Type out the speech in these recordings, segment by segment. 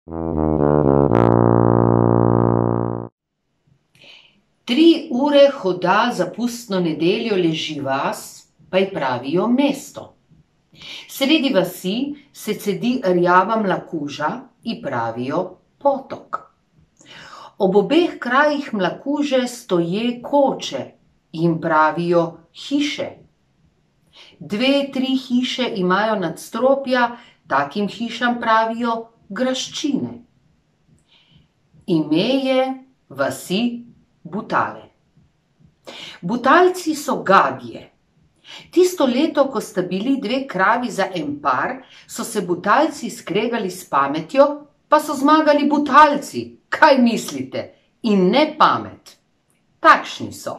Tri ure hoda za pustno nedeljo leži vas, pa ji pravijo mesto. Sredi vasi se cedi rjava mlakuža, ji pravijo potok. Ob obeh krajih mlakuže stoje koče, jim pravijo hiše. 2-3 hiše imajo nadstropja, takim hišam pravijo graščine. Ime je vasi Butale. Butalci so gadje. Tisto leto, ko sta bili 2 kravi za en par, so se Butalci skregali s pametjo, pa so zmagali Butalci. Kaj mislite? In ne pamet. Takšni so.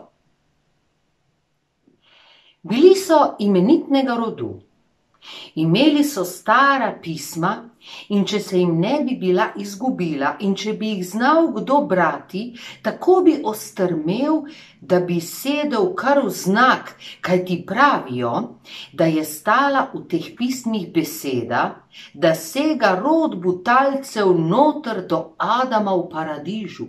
Bili so imenitnega rodu. Imeli so stara pisma in če se jim ne bi bila izgubila in če bi jih znal kdo brati, tako bi ostrmel, da bi sedel kar v znak, kaj ti pravijo, da je stala v teh pismih beseda, da sega rod Butalcev noter do Adama v paradižu.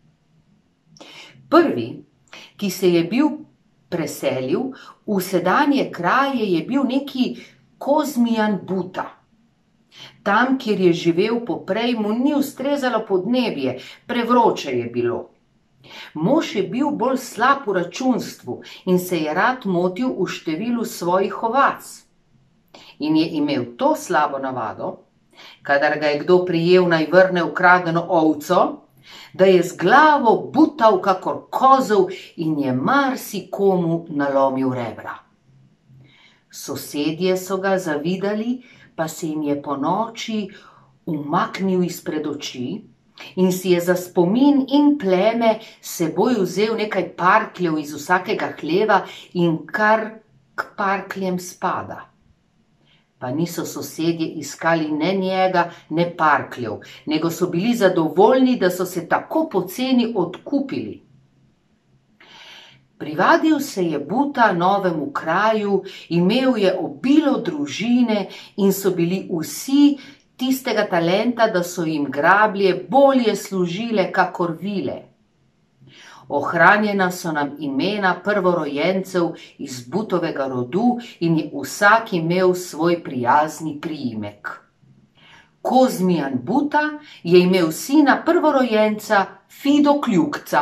Prvi, ki se je bil preselil v sedanje kraje, je bil neki Kozmijan Buta. Tam, kjer je živel poprej, mu ni ustrezalo podnebje, prevroče je bilo. Mož je bil bolj slab v računstvu in se je rad motil v številu svojih ovac. In je imel to slabo navado, kadar ga je kdo prijel naj vrne ukradeno ovco, da je z glavo butal kakor kozel in je marsikomu nalomil rebra. Sosedje so ga zavidali, pa se jim je ponoči umaknil izpred oči in si je za spomin in pleme seboj vzel nekaj parkljev iz vsakega hleva in kar k parkljem spada. Pa niso sosedje iskali ne njega, ne parkljev, nego so bili zadovoljni, da so se tako poceni odkupili. Privadil se je Buta novemu kraju, imel je obilo družine in so bili vsi tistega talenta, da so jim grablje bolje služile kakor vile. Ohranjena so nam imena prvorojencev iz Butovega rodu in je vsak imel svoj prijazni priimek. Kozmijan Buta je imel sina prvorojenca Fido Kljukca.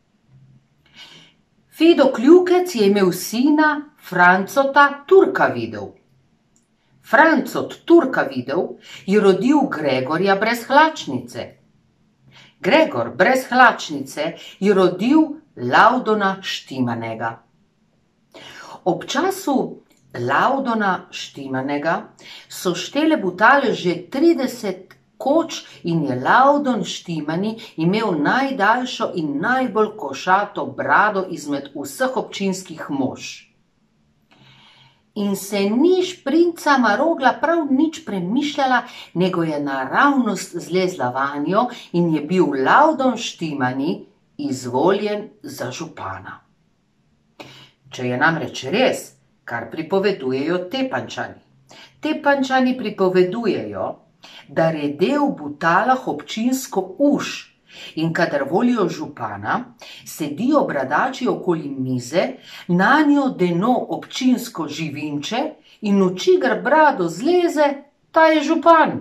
Fido Kljukec je imel sina Francota Turkavidov. Francot Turkavidov je rodil Gregorja brez hlačnice. Gregor brez hlačnice je rodil Laudona Štimanega. Ob času Laudona Štimanega so štele Butale že 30 koč in je Laudon Štimani imel najdaljšo in najbolj košato brado izmed vseh občinskih mož. In se ni šprinca Marogla prav nič premišljala, nego je naravnost zlezla vanjo in je bil Laudon Štimani izvoljen za župana. Če je namreč res, kar pripovedujejo Tepančani. Tepančani pripovedujejo, da rede v Butalah občinsko uš in kadar volijo župana, sedijo bradači okoli mize, nanjo deno občinsko živinče in v čigar brado zleze, ta je župan.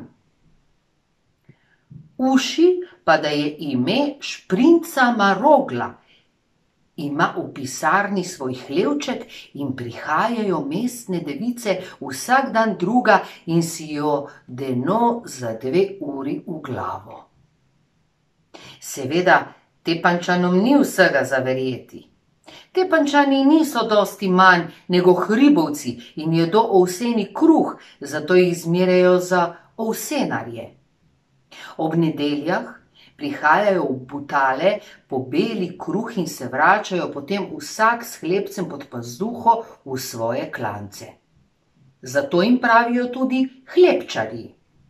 Uši pa da je ime šprinca Marogla, ima v pisarni svoj hlevček in prihajajo mestne device vsak dan druga in si jo deno za 2 uri v glavo. Seveda, Tepančanom ni vsega za verjeti. Tepančani niso dosti manj nego hribovci in jedo ovseni kruh, zato jih zmerjajo za ovsenarje. Ob nedeljah prihajajo v Butale po beli kruh in se vračajo potem vsak s hlebcem pod pazduho v svoje klance. Zato jim pravijo tudi hlebčarji.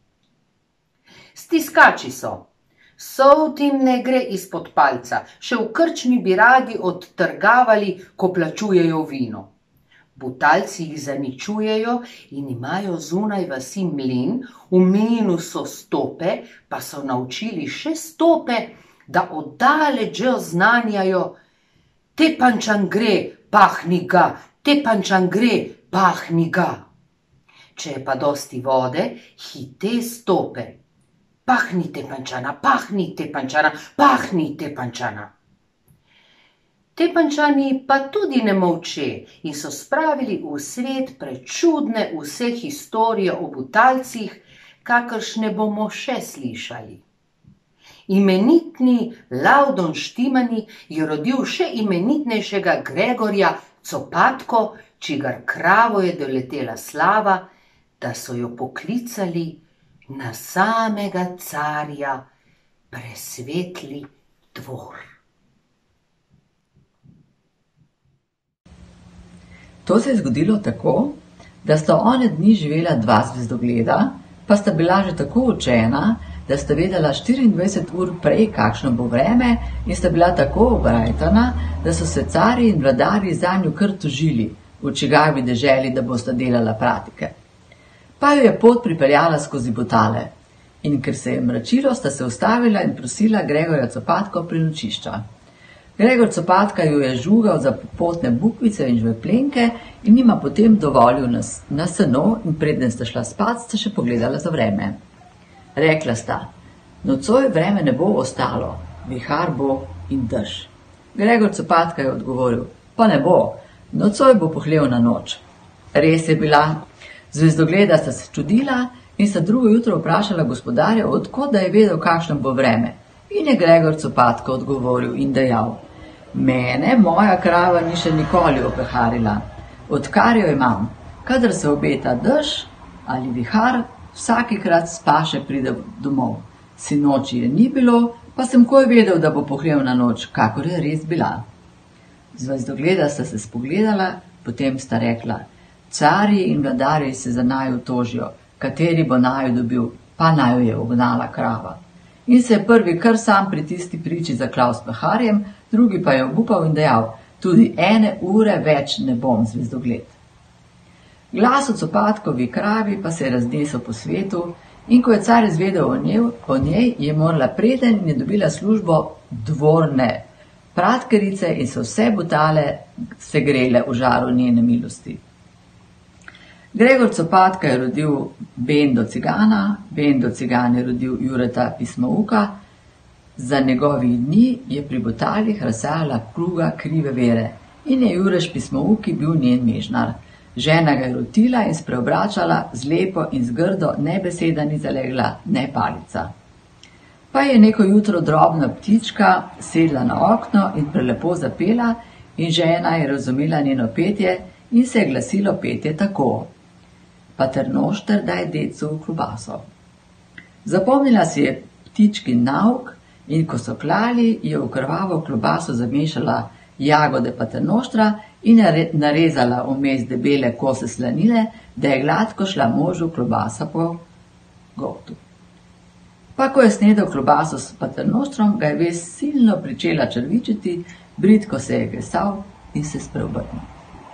Stiskači so. Solt jim ne gre izpod palca, še v krčmi bi radi odtrgavali, ko plačujejo vino. Butalci jih zaničujejo in imajo zunaj vasi mlin, v mlinu so stope, pa so naučili še stope, da oddaleč že oznanjajo: Tepančan gre, pahni ga, Tepančan gre, pahni ga. Če je pa dosti vode, hite stope: Pahni Tepančana, pahni Tepančana, pahni Tepančana. Tepančani pa tudi ne molče in so spravili v svet prečudne vse historije o Butalcih, kakršne bomo še slišali. Imenitni Lavdon Štimani je rodil še imenitnejšega Gregorja Copatko, čigar kravo je doletela slava, da so jo poklicali na samega carja presvetli dvor. To se je zgodilo tako, da sta one dni živela dva zvezdogleda, pa sta bila že tako učena, da sta vedela 24 ur prej, kakšno bo vreme, in sta bila tako obrajtana, da so se carji in vladarji zanju kar tožili, v čigavi deželi, da bosta delala pratike. Pa jo je pot pripeljala skozi Butale in ker se je mračilo, sta se ustavila in prosila Gregorja Copatko prenočišča. Gregor Copatka ju je žugal za potne bukvice in žveplenke in jima potem dovolil na seno in preden sta šla spat, sta še pogledala za vreme. Rekla sta: Nocoj vreme ne bo ostalo, vihar bo in dež. Gregor Copatka je odgovoril: Pa ne bo, nocoj bo pohlevna noč. Res je bila. Zvezdogleda sta se čudila in sta drugo jutro vprašala gospodarja, od kod da je vedel, kakšno bo vreme. In je Gregor Copatko odgovoril in dejal: Mene moja krava ni še nikoli opeharila. Odkar jo imam, kadar se obeta dež ali vihar, vsakikrat s paše pride domov. Sinoči je ni bilo, pa sem koj vedel, da bo pohlevna noč, kakor je res bila. Zvezdogleda sta se spogledala, potem sta rekla: Carji in vladarji se za naju tožijo, kateri bo naju dobil, pa naju je ugnala krava. In se je prvi kar sam pri tisti priči zaklal s peharjem, drugi pa je obupal in dejal: Tudi ene ure več ne bom zvezdogled. Glas o Copatkovi kravi pa se je raznesel po svetu in ko je car izvedel o njej, je morala preden in je dobila službo dvorne pratkerice in so vse Butale se grele v žaru njene milosti. Gregor Copatka je rodil Bendo Cigana, Bendo Cigan je rodil Jureta Pismouka, za njegovih dni je pri Butalih razsajala pluga krive vere in je Jureš Pismouki bil njen mežnar. Žena ga je rotila in spreobračala, z lepo in z grdo, ne beseda ni zalegla, ne palica. Pa je neko jutro drobna ptička sedla na okno in prelepo zapela in žena je razumela njeno petje in se je glasilo petje tako: Paternošter daj decu v klobaso. Zapomnila si je ptičkin nauk in ko so klali, je v krvavo klobaso zamešala jagode paternoštra in je narezala vmes debele kose slanine, da je gladko šla možu klobasa po gotu. Pa ko je snedel klobaso s paternoštrom, ga je vest silno pričela črvičiti, bridko se je kesal in se spreobrnil.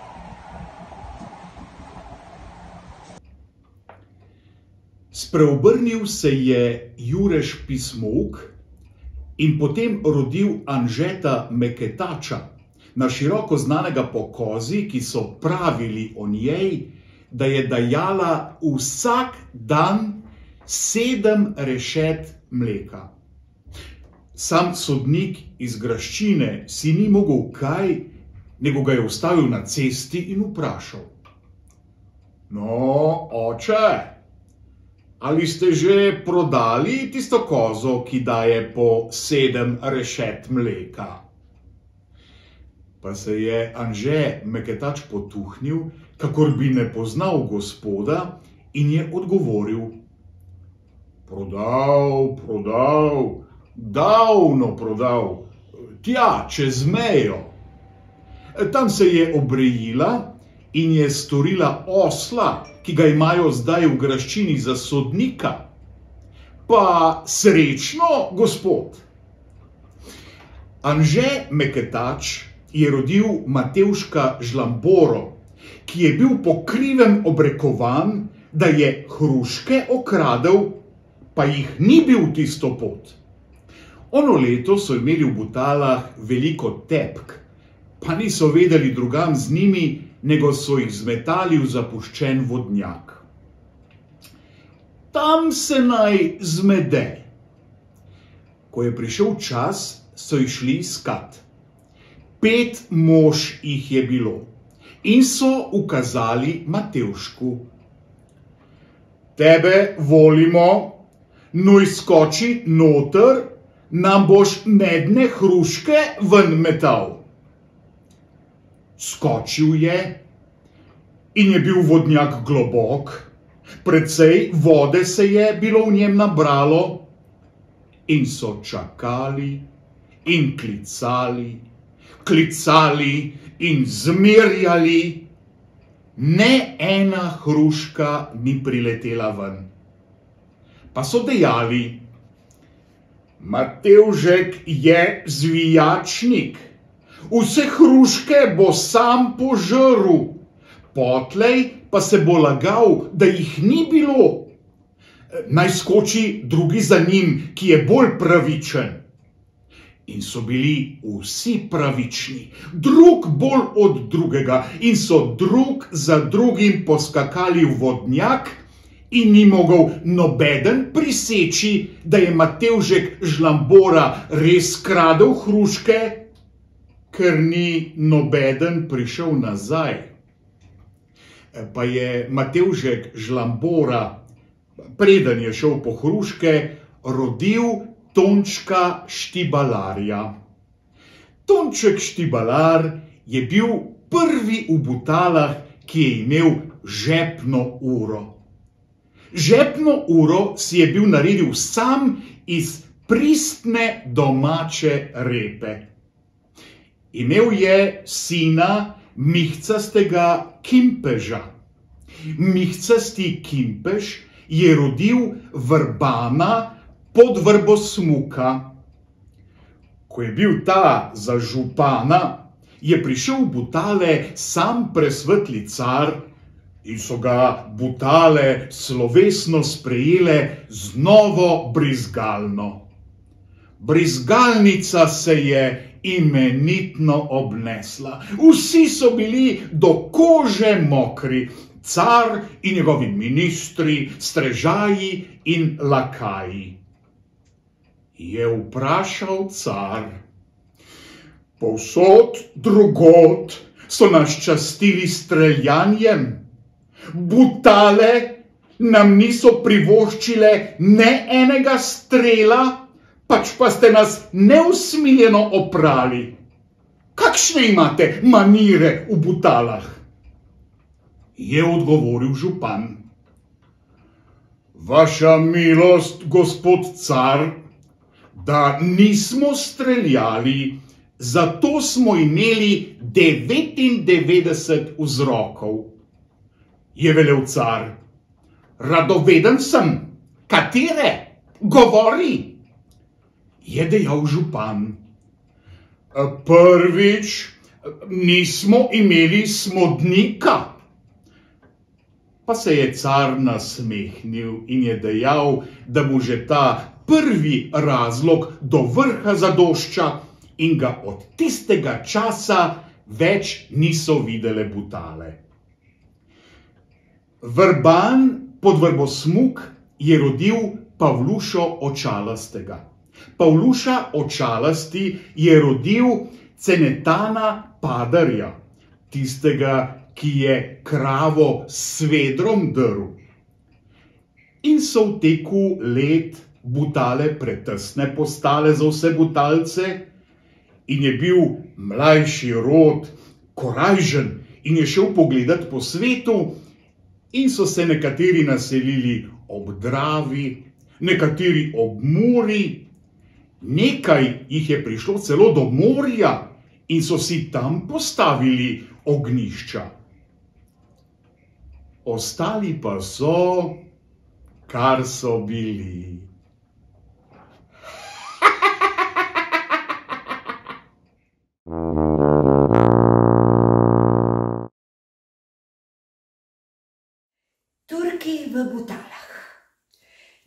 Spreobrnil se je Jureš Pismouk in potem rodil Anžeta Meketača, na široko znanega po kozi, ki so pravili o njej, da je dajala vsak dan 7 rešet mleka. Sam sodnik iz graščine si ni mogel kaj, nego ga je ustavil na cesti in vprašal: No, oče, ali ste že prodali tisto kozo, ki daje po 7 rešet mleka? Pa se je Anže Meketač potuhnil, kakor bi ne poznal gospoda, in je odgovoril: Prodal, davno prodal, tja, čez mejo. Tam se je obrejila in je storila osla, ki ga imajo zdaj v graščini za sodnika. Pa srečno, gospod. Anže Meketač je rodil Matevška Žlamboro, ki je bil po krivem obrekovan, da je hruške okradel, pa jih ni bil tisto pot. Ono leto so imeli v Butalah veliko tepk, pa niso vedeli drugam z njimi, nego so jih zmetali v zapuščen vodnjak. Tam se naj zmede. Ko je prišel čas, so jih šli iskat. 5 mož jih je bilo in so ukazali Matevšku. Tebe volimo, nuj skoči noter, nam boš medne hruške ven metal. Skočil je in je bil vodnjak globok, precej vode se je bilo v njem nabralo, in so čakali in klicali, klicali in zmerjali, ne ena hruška ni priletela ven. Pa so dejali: Matevžek je zvijačnik, vse hruške bo sam požrl, potlej pa se bo lagal, da jih ni bilo. Naj skoči drugi za njim, ki je bolj pravičen. In so bili vsi pravični, drug bolj od drugega, in so drug za drugim poskakali v vodnjak, in ni mogel nobeden priseči, da je Matevžek Žlambora res kradel hruške, ker ni nobeden prišel nazaj. Pa je Matevžek Žlambora, preden je šel po hruške, rodil Tončka Štibalarja. Tonček Štibalar je bil prvi v Butalah, ki je imel žepno uro. Žepno uro si je bil naredil sam iz pristne domače repe. Imel je sina mihcastega Kimpeža. Mihcasti Kimpež je rodil Vrbana Podvrbosmuka. Ko je bil ta za župana, je prišel v Butale sam presvetli car in so ga Butale slovesno sprejele z novo brizgalno. Brizgalnica se je imenitno obnesla. Vsi so bili do kože mokri, car in njegovi ministri, strežaji in lakaji. Je vprašal car: povsod drugod so nas častili streljanjem, Butale nam niso privoščile ne enega strela, pač pa ste nas neusmiljeno oprali. Kakšne imate manire v Butalah? Je odgovoril župan: vaša milost, gospod car, da nismo streljali, zato smo imeli 99 vzrokov. Je velel car: radoveden sem, katere? Govori. Je dejal župan: prvič, nismo imeli smodnika. Pa se je car nasmehnil in je dejal, da mu že ta prvi razlog do vrha zadošča in ga od tistega časa več niso videle Butale. Vrban Podvrbosmuk je rodil Pavlušo Očalastega. Pavluša Očalasti je rodil Cenetana Padarja, tistega, ki je kravo s svedrom drl. In so v teku let Butale pretesne postale za vse Butalce in je bil mlajši rod korajžen in je šel pogledat po svetu, in so se nekateri naselili ob Dravi, nekateri ob Muri, nekaj jih je prišlo celo do morja in so si tam postavili ognjišča. Ostali pa so, kar so bili.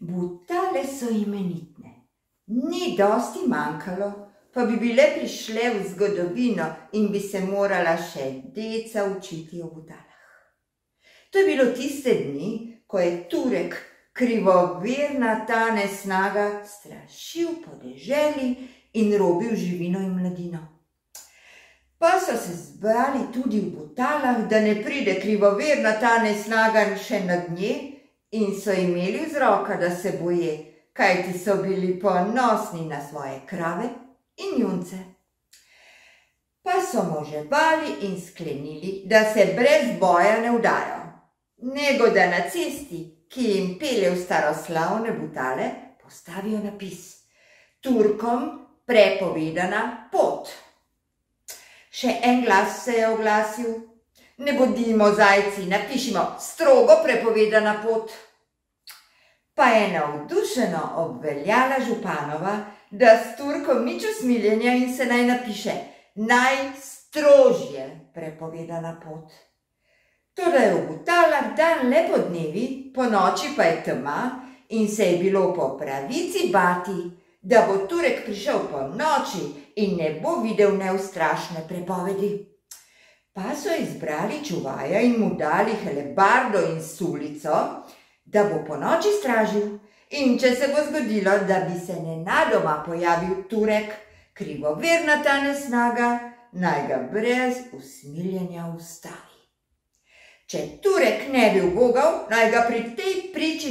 Butale so imenitne. Ni dosti manjkalo, pa bi bile prišle v zgodovino in bi se morala še deca učiti o butalah. To je bilo tiste dni, ko je Turek, krivoverna ta nesnaga, strašil po deželi in robil živino in mladino. Pa so se zbrali tudi v Butalah, da ne pride krivoverna ta nesnaga še nad nje, in so imeli vzroka, da se boje, kajti so bili ponosni na svoje krave in junce. Pa so moževali in sklenili, da se brez boja ne udajo, nego da na cesti, ki jim pelje v staroslavne Butale, postavijo napis: Turkom prepovedana pot. Še en glas se je oglasil: ne bodimo zajci, napišimo strogo prepovedana pot. Pa je navdušeno obveljala županova, da s Turkom nič usmiljenja in se naj napiše najstrožje prepovedana pot. Toda je v Butalah dan le podnevi, po noči pa je tema in se je bilo po pravici bati, da bo Turek prišel po noči in ne bo videl neustrašne prepovedi. Pa so izbrali čuvaja in mu dali helebardo in sulico, da bo po noči stražil, in če se bo zgodilo, da bi se nenadoma pojavil Turek, krivoverna ta nesnaga, naj ga brez usmiljenja ustavi. Če Turek ne bi ubogal, naj pri tej priči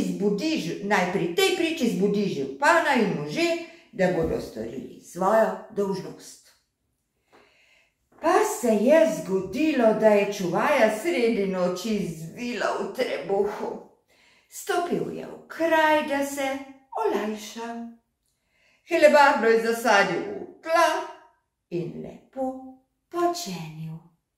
zbudi župana in može, da bodo storili svojo dolžnost. Pa se je zgodilo, da je čuvaja sredi noči zvila v trebuhu. Stopil je v kraj, da se olajša. Helebardo je zasadil v tla in lepo počenil.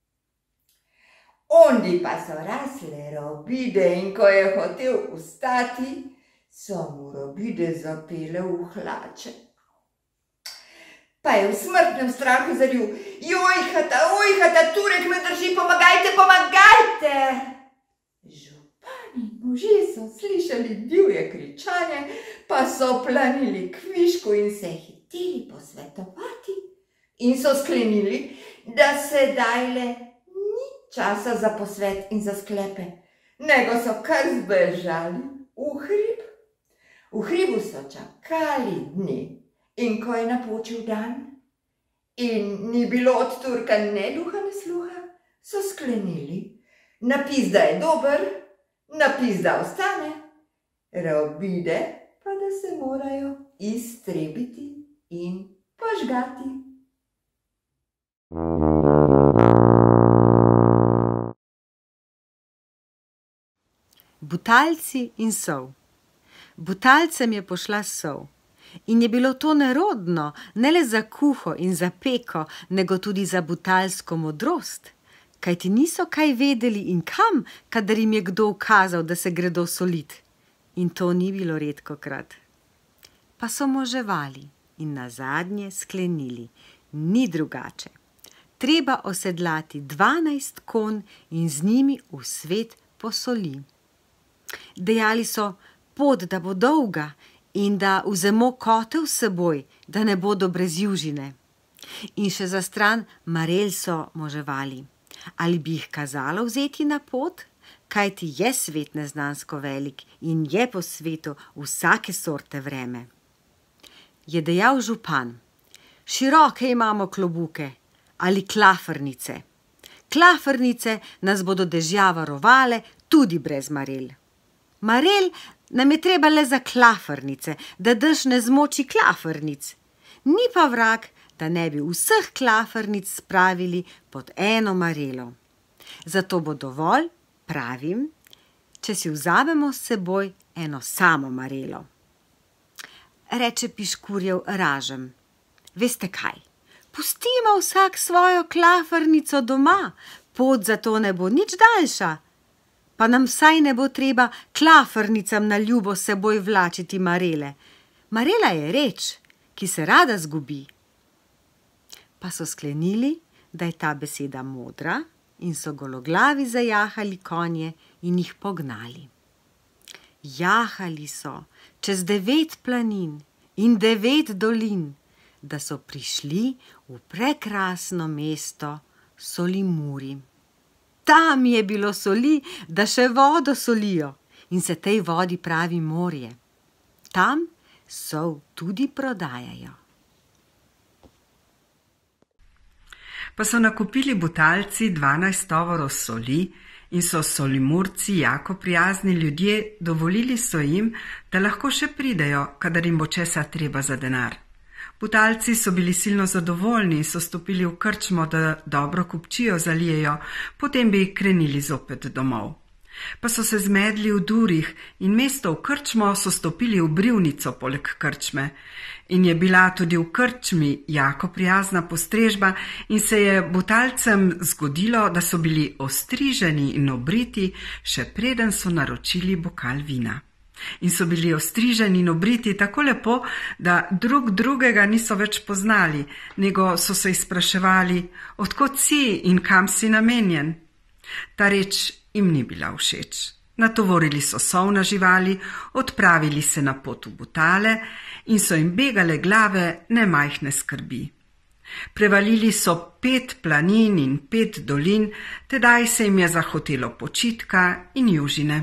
Ondi pa so rasle robide in ko je hotel vstati, so mu robide zapele v hlače. Pa je v smrtnem strahu zaril: ojhata, Turek me drži, pomagajte, pomagajte! Župani možje so slišali divje kričanje, pa so planili k višku in se hiteli posvetovati in so sklenili, da sedajle časa za posvet in za sklepe, nego so kar zbežali v hrib. V hribu so čakali dni in ko je napočil dan in ni bilo od Turka ne duha ne sluha, so sklenili: napis, da je dober, napis, da ostane, robide pa, da se morajo iztrebiti in požgati. Butalci in sol. Butalcem je pošla sol in je bilo to nerodno, ne le za kuho in za peko, nego tudi za butalsko modrost, kajti niso kaj vedeli in kam, kadar jim je kdo ukazal, da se gredo solit. In to ni bilo redkokrat. Pa so moževali in nazadnje sklenili: ni drugače. Treba osedlati 12 konj in z njimi v svet posoli. Dejali so: pot, da bo dolga in da vzemo kotel s seboj, da ne bodo brez južine. In še za stran marel so moževali: ali bi jih kazalo vzeti na pot, kajti je svet neznansko velik in je po svetu vsake sorte vreme. Je dejal župan: široke imamo klobuke ali klafrnice. Klafrnice nas bodo dežja varovale tudi brez marel. Marel nam je treba le za klafrnice, da dež ne zmoči klafrnic. Ni pa vrag, da ne bi vseh klafrnic spravili pod eno marelo. Zato bo dovolj, pravim, če si vzamemo s seboj eno samo marelo. Reče Piškurjev Ražem: veste kaj, pustimo vsak svojo klafrnico doma, pot zato ne bo nič daljša. Pa nam vsaj ne bo treba klafrnicam na ljubo seboj vlačiti marele. Marela je reč, ki se rada zgubi. Pa so sklenili, da je ta beseda modra, in so gologlavi zajahali konje in jih pognali. Jahali so čez 9 planin in 9 dolin, da so prišli v prekrasno mesto Solimuri. Tam je bilo soli, da še vodo solijo in se tej vodi pravi morje. Tam sol tudi prodajajo. Pa so nakupili Butalci 12 tovorov soli in so Solimurci jako prijazni ljudje dovolili so jim, da lahko še pridejo, kadar jim bo česa treba za denar. Butalci so bili silno zadovoljni in so stopili v krčmo, da dobro kupčijo zalijejo, potem bi krenili zopet domov. Pa so se zmedli v durih in mesto v krčmo so stopili v brivnico poleg krčme. In je bila tudi v krčmi jako prijazna postrežba in se je Butalcem zgodilo, da so bili ostriženi in obriti, še preden so naročili bokal vina. In so bili ostriženi in obriti tako lepo, da drug drugega niso več poznali, nego so se izpraševali, odkot si in kam si namenjen. Ta reč jim ni bila všeč. Natovorili so sol na živali, odpravili se na pot v Butale in so jim begale glave nemajhne skrbi. Prevalili so 5 planin in 5 dolin, tedaj se jim je zahotelo počitka in južine.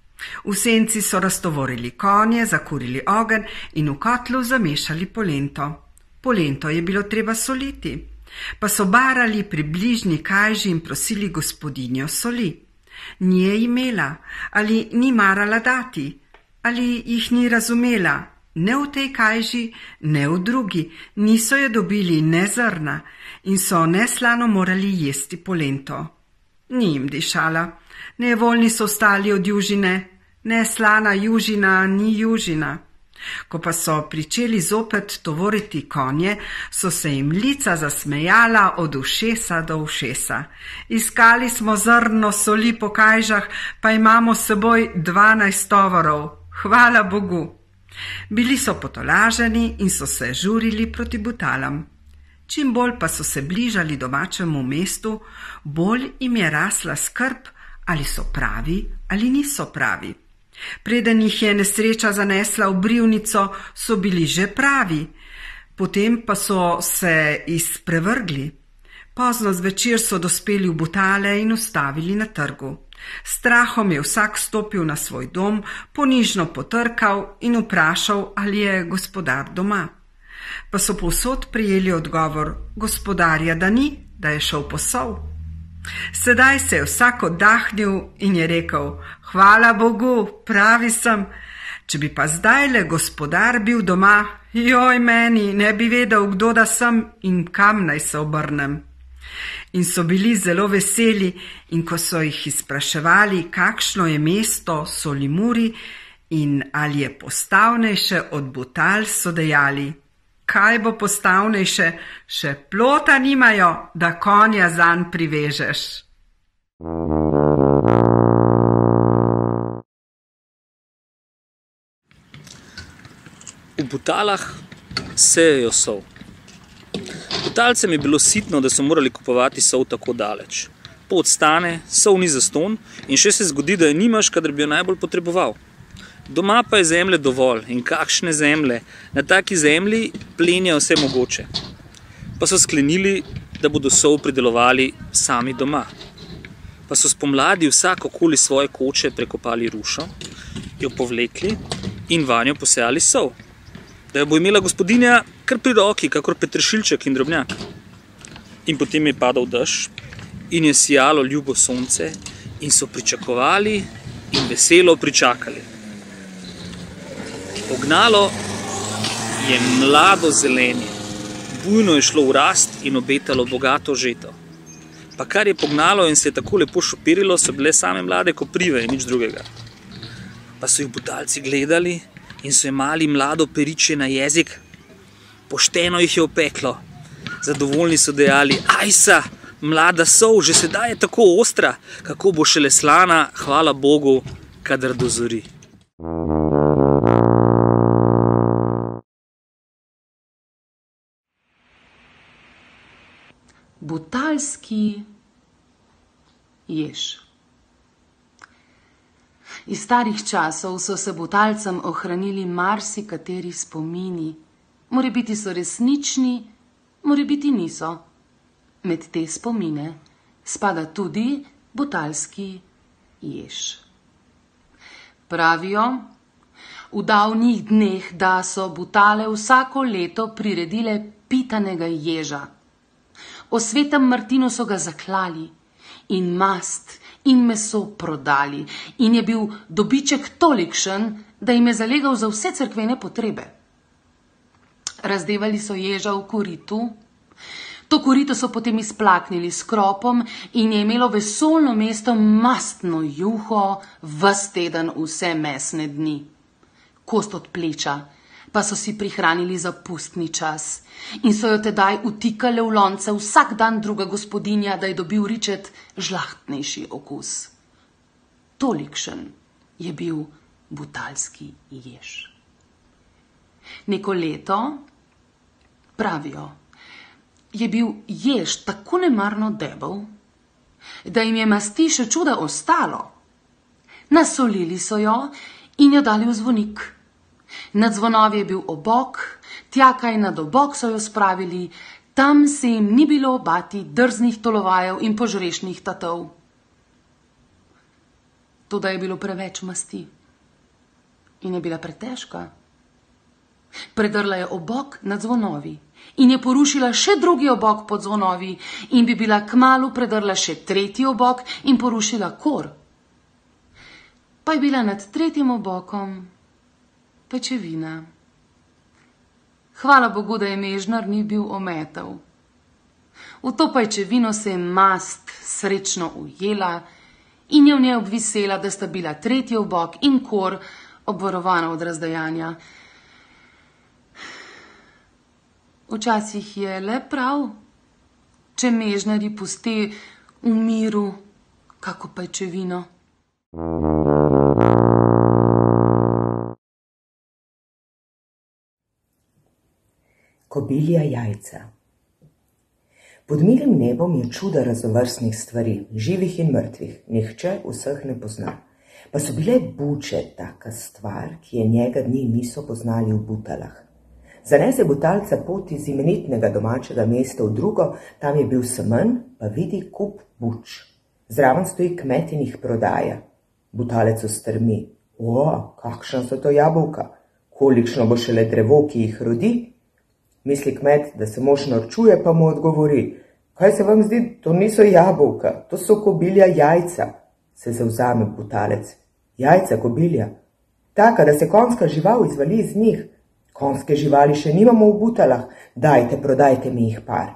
V senci so raztovorili konje, zakurili ogenj in v kotlu zamešali polento. Polento je bilo treba soliti, pa so barali pri bližnji kajži in prosili gospodinjo soli. Ni je imela, ali ni marala dati, ali jih ni razumela, ne v tej kajži, ne v drugi, niso je dobili ne zrna in so neslano morali jesti polento. Ni jim dišala, nevoljni so ostali od južine, neslana južina ni južina. Ko pa so pričeli zopet tovoriti konje, so se jim lica zasmejala od ušesa do ušesa. Iskali smo zrno soli po kajžah, pa imamo s seboj 12 tovorov. Hvala Bogu! Bili so potolaženi in so se žurili proti Butalam. Čim bolj pa so se bližali domačemu mestu, bolj jim je rasla skrb, ali so pravi ali niso pravi. Preden jih je nesreča zanesla v brivnico, so bili že pravi, potem pa so se izprevrgli. Pozno zvečer so dospeli v Butale in ustavili na trgu. Strahom je vsak stopil na svoj dom, ponižno potrkal in vprašal, ali je gospodar doma. Pa so povsod prijeli odgovor, gospodarja da ni, da je šel po sol. Sedaj se je vsak oddahnil in je rekel, hvala Bogu, pravi sem, če bi pa zdajle gospodar bil doma, joj meni, ne bi vedel, kdo da sem in kam naj se obrnem. In so bili zelo veseli in ko so jih izpraševali, kakšno je mesto Solimuri in ali je postavnejše od Butal, so dejali, kaj bo postavnejše, še plota nimajo, da konja zanj privežeš. V Butalah sejejo sol. Butalcem je bilo sitno, da so morali kupovati sol tako daleč. Pot stane, sol ni zastonj in še se zgodi, da je nimaš, kadar bi jo najbolj potreboval. Doma pa je zemlje dovolj in kakšne zemlje, na taki zemlji plenja vse mogoče. Pa so sklenili, da bodo sol pridelovali sami doma. Pa so spomladi vsak okoli svoje koče prekopali rušo, jo povlekli in vanjo posejali sol, da jo bo imela gospodinja kar pri roki, kakor petršilček in drobnjak. In potem je padal dež in je sijalo ljubo sonce in so pričakovali in veselo pričakali. Pognalo je mlado zelenje, bujno je šlo v rast in obetalo bogato žeto. Pa kar je pognalo in se je tako lepo šopirilo, so bile same mlade koprive in nič drugega. Pa so jih Butalci gledali in so imeli mlado periče na jezik, pošteno jih je opeklo. Zadovoljni so dejali, ajsa, mlada sol, že sedaj je tako ostra, kako bo šele slana, hvala Bogu, kadar dozori. Butalski jež. Iz starih časov so se Butalcem ohranili marsikateri spomini. Morebiti so resnični, morebiti niso. Med te spomine spada tudi butalski jež. Pravijo v davnih dneh, da so Butale vsako leto priredile pitanega ježa. O svetem Martinu so ga zaklali in mast in meso prodali in je bil dobiček tolikšen, da jim je zalegal za vse cerkvene potrebe. Razdevali so ježa v koritu. To korito so potem izplaknili s kropom in je imelo vesoljno mesto mastno juho ves teden vse mesne dni. Kost od pleča pa so si prihranili za pustni čas in so jo tedaj utikale v lonce vsak dan druga gospodinja, da je dobil ričet žlahtnejši okus. Tolikšen je bil butalski jež. Neko leto, pravijo, je bil jež tako nemarno debel, da jim je masti še čuda ostalo. Nasolili so jo in jo dali v zvonik. Nad zvonovi je bil obok, tjakaj nad obok so jo spravili, tam se jim ni bilo obati drznih tolovajev in požrešnih tatov. Toda je bilo preveč masti in je bila pretežka. Predrla je obok nad zvonovi in je porušila še drugi obok pod zvonovi in bi bila kmalu predrla še tretji obok in porušila kor. Pa je bila nad tretjim obokom pečevina. Hvala Bogu, da je mežnar ni bil ometav. V to pajčevino se je mast srečno ujela in je v njej obvisela, da sta bila tretji obok in kor obvarovana od razdajanja. Včasih je le prav, če mežnari pusti v miru kako pajčevino. Kobilja jajca. Pod milim nebom je čuda raznovrstnih stvari, živih in mrtvih, nihče vseh ne pozna. Pa so bile buče taka stvar, ki je njega dni niso poznali v Butalah. Zanese Butalca pot iz imenitnega domačega mesta v drugo, tam je bil semen, pa vidi kup buč. Zraven stoji kmet in jih prodaja. Butalec ustrmi. O, kakšna so to jabolka, kolikšno bo šele drevo, ki jih rodi? Misli kmet, da se mož norčuje, pa mu odgovori. Kaj se vam zdi, to niso jabolka, to so kobilja jajca. Se zavzame Butalec. Jajca kobilja? Taka, da se konjska žival izvali iz njih. Konjske živali še nimamo v Butalah, dajte, prodajte mi jih par.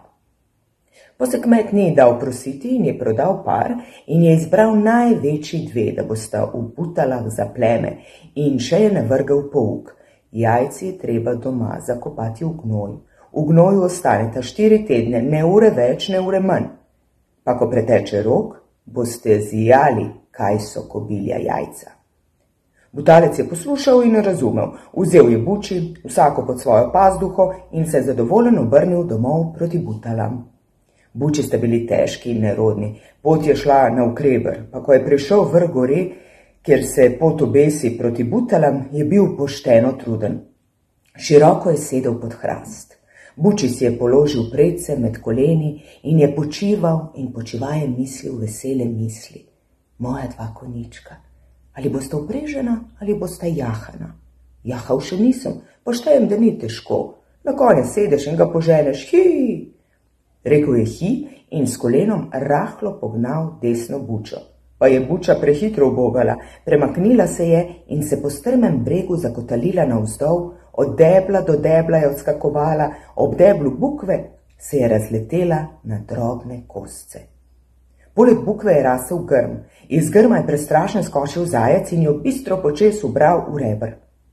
Pa se kmet ni dal prositi in je prodal par in je izbral največji dve, da bosta v Butalah za pleme, in še je navrgel pouk. Jajci je treba doma zakopati v gnoj. V gnoju ostaneta 4 tedne, ne ure več, ne ure manj. Pa ko preteče rok, boste zijali, kaj so kobilja jajca. Butalec je poslušal in razumel, vzel je buči, vsako pod svojo pazduho in se zadovoljen obrnil domov proti Butalam. Buči sta bili težki in nerodni, pot je šla navkreber, pa ko je prišel vrh gori, kjer se pot obesi proti Butalam, je bil pošteno truden. Široko je sedel pod hrast. Buči si je položil predse med koleni in je počival in počivaje mislil vesele misli. Moja 2 konjička. Ali boste uprežena, ali boste jahana. Jahal še nisem, pa štejem, da ni težko. Na konja sedeš in ga poženeš, hi! Rekel je hi in s kolenom rahlo pognal desno bučo. Pa je buča prehitro ubogala, premaknila se je in se po strmem bregu zakotalila navzdol, od debla do debla je odskakovala, ob deblu bukve se je razletela na drobne kosce. Poleg bukve je rasel grm. Iz grma je prestrašen skočil zajec in jo bistro počez ubral v rebr.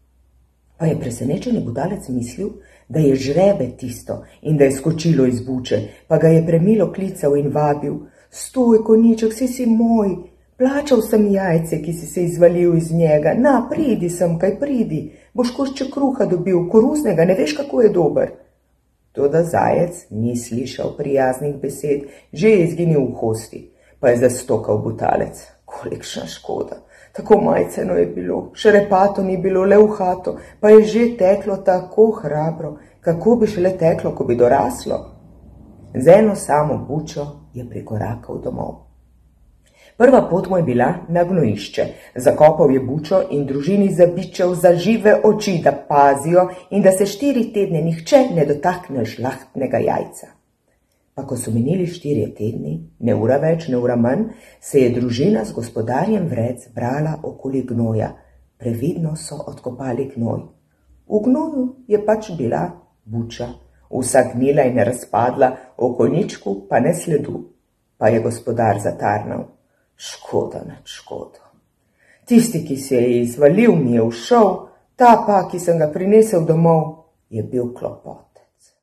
Pa je presenečen Butalec mislil, da je žrebe tisto in da je skočilo iz buče, pa ga je premilo klical in vabil. Stoj, konjiček, si moj, plačal sem jajce, ki si se izvalil iz njega, na, pridi sem, kaj pridi, boš košček kruha dobil, koruznega, ne veš, kako je dober. Toda zajec ni slišal prijaznih besed, že je izginil v hosti. Pa je zastokal Butalec. Kolikšna škoda. Tako majceno je bilo, še repato ni bilo, le v hato, pa je že teklo tako hrabro, kako bi šele teklo, ko bi doraslo. Z eno samo bučo je prikorakal domov. Prva pot mu je bila na gnojišče. Zakopal je bučo in družini zabičal za žive oči, da pazijo in da se 4 tedne nihče ne dotakne žlahtnega jajca. Pa ko so minili 4 tedni, ne ura več, ne ura manj, se je družina z gospodarjem vrec brala okoli gnoja. Previdno so odkopali gnoj. V gnoju je pač bila buča, vsa gnila in razpadla, o konjičku pa ne sledu. Pa je gospodar zatarnal. Škoda nad škodo. Tisti, ki se je izvalil, mi je ušel, ta pa, ki sem ga prinesel domov, je bil klopotec.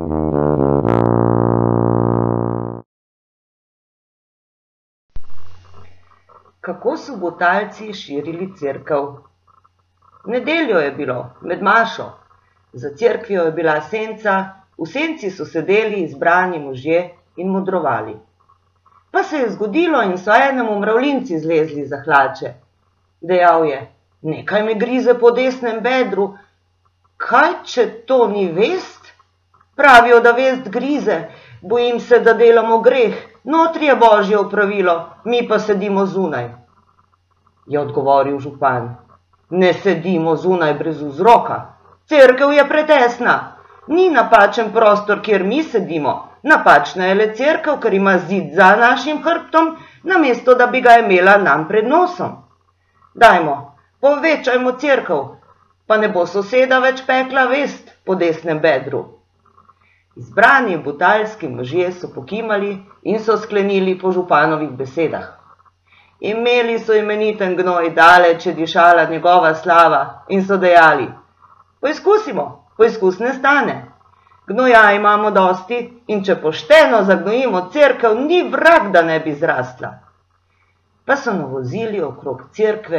Kako so Butalci širili cerkev? Nedeljo je bilo, med mašo. Za cerkvijo je bila senca, v senci so sedeli izbrani možje in modrovali. Pa se je zgodilo in so enemu mravljinci zlezli za hlače. Dejal je, nekaj me grize po desnem bedru. Kaj, če to ni vest? Pravijo, da vest grize, bojim se, da delamo greh. Notri je božje opravilo, mi pa sedimo zunaj. Je odgovoril župan, ne sedimo zunaj brez vzroka. Cerkev je pretesna, ni napačen prostor, kjer mi sedimo. Napačna je le cerkev, ker ima zid za našim hrbtom, namesto da bi ga imela nam pred nosom. Dajmo, povečajmo cerkev, pa ne bo soseda več pekla vest po desnem bedru. Izbrani butalski možje so pokimali in so sklenili po županovih besedah. Imeli so imeniten gnoj, daleč je dišala njegova slava in so dejali, poizkusimo, poizkus ne stane. Gnoja imamo dosti in če pošteno zagnojimo cerkev, ni vrag, da ne bi zrastla. Pa so navozili okrog cerkve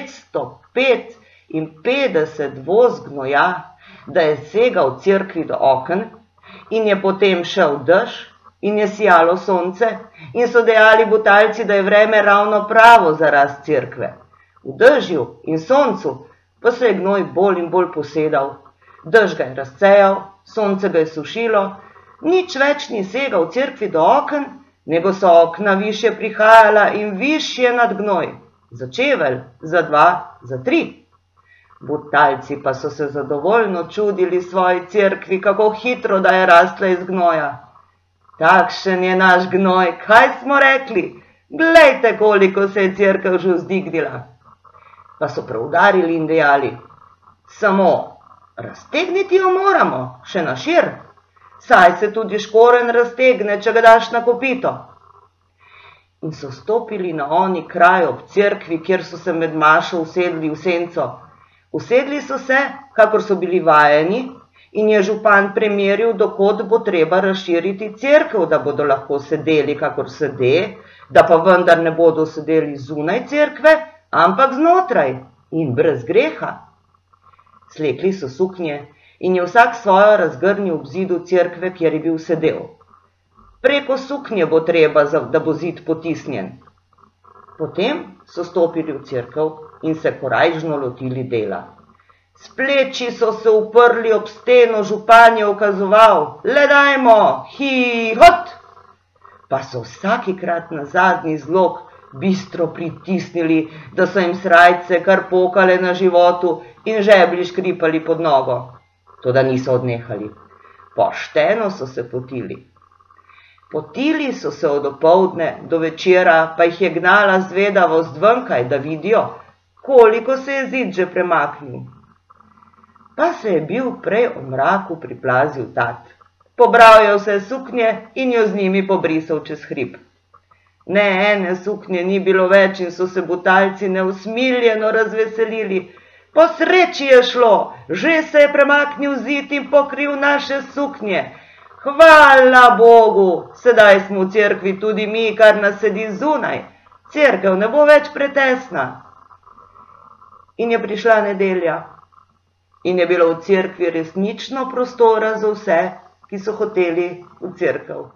555 voz gnoja, da je segal cerkvi do oken in je potem šel dež in je sijalo sonce in so dejali Butalci, da je vreme ravno pravo za rast cerkve. V dežju in soncu pa se je gnoj bolj in bolj posedal. Dež ga je razcejal, sonce ga je sušilo, nič več ni segal v cerkvi do oken, nego so okna višje prihajala in višje nad gnoj, za čevelj, za 2, za 3. Butalci pa so se zadovoljno čudili svoji cerkvi, kako hitro da je rastla iz gnoja. Takšen je naš gnoj, kaj smo rekli? Glejte, koliko se je cerkev že vzdignila. Pa so preudarili in dejali, samo raztegniti jo moramo, še na šir, saj se tudi škorenj raztegne, če ga daš na kopito. In so stopili na oni kraj ob cerkvi, kjer so se med mašo usedli v senco. Usedli so se, kakor so bili vajeni, in je župan premeril, dokot bo treba razširiti cerkev, da bodo lahko sedeli, kakor sede, da pa vendar ne bodo sedeli zunaj cerkve, ampak znotraj in brez greha. Slekli so suknje in je vsak svojo razgrnil ob zidu cerkve, kjer je bil sedel. Preko suknje bo treba, da bo zid potisnjen. Potem so stopili v cerkev in se korajžno lotili dela. S pleči so se uprli ob steno, župan je ukazoval, le dajmo, hi, hot! Pa so vsakikrat na zadnji zlog bistro pritisnili, da so jim srajce kar pokale na životu in žeblji škripali pod nogo. Toda niso odnehali. Pošteno so se potili. Potili so se od opoldne do večera, pa jih je gnala zvedavost venkaj, da vidijo, koliko se je zid že premaknil. Pa se je bil prej o mraku priplazil tat. Pobral je vse suknje in jo z njimi pobrisal čez hrib. Ne ene suknje ni bilo več in so se Butalci neusmiljeno razveselili. Po sreči je šlo, že se je premaknil zid in pokril naše suknje. Hvala Bogu, sedaj smo v cerkvi tudi mi, kar nas sedi zunaj. Cerkev ne bo več pretesna. In je prišla nedelja. In je bilo v cerkvi resnično prostora za vse, ki so hoteli v cerkev.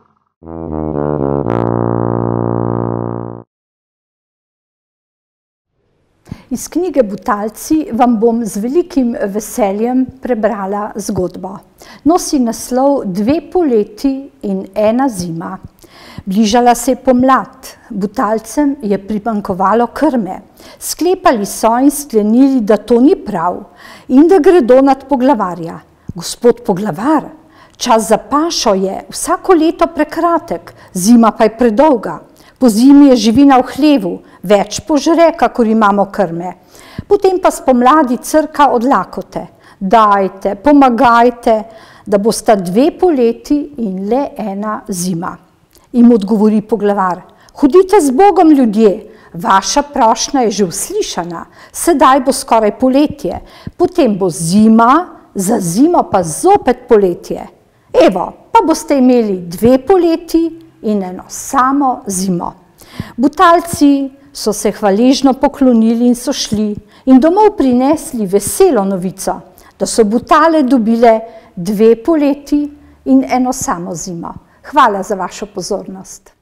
Iz knjige Butalci vam bom z velikim veseljem prebrala zgodbo. Nosi naslov 2 poleti in 1 zima. Bližala se je pomlad, Butalcem je primanjkovalo krme. Sklepali so in sklenili, da to ni prav in da gredo nad poglavarja. Gospod poglavar, čas za pašo je vsako leto prekratek, zima pa je predolga. Po zimi je živina v hlevu, več požre, kakor imamo krme. Potem pa spomladi crka od lakote. Dajte, pomagajte, da bosta 2 poleti in le 1 zima. Jim odgovori poglavar, hodite z Bogom, ljudje, vaša prošnja je že uslišana, sedaj bo skoraj poletje, potem bo zima, za zimo pa zopet poletje. Evo, pa boste imeli 2 poleti in 1 samo zimo. Butalci so se hvaležno poklonili in so šli in domov prinesli veselo novico, da so Butale dobile 2 poleti in 1 samo zimo. Hvala za vašo pozornost.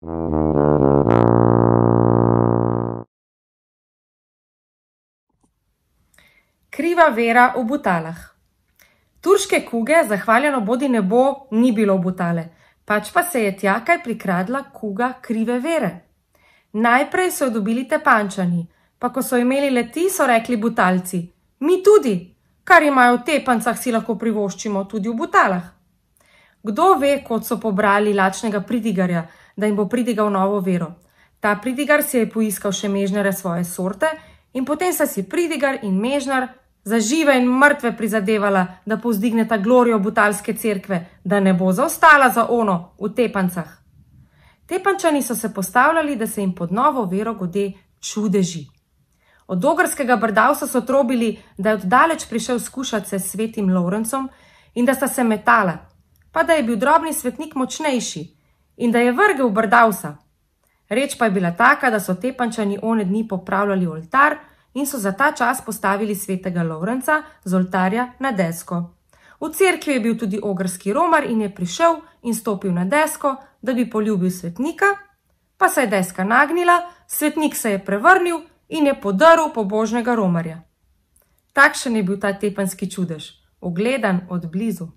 Kriva vera v Butalah. Turške kuge, zahvaljeno bodi nebo, ni bilo v Butale, pač pa se je tja kaj prikradla kuga krive vere. Najprej so jo dobili Tepančani, pa ko so imeli le ti, so rekli Butalci, mi tudi, kar imajo v Tepancah, si lahko privoščimo tudi v Butalah. Kdo ve, kot so pobrali lačnega pridigarja, da jim bo pridigal novo vero. Ta pridigar si je poiskal še mežnare svoje sorte in potem sta si pridigar in mežnar za žive in mrtve prizadevala, da povzdigneta glorijo butalske cerkve, da ne bo zaostala za ono v Tepancah. Tepančani so se postavljali, da se jim pod novo vero gode čudeži. Od ogrskega brdavca so trobili, da je oddaleč prišel skušat se s svetim Lovrencom in da sta se metala, pa da je bil drobni svetnik močnejši in da je vrgel brdavca. Reč pa je bila taka, da so Tepančani one dni popravljali oltar in so za ta čas postavili svetega Lovrenca z oltarja na desko. V cerkvi je bil tudi ogrski romar in je prišel in stopil na desko, da bi poljubil svetnika, pa se je deska nagnila, svetnik se je prevrnil in je podrl pobožnega romarja. Takšen je bil ta tepanski čudež, ogledan od blizu.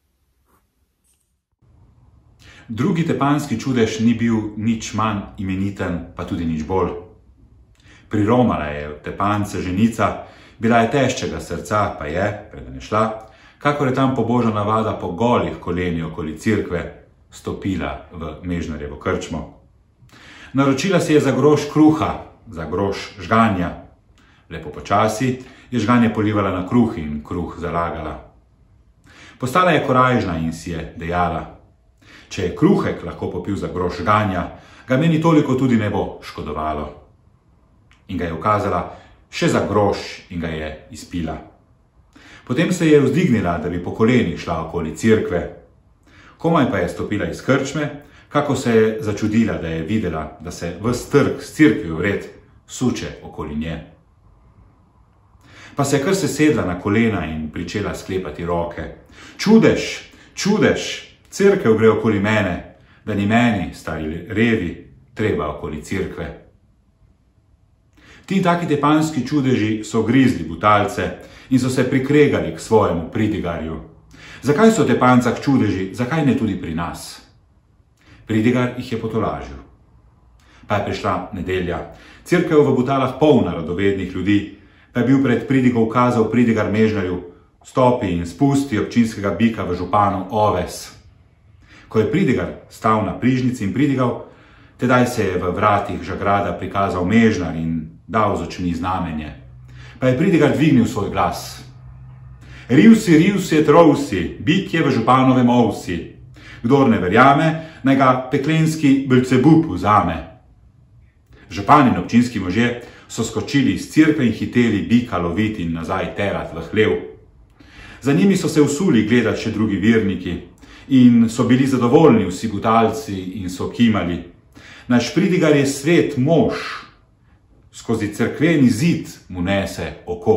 Drugi tepanski čudež ni bil nič manj imeniten, pa tudi nič bolj. Priromala je v Tepance ženica, bila je težkega srca, pa je, preden je šla, kakor je tam pobožna navada po golih kolenih okoli cerkve, stopila v mežnarjevo krčmo. Naročila si je za groš kruha, za groš žganja. Lepo počasi je žganje polivala na kruh in kruh zalagala. Postala je korajžna in si je dejala, če je kruhek lahko popil za groš žganja, ga meni toliko tudi ne bo škodovalo. In ga je ukazala še za groš in ga je izpila. Potem se je vzdignila, da bi po kolenih šla okoli cerkve. Komaj pa je stopila iz krčme, kako se je začudila, da je videla, da se ves trg s cerkvijo vred suče okoli nje. Pa se je kar sesedla na kolena in pričela sklepati roke. Čudež, čudež, cerkev gre okoli mene, da ni meni, stari revi, treba okoli cerkve. Ti taki tepanski čudeži so grizli Butalce in so se prikregali k svojemu pridigarju. Zakaj so v Tepancah čudeži, zakaj ne tudi pri nas? Pridigar jih je potolažil. Pa je prišla nedelja. Cerkev v Butalah polna radovednih ljudi, pa je bil pred pridigo ukazal pridigar mežnarju, stopi in spusti občinskega bika v županu oves. Ko je pridigar stal na prižnici in pridigal, tedaj se je v vratih žagrada prikazal mežnar in dal z očmi znamenje. Pa je pridigar dvignil svoj glas. Rivsi, rivsi, trovsi, bik je v županovem ovsi. Kdor ne verjame, naj ga peklenski Belcebub vzame. Župan in občinski možje so skočili iz cerkve in hiteli bika loviti in nazaj terat v hlev. Za njimi so se usuli gledati še drugi verniki in so bili zadovoljni vsi Butalci in so kimali. Naš pridigar je svet mož, skozi cerkveni zid mu nese oko.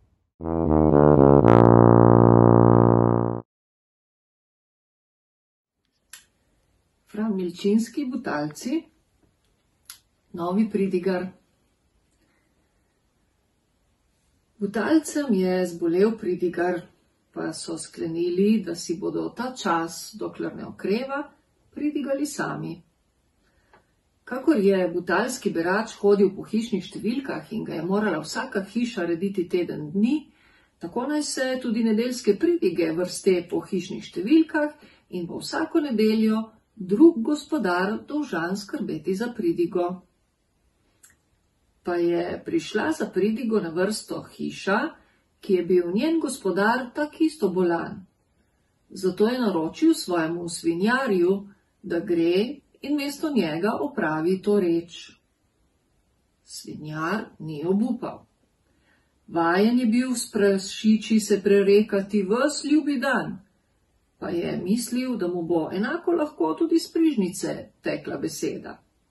Fra Milčinski Butalci, novi pridigar. Butalcem je zbolel pridigar, pa so sklenili, da si bodo ta čas, dokler ne okreva, pridigali sami. Kakor je butalski berač hodil po hišnih številkah in ga je morala vsaka hiša rediti teden dni, tako naj se tudi nedeljske pridige vrste po hišnih številkah in bo vsako nedeljo drug gospodar dolžan skrbeti za pridigo. Pa je prišla za pridigo na vrsto hiša, ki je bil njen gospodar tak isto bolan. Zato je naročil svojemu svinjarju, da gre in mesto njega opravi to reč. Svinjar ni obupal. Vajen je bil s prašiči se prerekati ves ljubi dan, pa je mislil, da mu bo enako lahko tudi s prižnice tekla beseda.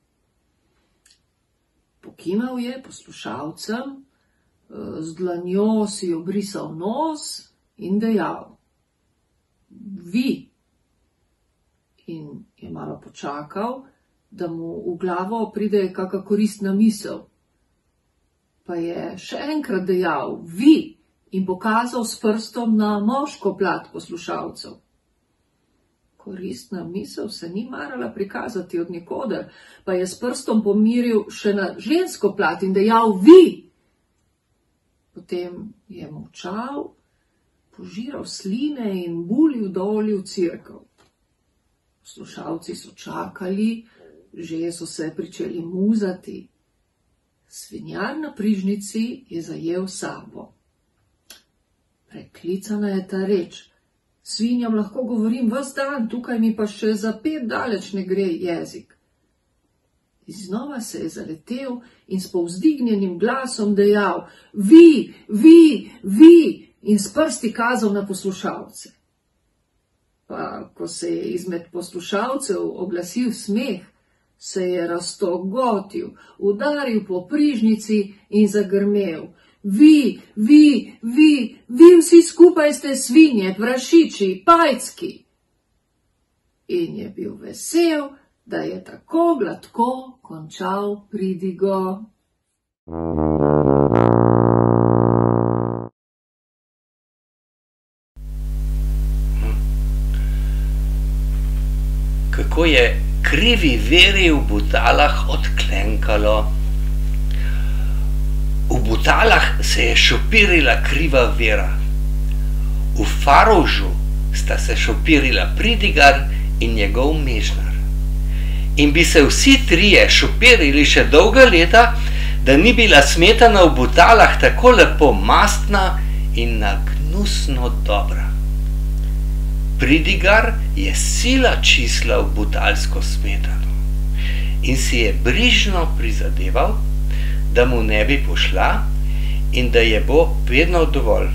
Pokimal je poslušalcem, z dlanjo si obrisal nos in dejal: Vi. In je malo počakal, da mu v glavo pride kaka koristna misel. Pa je še enkrat dejal: Vi, in pokazal s prstom na moško plat poslušalcev. Koristna misel se ni marala prikazati od nikoder, pa je s prstom pomiril še na žensko plat in dejal: Vi. Potem je molčal, požiral sline in bulil dolil cirkev. Poslušalci so čakali, že so se pričeli muzati. Svinjar na prižnici je zajel sabo. Preklicana je ta reč. Svinjam lahko govorim ves dan, tukaj mi pa še za 5 daleč ne gre jezik. In znova se je zaletel in s povzdignjenim glasom dejal: Vi, vi, vi, in s prsti kazal na poslušalce. Pa ko se je izmed poslušalcev oglasil smeh, se je raztogotil, udaril po prižnici in zagrmel: Vi, vi, vi, vi vsi skupaj ste svinje, prašiči, pajcki. In je bil vesel, da je tako gladko končal pridigo. Kako je krivi veri v Butalah odklenkalo. V Butalah se je šopirila kriva vera. V Farožu sta se šopirila pridigar in njegov mežnar. In bi se vsi trije šopirili še dolga leta, da ni bila smetana v Butalah tako lepo mastna in nagnusno dobra. Pridigar je sila čisla v butalsko smetano in si je brižno prizadeval, da mu ne bi pošla in da je bo vedno dovolj.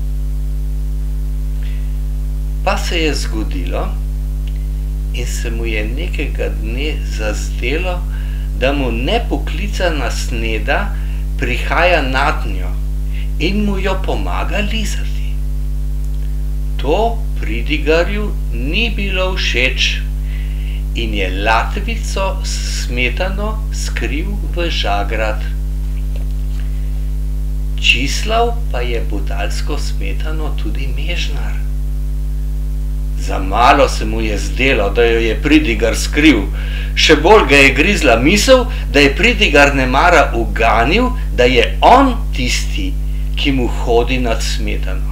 Pa se je zgodilo in se mu je nekega dne zazdelo, da mu nepoklicana sneda prihaja nad njo in mu jo pomaga lizati. To pridigarju ni bilo všeč in je latvico s smetano skril v žagrad. Čislal pa je butalsko smetano tudi mežnar. Zamalo se mu je zdelo, da jo je pridigar skril, še bolj ga je grizla misel, da je pridigar nemara uganil, da je on tisti, ki mu hodi nad smetano.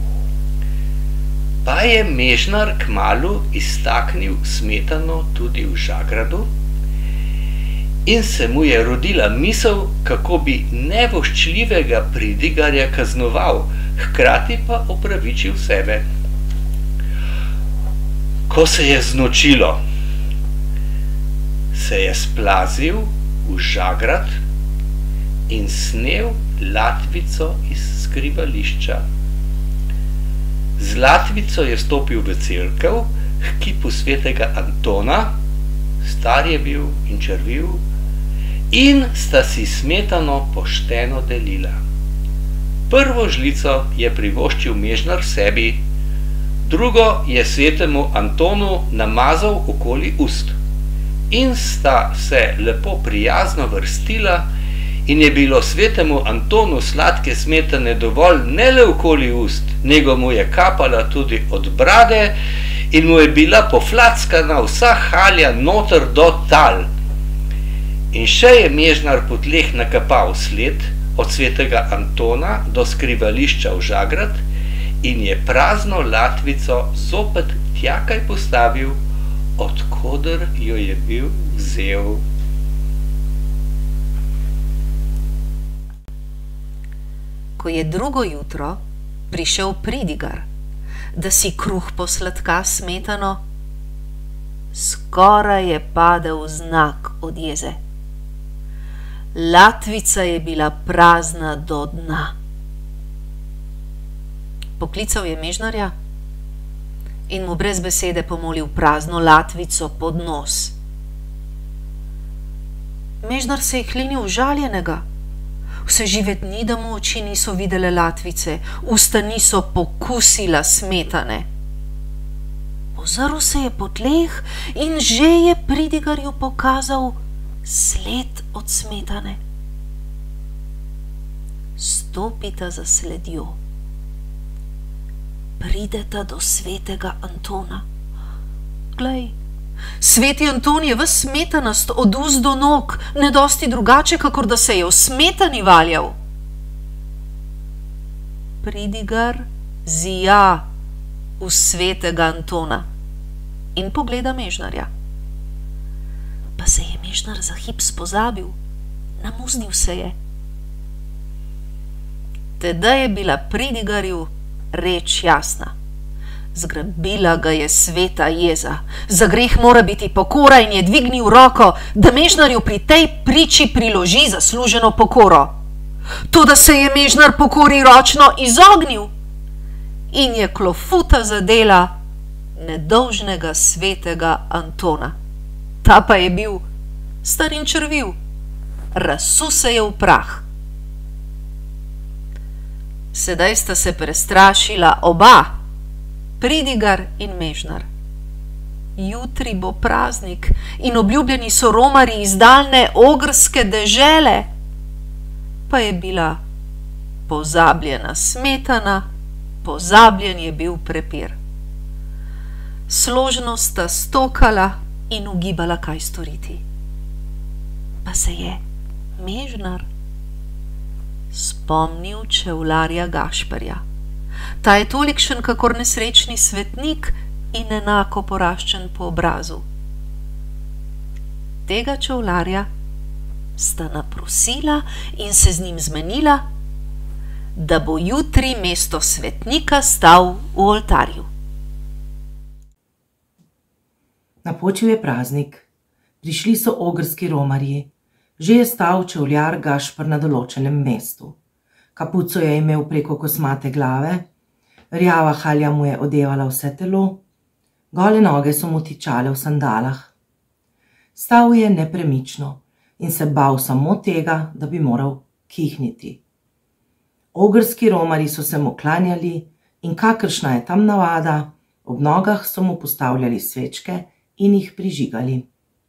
Pa je mežnar kmalu iztaknil smetano tudi v žagradu in se mu je rodila misel, kako bi nevoščljivega pridigarja kaznoval, hkrati pa opravičil sebe. Ko se je znočilo, se je splazil v žagrad in snel latvico iz skrivališča. Z latvico je stopil v cerkev k kipu svetega Antona, star je bil in črviv, in sta si smetano pošteno delila. Prvo žlico je privoščil mežnar sebi, drugo je svetemu Antonu namazal okoli ust in sta se lepo prijazno vrstila in je bilo svetemu Antonu sladke smetane dovolj ne le okoli ust, nego mu je kapala tudi od brade in mu je bila poflackana vsa halja noter do tal. In še je Mežnar po tleh nakapal sled od svetega Antona do skrivališča v Žagrad in je prazno latvico zopet tjakaj postavil, odkoder jo je bil vzel. Ko je drugo jutro prišel pridigar, da si kruh posladka smetano, skoraj je padel znak od jeze. Latvica je bila prazna do dna. Poklical je Mežnarja in mu brez besede pomolil prazno latvico pod nos. Mežnar se je hlinil užaljenega. Vse žive dni, da mu oči niso videle latvice, usta niso pokusila smetane. Ozrl se je po tleh in že je pridigarju pokazal sled od smetane. Stopita za sledjo. Prideta do svetega Antona. Glej, sveti Anton je ves smetanast od ust do nog, ne dosti drugače, kakor da se je v smetani valjal. Pridigar zija v svetega Antona in pogleda Mežnarja. Pa se je Mežnar za hip spozabil, namuznil se je. Tedaj je bila pridigarju reč jasna. Zgrabila ga je sveta jeza. Za greh mora biti pokora in je dvignil roko, da Mežnarju pri tej priči priloži zasluženo pokoro. Toda se je Mežnar pokori ročno izognil in je klofuta zadela nedolžnega svetega Antona. Ta pa je bil star in črviv, razsul se je v prah. Sedaj sta se prestrašila oba, pridigar in Mežnar. Jutri bo praznik in obljubljeni so romarji iz daljne ogrske dežele. Pa je bila pozabljena smetana, pozabljen je bil prepir. Složno sta stokala in ugibala, kaj storiti. Pa se je Mežnar spomnil čevljarja Gašperja. Ta je tolikšen, kakor nesrečni svetnik in enako poraščen po obrazu. Tega čevljarja sta naprosila in se z njim zmenila, da bo jutri mesto svetnika stal v oltarju. Napočil je praznik. Prišli so ogrski romarji. Že je stal čevljar Gašper na določenem mestu. Kapuco je imel preko kosmate glave, rjava halja mu je odevala vse telo, gole noge so mu tičale v sandalah. Stal je nepremično in se bal samo tega, da bi moral kihniti. Ogrski romarji so se mu klanjali in kakršna je tam navada, ob nogah so mu postavljali svečke in jih prižigali.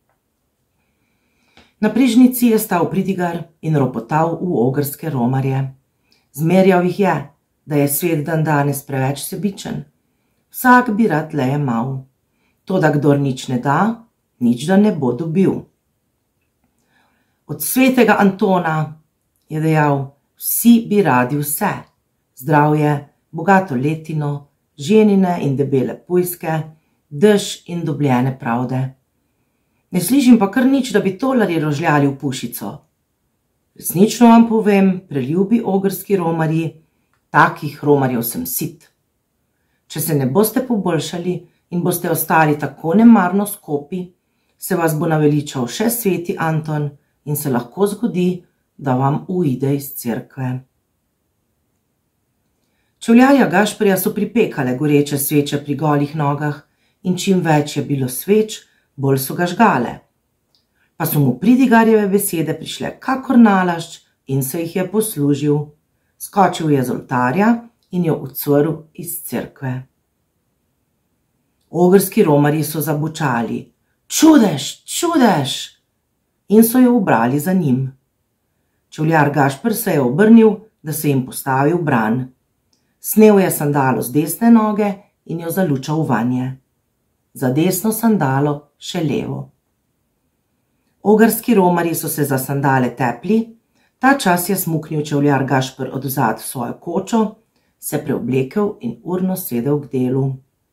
Na prižnici je stal pridigar in ropotal v ogrske romarje. Zmerjal jih je, da je svet dandanes preveč sebičen. Vsak bi rad le jemal. Toda kdor nič ne da, nič da ne bo dobil. Od svetega Antona, je dejal, vsi bi radi vse. Zdravje, bogato letino, ženine in debele pujske, dež in dobljene pravde. Ne slišim pa kar nič, da bi tolarji rožljali v pušico. Resnično vam povem, preljubi ogrski romarji, takih romarjev sem sit. Če se ne boste poboljšali in boste ostali tako nemarno skopi, se vas bo naveličal še sveti Anton in se lahko zgodi, da vam uide iz cerkve. Čevljarja Gašperja so pripekale goreče sveče pri golih nogah in čim več je bilo sveč, bolj so ga žgale. Pa so mu pridigarjeve besede prišle kakor nalašč in se jih je poslužil. Skočil je z oltarja in jo ucvrl iz cerkve. Ogrski romarji so zabučali: Čudež, čudež! In so jo ubrali za njim. Čevljar Gašper se je obrnil, da se jim postavi v bran. Snel je sandalo z desne noge in jo zalučal vanje. Za desno sandalo še levo. Ogrski romarji so se za sandale tepli, ta čas je smuknil čevljar Gašper odzad v svojo kočo, se preoblekel in urno sedel k delu.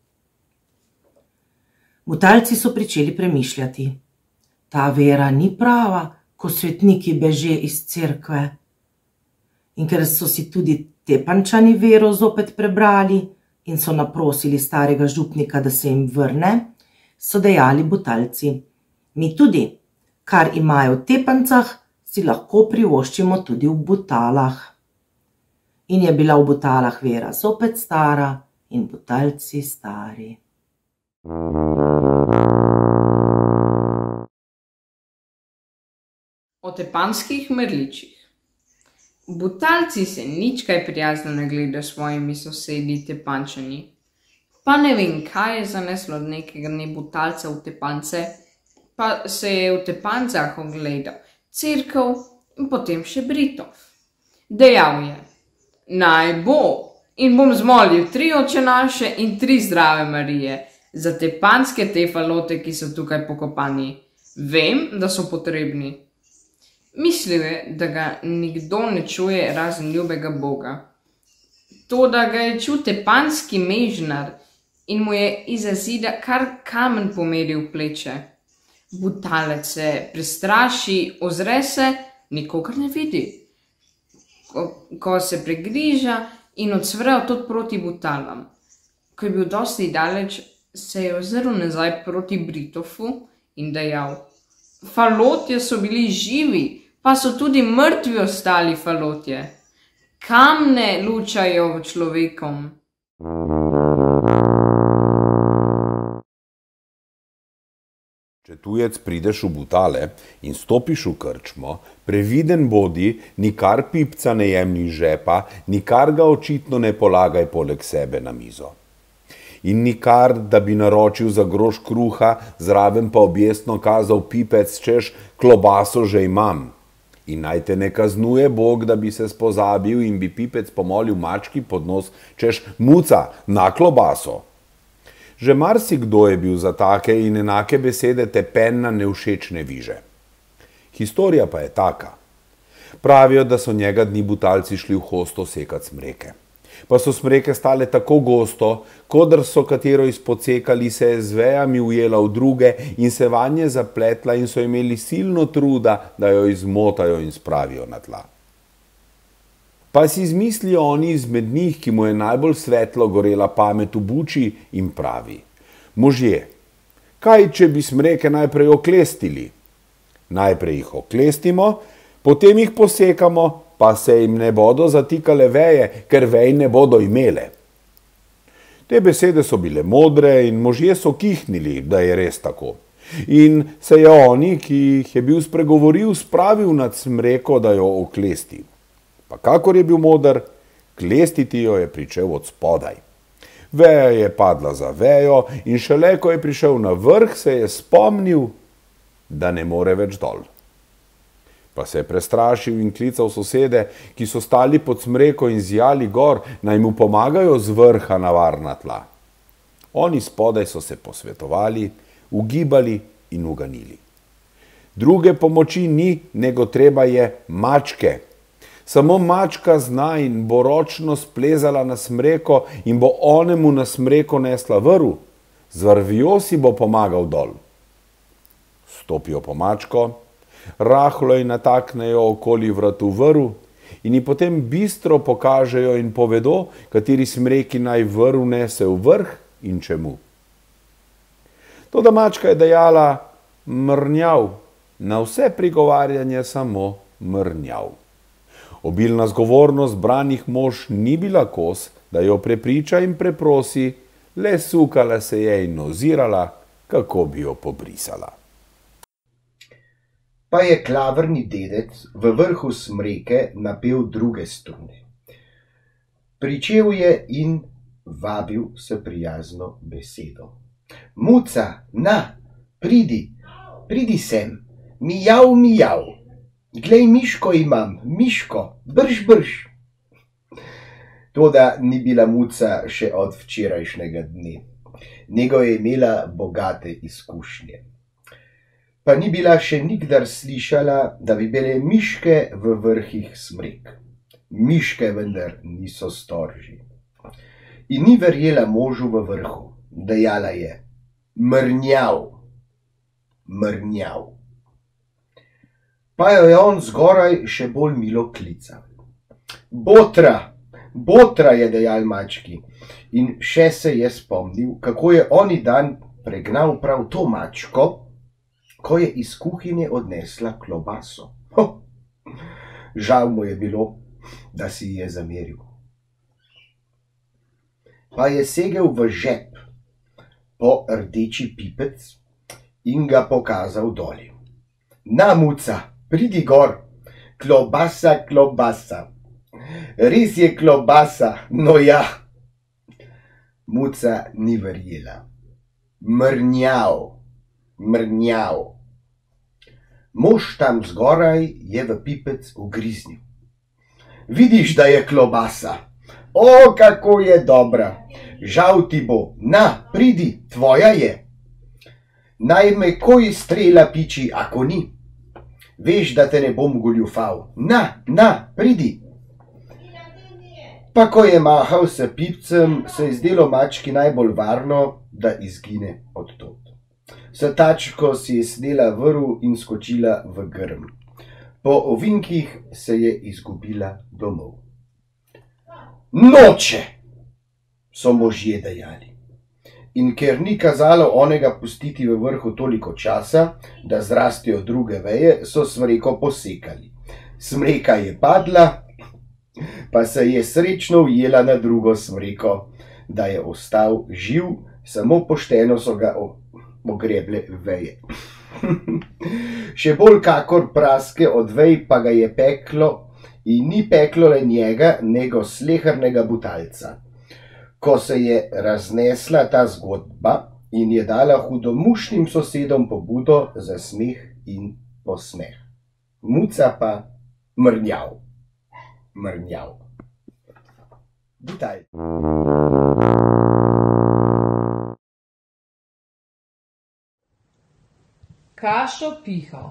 Butalci so pričeli premišljati. Ta vera ni prava, ko svetniki beže iz cerkve. In ker so si tudi Tepančani vero zopet prebrali in so naprosili starega župnika, da se jim vrne, so dejali Butalci: mi tudi, kar imajo v Tepancah, si lahko privoščimo tudi v Butalah. In je bila v Butalah vera zopet stara in Butalci stari. O tepanskih mrličih. Butalci se nič kaj prijazno ne gledajo s svojimi sosedi Tepančani. Pa ne vem, kaj je zaneslo nekega dne Butalca v Tepance, pa se je v Tepancah ogledal cerkev in potem še Britov. Dejal je: naj bo, in bom zmolil 3 oče naše in 3 zdrave Marije za tepanske te falote, ki so tukaj pokopani. Vem, da so potrebni. Mislil je, da ga nikdo ne čuje razen ljubega Boga. To, da ga je čul tepanski mežnar in mu je iza zida kar kamen pomeril pleče. Butalec se prestraši, ozre se, nikogar ne vidi. Ko se pregriža in odsvre od proti Butalam. Ko je bil dosti daleč, se je ozrl nazaj proti Britofu in dejal: falotje so bili živi, pa so tudi mrtvi ostali falotje. Kamne lučajo v človekom. Če tujec prideš v Butale in stopiš v krčmo, previden bodi, nikar pipca ne jemni žepa, nikar ga očitno ne polagaj poleg sebe na mizo. In nikar, da bi naročil za groš kruha, zraven pa objestno kazal pipec, češ klobaso že imam. In naj te ne kaznuje Bog, da bi se spozabil in bi pipec pomolil mački pod nos, češ muca, na klobaso. Že marsikdo je bil za take in enake besede tepen na nevšečne viže. Historija pa je taka. Pravijo, da so njega dni Butalci šli v hosto sekat smreke. Pa so smreke stale tako gosto, kodr so katero izpocekali, se je z vejami ujela v druge in se vanje zapletla in so imeli silno truda, da jo izmotajo in spravijo na tla. Pa si izmislijo oni izmed njih, ki mu je najbolj svetlo gorela pamet v buči, in pravi: možje, kaj če bi smreke najprej oklestili? Najprej jih oklestimo, potem jih posekamo, pa se jim ne bodo zatikale veje, ker vej ne bodo imele. Te besede so bile modre in možje so kihnili, da je res tako. In se je oni, ki jih je bil spregovoril, spravil nad smreko, da jo oklesti. Pa kakor je bil moder, klestiti jo je pričel od spodaj. Veja je padla za vejo in šele, ko je prišel na vrh, se je spomnil, da ne more več dol. Pa se je prestrašil in klical sosede, ki so stali pod smreko in zjali gor, naj mu pomagajo z vrha na varna tla. Oni spodaj so se posvetovali, ugibali in uganili. Druge pomoči ni, nego treba je mačke. Samo mačka zna in bo ročno splezala na smreko in bo onemu na smreko nesla vrv, z vrvjo si bo pomagal dol. Stopijo po mačko, rahlo ji nataknejo okoli vratu vrv in ji potem bistro pokažejo in povedo, kateri smreki naj vrv nese v vrh in čemu. Toda mačka je dejala mrnjav, na vse prigovarjanje samo mrnjav. Obilna zgovornost branih mož ni bila kos, da jo prepriča in preprosi, le sukala se je in ozirala, kako bi jo pobrisala. Pa je klavrni dedec v vrhu smreke napel druge strune. Pričel je in vabil s prijazno besedo. Muca, na, pridi sem, mijav, mijav. Glej, Miško imam, Miško, brž, brž. Toda ni bila Muca še od včerajšnjega dne, nego je imela bogate izkušnje. Pa ni bila še nikdar slišala, da bi bile miške v vrhih smrek. Miške vendar niso storži. In ni verjela možu v vrhu, dejala je: mrnjav, mrnjav. Pa jo je on zgoraj še bolj milo klical. Botra, botra, je dejal mački, in še se je spomnil, kako je oni dan pregnal prav to mačko, ko je iz kuhinje odnesla klobaso. Žal mu je bilo, da si je zameril. Pa je segel v žep po rdeči pipec in ga pokazal doli. Na, Muca, pridi gor, klobasa, klobasa. Res je klobasa, no ja. Muca ni verjela. Mrnjav, mrnjav. Mož tam zgoraj je v pipec ugriznil. Vidiš, da je klobasa. O, kako je dobra. Žal ti bo. Na, pridi, tvoja je. Naj me koj strela piči, ako ni. Veš, da te ne bom goljufal. Na, na, pridi. Pa ko je mahal s pipcem, se je zdelo mački najbolj varno, da izgine od tod. S tačko si je snela vrv in skočila v grm. Po ovinkih se je izgubila domov. Noče, so možje dejali. In ker ni kazalo onega pustiti v vrhu toliko časa, da zrastejo druge veje, so smreko posekali. Smreka je padla, pa se je srečno ujela na drugo smreko, da je ostal živ, samo pošteno so ga ogreble veje. Še bolj kakor praske od vej pa ga je peklo, in ni peklo le njega, nego slehernega Butalca. Ko se je raznesla ta zgodba in je dala hudomušnim sosedom pobudo za smeh in posmeh. Muca pa mrnjav, mrnjav. Butalc. Kašo pihal.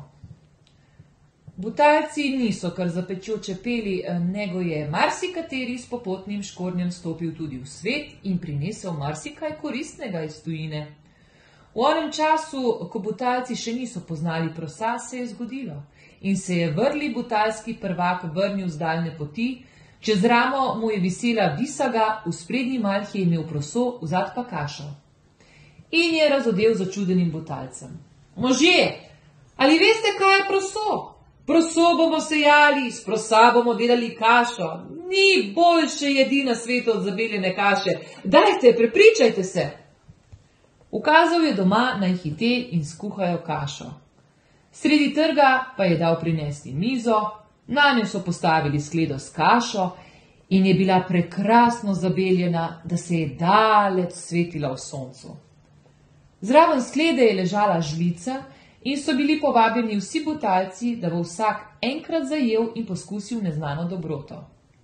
Butalci niso kar za pečjo čepeli, nego je marsikateri s popotnim škornjem stopil tudi v svet in prinesel marsikaj koristnega iz tujine. V onem času, ko Butalci še niso poznali prosa, se je zgodilo in se je vrli butalski prvak vrnil z daljne poti, čez ramo mu je visela visaga, v sprednji malhi je imel proso, vzad pa kašo. In je razodel začudenim Butalcem. Možje, ali veste, kaj je proso? Proso bomo sejali, s prosa bomo delali kašo. Ni boljše jedi na svetu od zabeljene kaše. Dajte, prepričajte se. Ukazal je doma, naj hite in skuhajo kašo. Sredi trga pa je dal prinesti mizo, nanjo so postavili skledo s kašo in je bila prekrasno zabeljena, da se je daleč svetila v soncu. Zraven sklede je ležala žlica in so bili povabljeni vsi Butalci, da bo vsak enkrat zajel in poskusil neznano dobroto.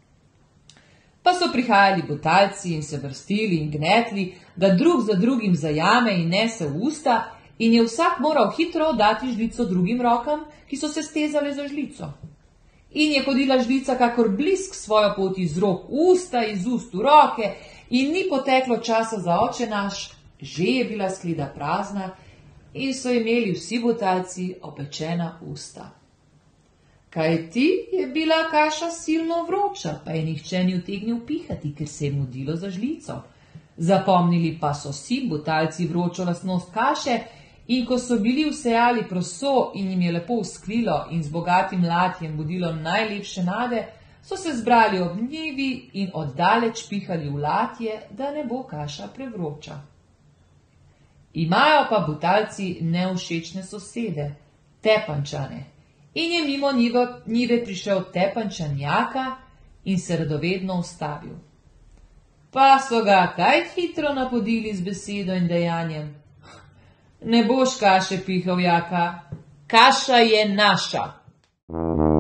Pa so prihajali Butalci in se vrstili in gnetli, da drug za drugim zajame in nese v usta, in je vsak moral hitro oddati žlico drugim rokam, ki so se stezale za žlico. In je hodila žlica kakor blisk svojo pot iz rok v usta, iz ust v roke, in ni poteklo časa za oče naš, že je bila skleda prazna in so imeli vsi Butalci opečena usta. Kajti je bila kaša silno vroča, pa je nihče ni utegnil pihati, ker se je mudilo za žlico. Zapomnili pa so si Butalci vročo lastnost kaše in ko so bili vsejali proso in jim je lepo usklilo in z bogatim latjem budilo najlepše nade, so se zbrali ob njivi in oddaleč pihali v latje, da ne bo kaša prevroča. Imajo pa Butalci nevšečne sosede, tepančane, in je mimo njive prišel tepančan Jaka in se radovedno ustavil. Pa so ga kaj hitro napodili z besedo in dejanjem. Ne boš kaše pihal, Jaka, kaša je naša.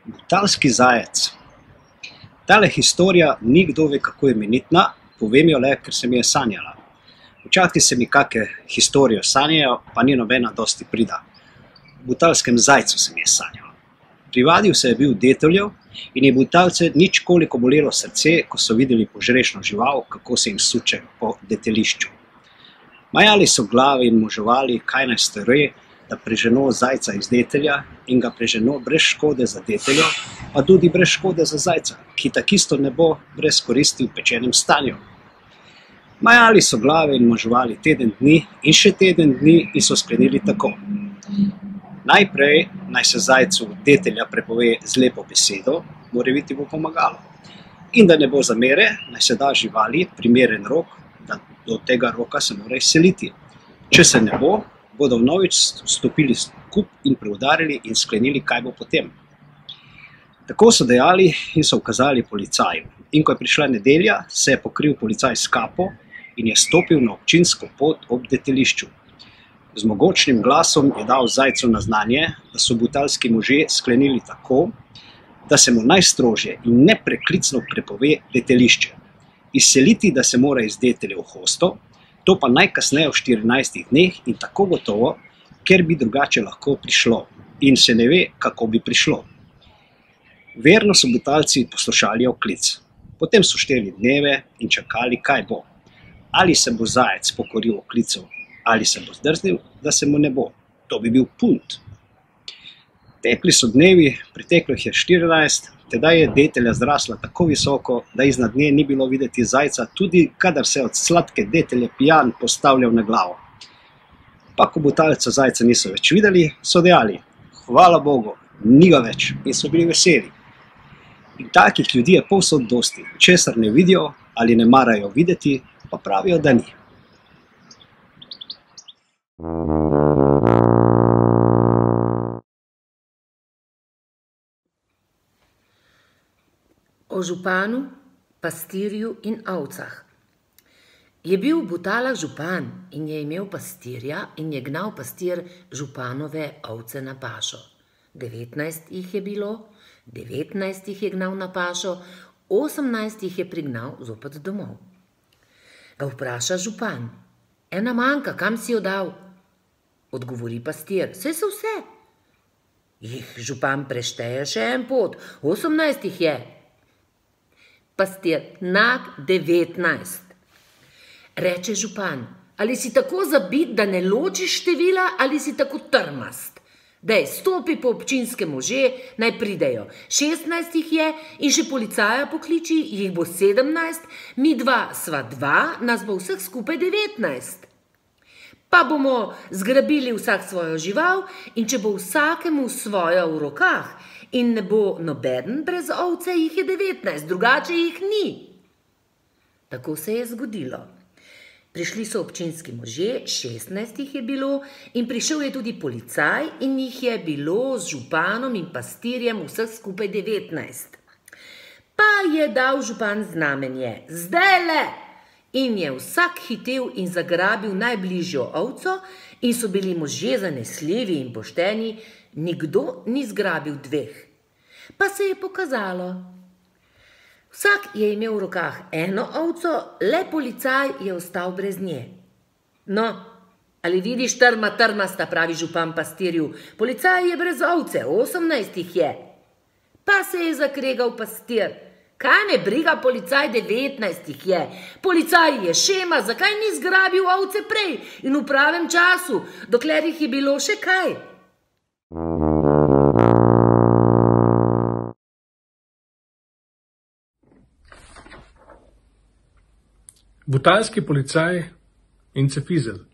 Butalski zajec. Tale historija ni kdo ve kako imenitna, povem jo le, ker se mi je sanjala. Včasih se mi kakšne historije sanjajo, pa ni nobena dosti prida. V butalskem zajcu se mi je sanjalo. Privadil se je bil deteljev in je butalce nič koliko bolelo srce, ko so videli požrešno žival, kako se jim suče po detelišču. Majali so glave in možovali, kaj naj stori, da preženo zajca iz detelja in ga preženo brez škode za deteljo, pa tudi brez škode za zajca, ki takisto ne bo brez koristi v pečenem stanju. Majali so glave in možovali teden dni in še teden dni in so sklenili tako. Najprej naj se zajcu detelja prepove z lepo besedo, morebiti bo pomagalo. In da ne bo zamere, naj se da živali primeren rok, da do tega roka se mora izseliti. Če se ne bo, bodo vnovič stopili skup in preudarili in sklenili, kaj bo potem. Tako so dejali in so ukazali policaju. In ko je prišla nedelja, se je pokril policaj s kapo in je stopil na občinsko pot ob detelišču. Z mogočnim glasom je dal zajcu na znanje, da so butalski možje sklenili tako, da se mu najstrožje in nepreklicno prepove detelišče. Izseliti, da se mora iz detelja v hosto, to pa najkasneje v 14 dneh in tako gotovo, ker bi drugače lahko prišlo in se ne ve, kako bi prišlo. Verno so butalci poslušali oklic. Potem so šteli dneve in čakali, kaj bo. Ali se bo zajec pokoril oklicu, ali se bo zdrznil, da se mu ne bo. To bi bil punt. Tekli so dnevi, preteklo jih je 14, tedaj je detelja zrasla tako visoko, da iznad nje ni bilo videti zajca, tudi kadar se od sladke detelje pijan postavljal na glavo. Pa ko butalca zajca niso več videli, so dejali, hvala Bogu, ni ga več in so bili veseli. In takih ljudi je povsod dosti, česar ne vidijo ali ne marajo videti, pa pravijo, da ni. O županu, pastirju in ovcah. Je bil v Butalah župan in je imel pastirja in je gnal pastir županove ovce na pašo. 19 jih je bilo, 19 jih je gnal na pašo, 18 jih je prignal zopet domov. Ga vpraša župan, ena manjka, kam si jo dal? Odgovori pastir, saj so vse. Jih župan prešteje še en pot, 18 jih je. Pastir, nag 19. Reče župan, ali si tako zabit, da ne ločiš števila, ali si tako trmast? Dej, stopi po občinske može, naj pridejo. 16 jih je in še policaja pokliči, jih bo 17, mi dva sva 2, nas bo vseh skupaj 19. Pa bomo zgrabili vsak svojo žival in če bo vsakemu svojo v rokah in ne bo nobeden brez ovce, jih je 19, drugače jih ni. Tako se je zgodilo. Prišli so občinski možje, 16 jih je bilo in prišel je tudi policaj in jih je bilo z županom in pastirjem vseh skupaj 19. Pa je dal župan znamenje, zdajle! In je vsak hitel in zagrabil najbližjo ovco in so bili možje zanesljivi in pošteni, nikdo ni zgrabil 2. Pa se je pokazalo. Vsak je imel v rokah eno ovco, le policaj je ostal brez nje. No, ali vidiš trmasta, pravi župan pastirju, policaj je brez ovce, 18 jih je. Pa se je zakregal pastir. Kaj me briga, policaj 19 jih je. Policaj je šema, zakaj ni zgrabil ovce prej in v pravem času, dokler jih je bilo še kaj? Butalski policaj in cefizelj.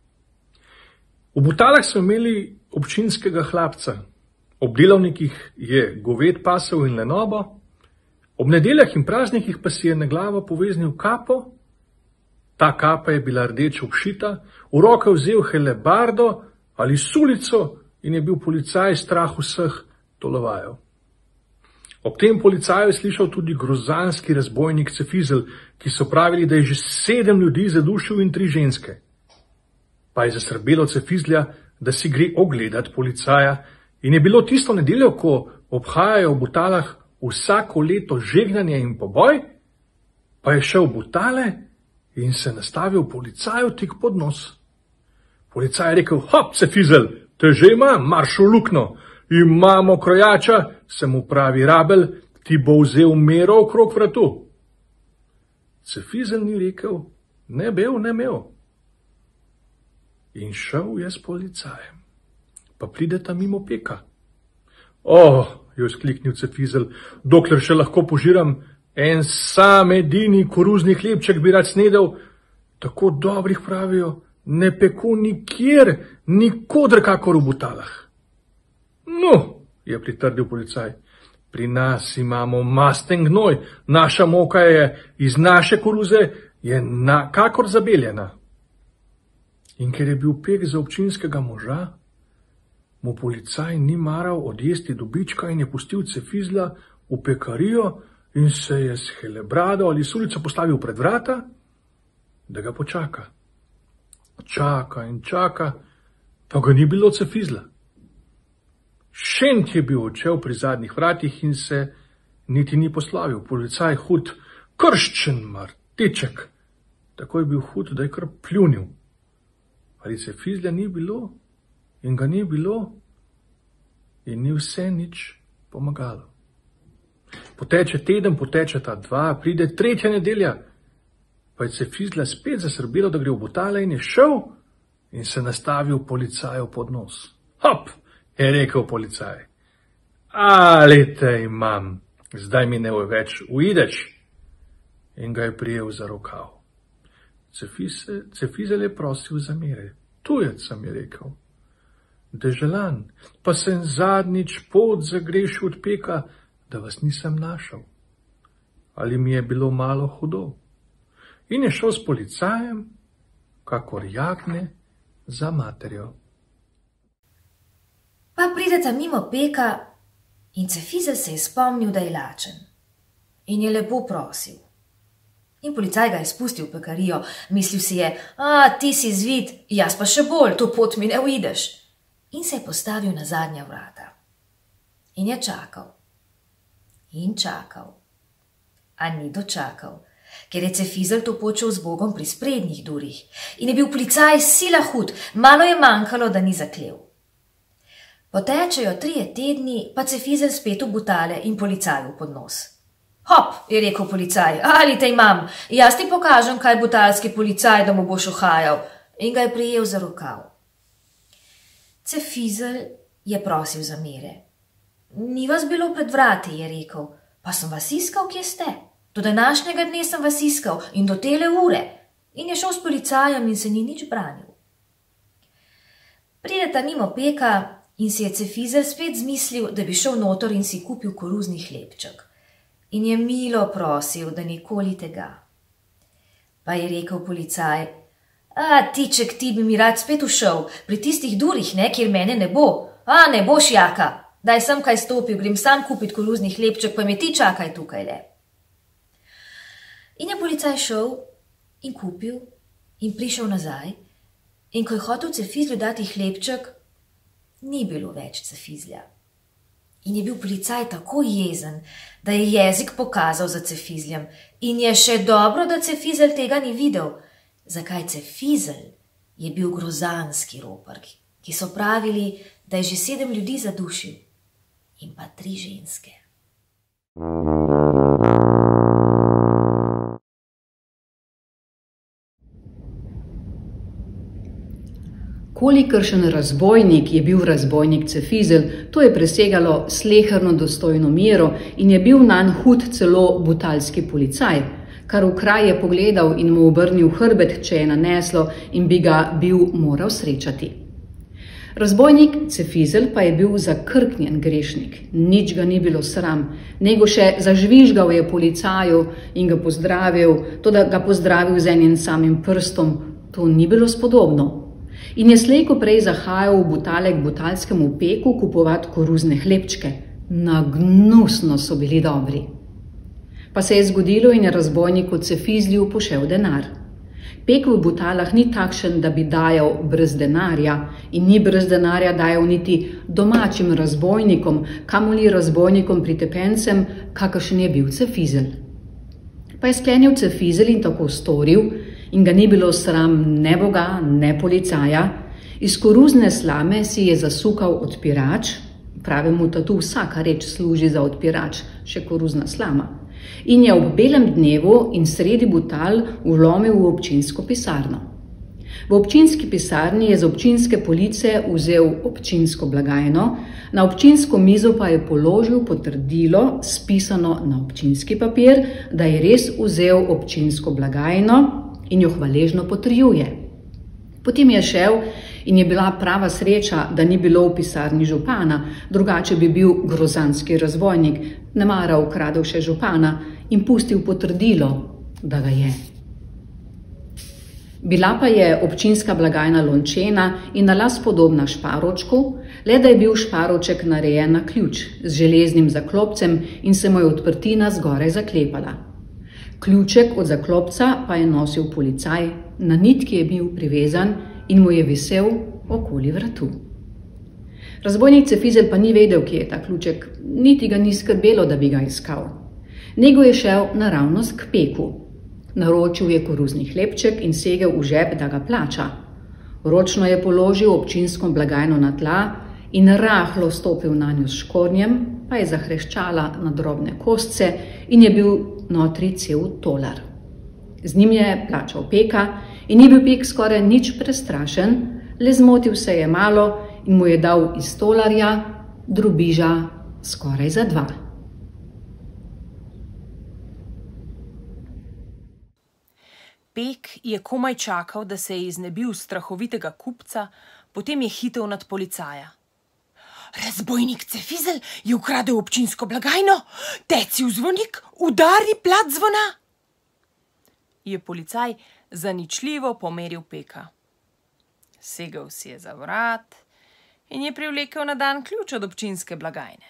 V Butalah so imeli občinskega hlapca. Ob delovnikih je goved pasel in lenobo, ob nedeljah in praznikih pa si je na glavo poveznil kapo, ta kapa je bila rdeče obšita, v roke vzel helebardo ali sulico in je bil policaj strah vseh tolovajev. Ob tem policaju je slišal tudi grozanski razbojnik cefizelj, ki so pravili, da je že 7 ljudi zadušil in 3 ženske. Pa je zasrbelo cefizlja, da si gre ogledat policaja in je bilo tisto nedeljo, ko obhajajo v Butalah vsako leto žegnanje in poboj, pa je šel v Butale in se nastavil policaju tik pod nos. Policaj je rekel: hop, Cefizelj, te že imam, marš v lukno. Imamo krojača, se mu pravi Rabelj, ti bo vzel mero okrog vratu. Cefizelj ni rekel ne bil, ne imel. In šel je s policajem. Pa prideta mimo Peka. Je vzkliknil Cefizelj, dokler še lahko požiram, en sam edini koruzni hlebček bi rad snedel, tako dobrih pravijo, ne peku nikjer, nikodr kakor v Butalah. No, je pritrdil policaj, pri nas imamo masten gnoj, naša moka je iz naše koruze, je kakor zabeljena. In ker je bil Pek za občinskega moža, mu policaj ni maral odjesti dobička in je pustil Cefizla v pekarijo in se je s helebrado ali sulico postavil pred vrata, da ga počaka. Čaka in čaka, pa ga ni bilo Cefizla. Šent je bil odšel pri zadnjih vratih in se niti ni poslavil. Policaj hud, krščen martiček. Tako je bil hud, da je kar pljunil. Ali Cefizla ni bilo in ga ni bilo in ni vse nič pomagalo. Poteče teden, potečeta dva, pride tretja nedelja, pa je Cefizla spet zasrbelo, da gre v Butale in je šel in se nastavil policaju pod nos. Hop, je rekel policaj, ali te imam, zdaj mi ne bo več uideš. In ga je prijel za rokav. Cefizelj je prosil za mire. Tujec, sem je rekel. Deželan, pa sem zadnjič pot zagrešil od Peka, da vas nisem našel. Ali mi je bilo malo hudo? In je šel s policajem, kakor jagne za materjo. Pa prideta mimo Peka in Cefizelj se je spomnil, da je lačen. In je lepo prosil. In policaj ga je spustil v pekarijo. Mislil si je, ti si zvit, jaz pa še bolj, to pot mi ne uideš. In se je postavil na zadnja vrata. In je čakal. In čakal. A ni dočakal, ker je Cefizelj to počel z Bogom pri sprednjih durih. In je bil policaj sila hud, malo je manjkalo, da ni zaklel. Potečejo 3 tedni, pa Cefizelj spet v Butale in policaju pod nos. Hop, je rekel policaj, ali te imam, jaz ti pokažem, kaj butalski policaj, da mu boš ohajal. In ga je prijel za rokav. Cefizelj je prosil za mire. Ni vas bilo pred vrati, je rekel, pa sem vas iskal, kje ste. Do današnjega dne sem vas iskal in do tele ure. In je šel s policajem in se ni nič branil. Prideta mimo Peka in si je Cefizelj spet zmislil, da bi šel notor in si kupil koruzni hlebček. In je milo prosil, da nikoli tega. Pa je rekel policaj, tiček, ti bi mi rad spet ušel, pri tistih durih, kjer mene ne bo. Ne boš, jaka, daj sem kaj stopil, grem sam kupit koruzni hlebček, pa me ti čakaj tukaj le. In je policaj šel in kupil in prišel nazaj, in ko je hotel Cefizlju dati hlebček, ni bilo več Cefizlja. In je bil policaj tako jezen, da je jezik pokazal za Cefizljem. In je še dobro, da Cefizelj tega ni videl. Zakaj Cefizelj je bil grozanski ropar, ki so pravili, da je že 7 ljudi zadušil in pa 3 ženske. Kolikršen razbojnik je bil razbojnik Cefizelj, to je presegalo sleherno dostojno mero in je bil nanj hud celo butalski policaj, kar v kraj je pogledal in mu obrnil hrbet, če je naneslo in bi ga bil moral srečati. Razbojnik Cefizelj pa je bil zakrknjen grešnik, nič ga ni bilo sram, nego še zažvižgal je policaju in ga pozdravil, to da ga pozdravil z enim samim prstom, to ni bilo spodobno. In je slejko prej zahajal v Butale k butalskemu Peku kupovat koruzne hlebčke. Nagnusno so bili dobri. Pa se je zgodilo in je razbojnik od Cefizlju pošel denar. Pek v Butalah ni takšen, da bi dajal brez denarja in ni brez denarja dajal niti domačim razbojnikom, kamoli razbojnikom pritepencem, kakršen je bil Cefizelj. Pa je sklenil Cefizelj in tako storil, in ga ni bilo sram ne boga, ne policaja, iz koruzne slame si je zasukal odpirač, pravemu tatu vsaka reč služi za odpirač, še koruzna slama, in je ob belem dnevu in sredi Butal vlomil v občinsko pisarno. V občinski pisarni je z občinske police vzel občinsko blagajno, na občinsko mizo pa je položil potrdilo, spisano na občinski papir, da je res vzel občinsko blagajno in jo hvaležno potrjuje. Potem je šel in je bila prava sreča, da ni bilo v pisarni župana, drugače bi bil grozanski razbojnik, nemara ukradel še župana in pustil potrdilo, da ga je. Bila pa je občinska blagajna lončena in na las podobna šparočku, le da je bil šparoček narejen na ključ z železnim zaklopcem in se mu je odprtina zgoraj zaklepala. Ključek od zaklopca pa je nosil policaj, na nitki je bil privezan in mu je visel okoli vratu. Razbojnik Cefizelj pa ni vedel, kje je ta ključek, niti ga ni skrbelo, da bi ga iskal. Nego je šel naravnost k Peku. Naročil je koruzni hlebček in segel v žep, da ga plača. Ročno je položil občinsko blagajno na tla in rahlo stopil na njo s škornjem, pa je zahreščala na drobne kostce in je bil notri cel tolar. Z njim je plačal Peka in ni bil Pek skoraj nič prestrašen, le zmotil se je malo in mu je dal iz tolarja drobiža skoraj za 2. Pek je komaj čakal, da se je iznebil strahovitega kupca, potem je hitel nad policaja. Razbojnik Cefizelj je ukradel občinsko blagajno, teci v zvonik, udari plat zvona. Je policaj zaničljivo pomeril Peka. Segel si je za vrat in je privlekel na dan ključ od občinske blagajne.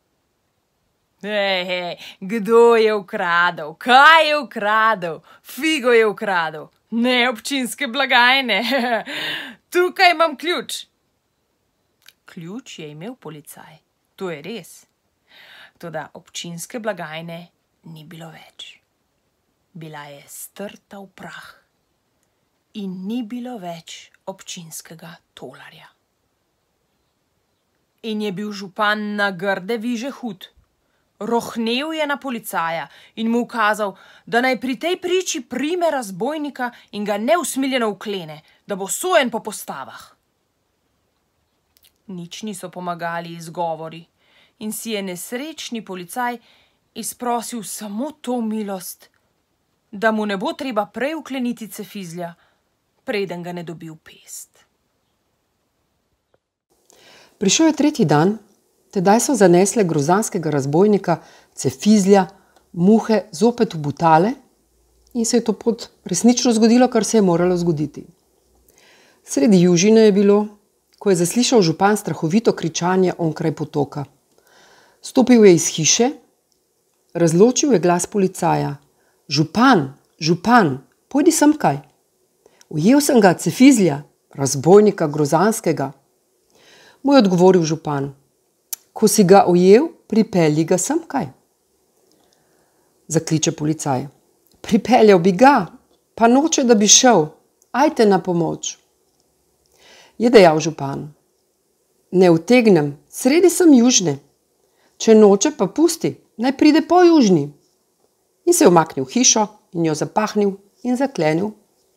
Hej, kdo je ukradel? Kaj je ukradel? Figo je ukradel. Ne občinske blagajne. Tukaj imam ključ. Ključ je imel policaj, to je res. Toda občinske blagajne ni bilo več. Bila je strta v prah in ni bilo več občinskega tolarja. In je bil župan na grde viže hud. Rohnel je na policaja in mu ukazal, da naj pri tej priči prime razbojnika in ga neusmiljeno uklene, da bo sojen po postavah. Nič niso pomagali izgovori in si je nesrečni policaj izprosil samo to milost, da mu ne bo treba prej ukleniti Cefizlja, preden ga ne dobi v pest. Prišel je 3. dan, tedaj so zanesle grozanskega razbojnika Cefizlja muhe zopet v Butale in se je to pot resnično zgodilo, kar se je moralo zgoditi. Sredi južine je bilo, ko je zaslišal župan strahovito kričanje onkraj potoka. Stopil je iz hiše, razločil je glas policaja. Župan, župan, pojdi semkaj. Ujel sem ga, Cefizlja, razbojnika grozanskega. Mu je odgovoril župan. Ko si ga ujel, pripelji ga semkaj. Zakliče policaj. Pripeljal bi ga, pa noče, da bi šel. Ajte na pomoč. Je dejal župan. Ne utegnem, sredi sem južne. Če noče, pa pusti, naj pride po južni. In se je umaknil hišo in jo zapahnil in zaklenil.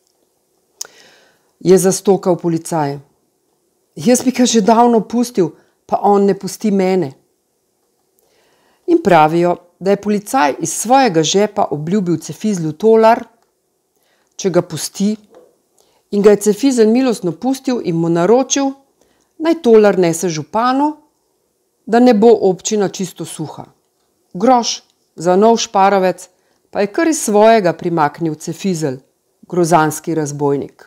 Je zastokal policaj. Jaz bi ga že davno pustil, pa on ne pusti mene. In pravijo, da je policaj iz svojega žepa obljubil Cefizlju tolar, če ga pusti, in ga je Cefizelj milostno pustil in mu naročil, naj tolar nese županu, da ne bo občina čisto suha. Groš za nov šparovec pa je kar iz svojega primaknil Cefizelj, grozanski razbojnik.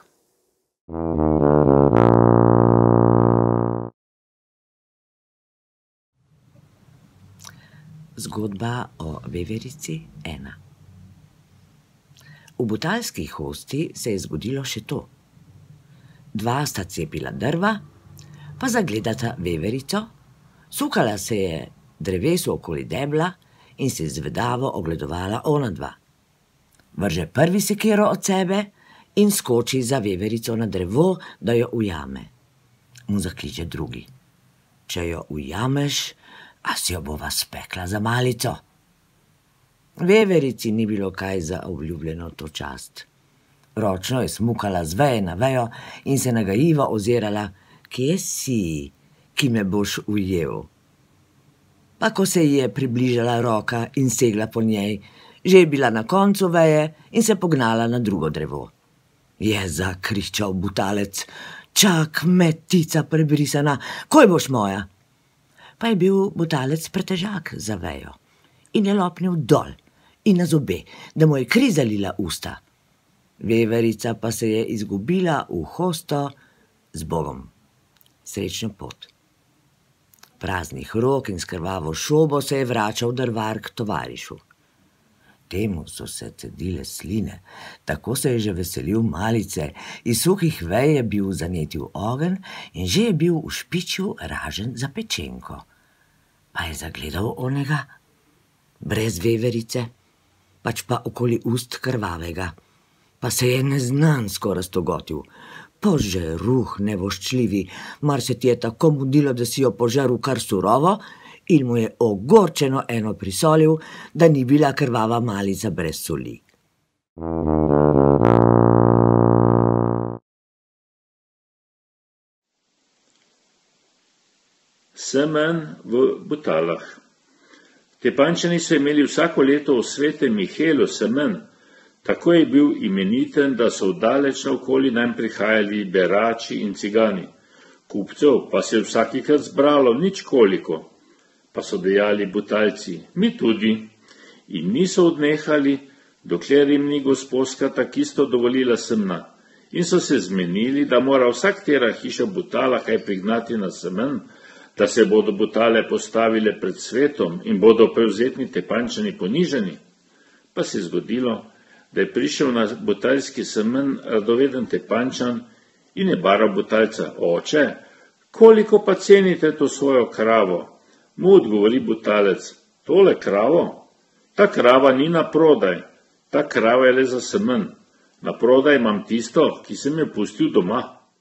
Zgodba o veverici 1. V butalski hosti se je zgodilo še to. Dva sta cepila drva, pa zagledata veverico, sukala se je drevesu okoli debla in se zvedavo ogledovala onadva. Vrže prvi sekiro od sebe in skoči za veverico na drevo, da jo ujame. In zakliče drugi. Če jo ujameš, a si jo bova spekla za malico. Veverici ni bilo kaj za obljubljeno to čast. Ročno je smukala z veje na vejo in se nagajivo ozirala, kje si, ki me boš ujel. Pa ko se ji je približala roka in segla po njej, že je bila na koncu veje in se pognala na drugo drevo. Je zakričal butalec, čak, metica prebrisana, koj boš moja? Pa je bil butalec pretežak za vejo in je lopnil dol in na zobe, da mu je kri zalila usta. Veverica pa se je izgubila v hosto z Bogom. Srečno pot. Praznih rok in s krvavo šobo se je vračal drvar k tovarišu. Temu so se cedile sline, tako se je že veselil malice, iz suhih vej je bil zanetil ogenj in že je bil v špičju ražen za pečenko. Pa je zagledal onega, brez veverice, pač pa okoli ust krvavega. Pa se je neznansko raztogotil. Požeruh nevoščljivi, mar se ti je tako mudilo, da si jo požaril kar surovo, in mu je ogorčeno eno prisolil, da ni bila krvava malica brez soli. Semen v Butalah. Tepančani so imeli vsako leto v svetem Mihelu semen. Tako je bil imeniten, da so vdaleč naokoli nanj prihajali berači in cigani. Kupcev pa se je vsakikrat zbralo nič koliko. Pa so dejali butalci, mi tudi. In niso odnehali, dokler jim ni gosposka takisto dovolila semna. In so se zmenili, da mora vsaktera hiša Butala kaj prignati na semen, da se bodo Butale postavile pred svetom in bodo prevzetni Tepančani ponižani. Pa se je zgodilo, da je prišel na butalski semen radoveden Tepančan in je baral butalca, oče, koliko pa cenite to svojo kravo? Mu odgovori butalec, tole kravo? Ta krava ni na prodaj, ta krava je le za semen. Na prodaj imam tisto, ki sem jo pustil doma.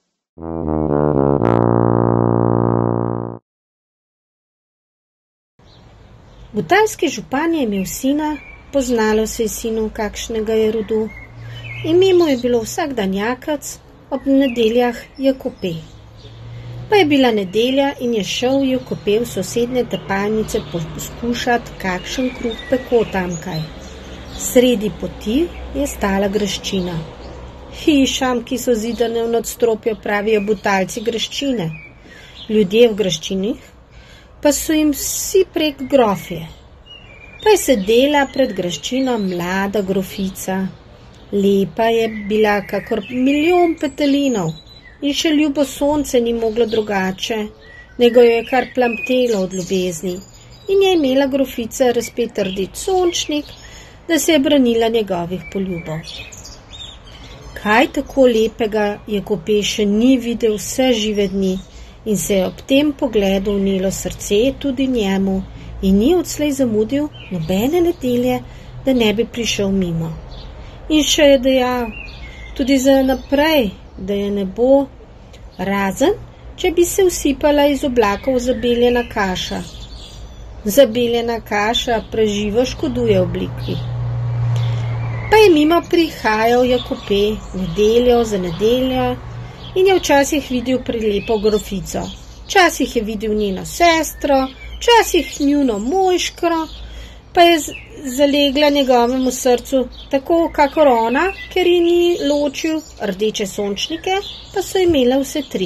Butalski župan je imel sina, poznalo se je sinu, kakšnega je rodu. Ime mu je bilo vsak dan Jakac, ob nedeljah Jakope. Pa je bila nedelja in je šel Jakope v sosednje tepalnice poskušati, kakšen kruh peko tamkaj. Sredi poti je stala graščina. Hišam, ki so zidane v nadstropju, pravijo butalci graščine. Ljudje v graščinih pa so jim vsi prek grofje. Pa je sedela pred graščino mlada grofica. Lepa je bila kakor milijon petelinov in še ljubo sonce ni moglo drugače, nego jo je kar plamtelo od ljubezni in je imela grofica razpet rdeč sončnik, da se je branila njegovih poljubov. Kaj tako lepega Jakope še ni videl vse žive dni in se je ob tem pogledu vnelo srce tudi njemu in ni odslej zamudil nobene nedelje, da ne bi prišel mimo. In še je dejal, tudi za naprej, da je ne bo, razen, če bi se usipala iz oblakov zabeljena kaša. Zabeljena kaša preživo škoduje obliki. Pa je mimo prihajal Jakope nedeljo za nedeljo in je včasih videl prelepo grofico. Včasih je videl njeno sestro, včasih njuno mojškro, pa je zalegla njegovemu srcu tako kakor ona, ker ji ni ločil rdeče sončnike, pa so imele vse tri.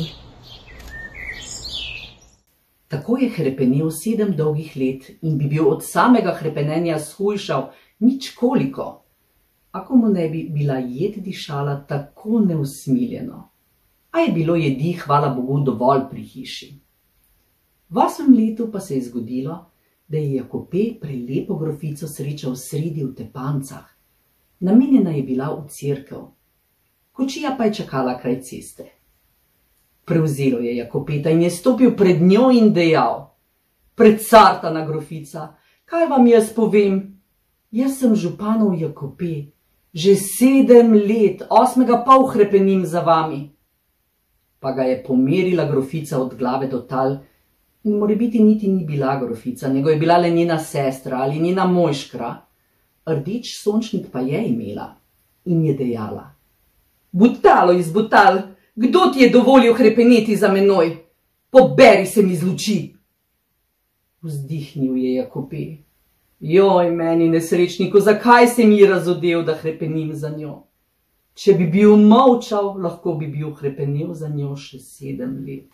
Tako je hrepenel 7 dolgih let in bi bil od samega hrepenenja shujšal nič koliko, ako mu ne bi bila jed dišala tako neusmiljeno. A je bilo jedi, hvala Bogu, dovolj pri hiši. V 8. letu pa se je zgodilo, da je Jakope prelepo grofico srečal sredi v tepancah. Namenjena je bila v cerkev. Kočija pa je čakala kraj ceste. Prevzelo je Jakopeta in je stopil pred njo in dejal: Predcartana grofica, kaj vam jaz povem? Jaz sem županov Jakope. Že 7 let, 8. pol hrepenim za vami. Pa ga je pomerila grofica od glave do tal in morebiti niti ni bila grofica, nego je bila le njena sestra ali njena mojškra. Rdeč sončnik pa je imela in je dejala: Butalo iz Butal, kdo ti je dovolil hrepeneti za menoj? Poberi se mi z luči. Vzdihnil je Jakope. Joj, meni nesrečniku, zakaj se mi razodel, da hrepenim za njo? Če bi bil molčal, lahko bi bil hrepenel za njo še 7 let.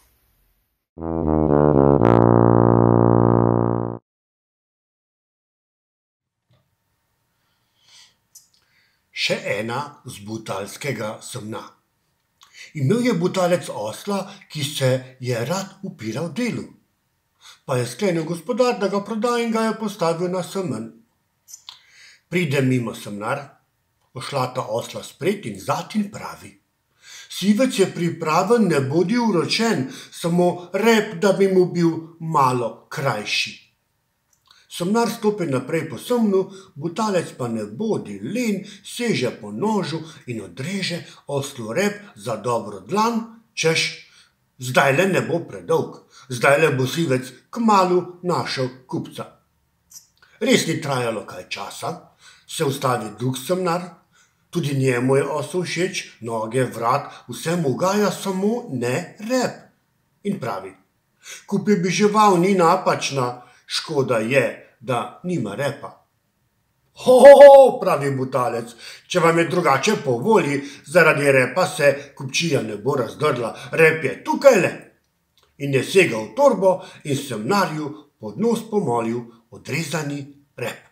Še ena z butalskega semna. Imel je butalec osla, ki se je rad upiral delu. Pa je sklenil gospodar, da ga proda in ga je postavil na semen. Pride mimo semnar, ošlata osla spred in zat in pravi: Sivec je pripraven, ne bodi uročen, samo rep, da bi mu bil malo krajši. Semnar stopi naprej po semnu, butalec pa ne bodi len, seže po nožu in odreže oslu rep za dobro dlan, češ: Zdajle ne bo predolg, zdajle bo sivec kmalu našel kupca. Res ni trajalo kaj časa, se ustavi drug semnar, tudi njemu je osel všeč, noge, vrat, vse mu gaja, samo ne rep. In pravi: Kupil bi žival, ni napačna, škoda je, da nima repa. Ho, pravi butalec, če vam je drugače po volji, zaradi repa se kupčija ne bo razdrla, rep je tukajle. In je segal v torbo in semnarju pod nos pomolil odrezani rep.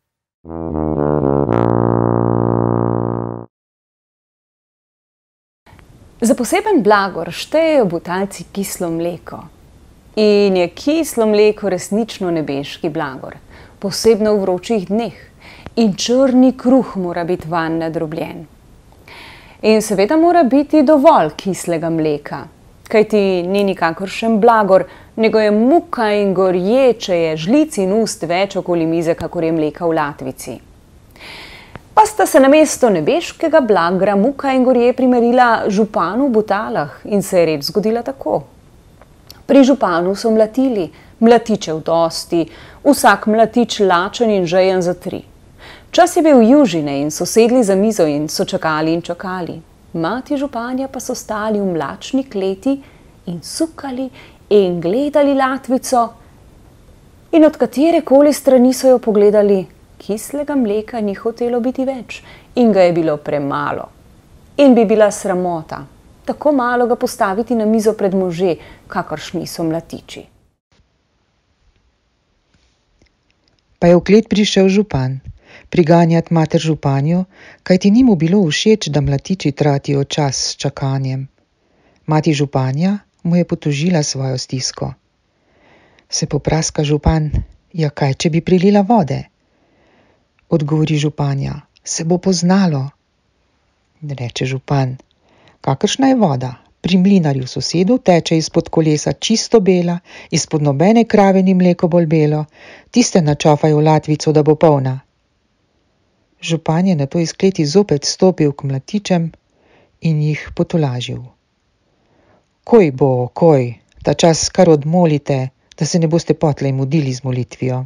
Za poseben blagor štejejo butalci kislo mleko. In je kislo mleko resnično nebeški blagor, posebno v vročih dneh. In črni kruh mora biti vanj nadrobljen. In seveda mora biti dovolj kislega mleka, kajti ni nikakršen blagor, nego je muka in gorje, če je žlic in ust več okoli mize, kakor je mleka v latvici. Pa sta se namesto nebeškega blagra muka in gorje primerila županu v Butalah in se je reč zgodila tako. Pri županu so mlatili, mlatičev dosti, vsak mlatič lačen in žejen za 3. Čas je bil južine in so sedli za mizo in so čakali in čakali. Mati županja pa so stali v mlačni kleti in sukali in gledali latvico in od katerekoli strani so jo pogledali, kislega mleka ni hotelo biti več in ga je bilo premalo. In bi bila sramota, tako malo ga postaviti na mizo pred može, kakršni so mlatiči. Pa je v klet prišel župan. Priganjati mater županjo, kajti ni mu bilo všeč, da mlatiči tratijo čas s čakanjem. Mati županja mu je potožila svojo stisko. Se popraska župan: Ja, kaj, če bi prilila vode? Odgovori županja: Se bo poznalo. Reče župan: Kakršna je voda? Pri mlinarju sosedu teče izpod kolesa čisto bela, izpod nobene krave ni mleko bolj belo, tiste načofajo v latvico, da bo polna. Župan je nato iz kleti zopet stopil k mlatičem in jih potolažil. Koj bo, koj, ta čas kar odmolite, da se ne boste potlej mudili z molitvijo.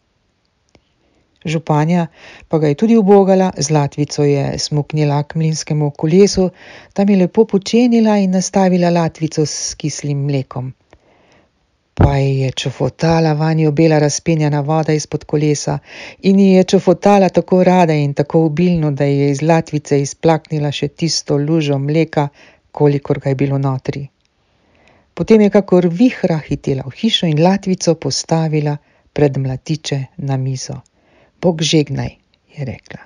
Županja pa ga je tudi ubogala, z latvico je smuknila k mlinskemu kolesu, tam je lepo počenila in nastavila latvico s kislim mlekom. Pa je čofotala vanjo bela razpenjana voda izpod kolesa in ji je čofotala tako rada in tako obilno, da je iz latvice izplaknila še tisto lužo mleka, kolikor ga je bilo notri. Potem je kakor vihra hitela v hišo in latvico postavila pred mlatiče na mizo. Bog žegnaj, je rekla.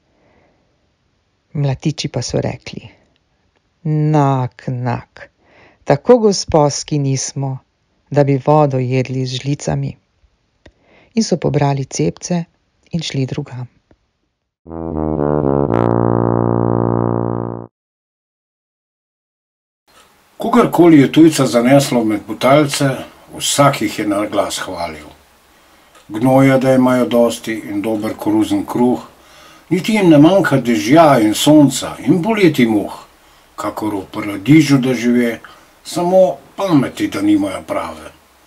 Mlatiči pa so rekli: Nak, tako gosposki nismo, da bi vodo jedli z žlicami. In so pobrali cepce in šli drugam. Kogarkoli je tujca zaneslo med Butalce, vsak jih je na glas hvalil. Gnoja, da imajo dosti in dober koruzen kruh, niti jim ne manjka dežja in sonca in poleti muh, kakor v paradižu da žive, samo pameti, da nimajo prave.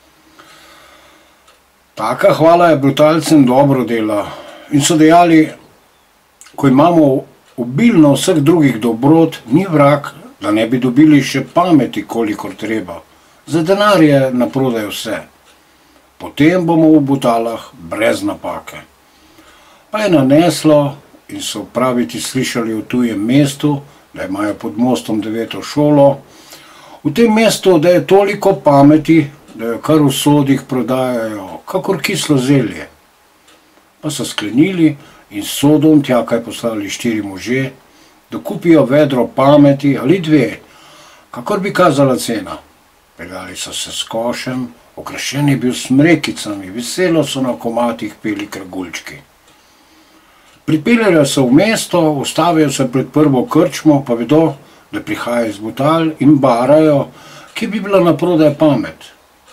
Taka hvala je Butalcem dobro dela in so dejali, ko imamo obilno vseh drugih dobrot, ni vrag, da ne bi dobili še pameti, kolikor treba. Za denar je naprodaj vse. Potem bomo v Butalah brez napake. Pa je naneslo in so praviti slišali v tujem mestu, da imajo pod mostom 9. šolo, v tem mestu, da je toliko pameti, da jo kar v sodih prodajajo, kakor kislo zelje. Pa so sklenili in s sodom tja kaj poslali 4 može, da kupijo vedro pameti ali 2, kakor bi kazala cena. Peljali so se s košem, okrašen je bil s smrekicami, veselo so na komatih peli kragulčki. Pripeljajo se v mesto, ustavijo se pred prvo krčmo, pa vedo, da prihaja iz Butal in barajo, kje bi bila naprodaj pamet.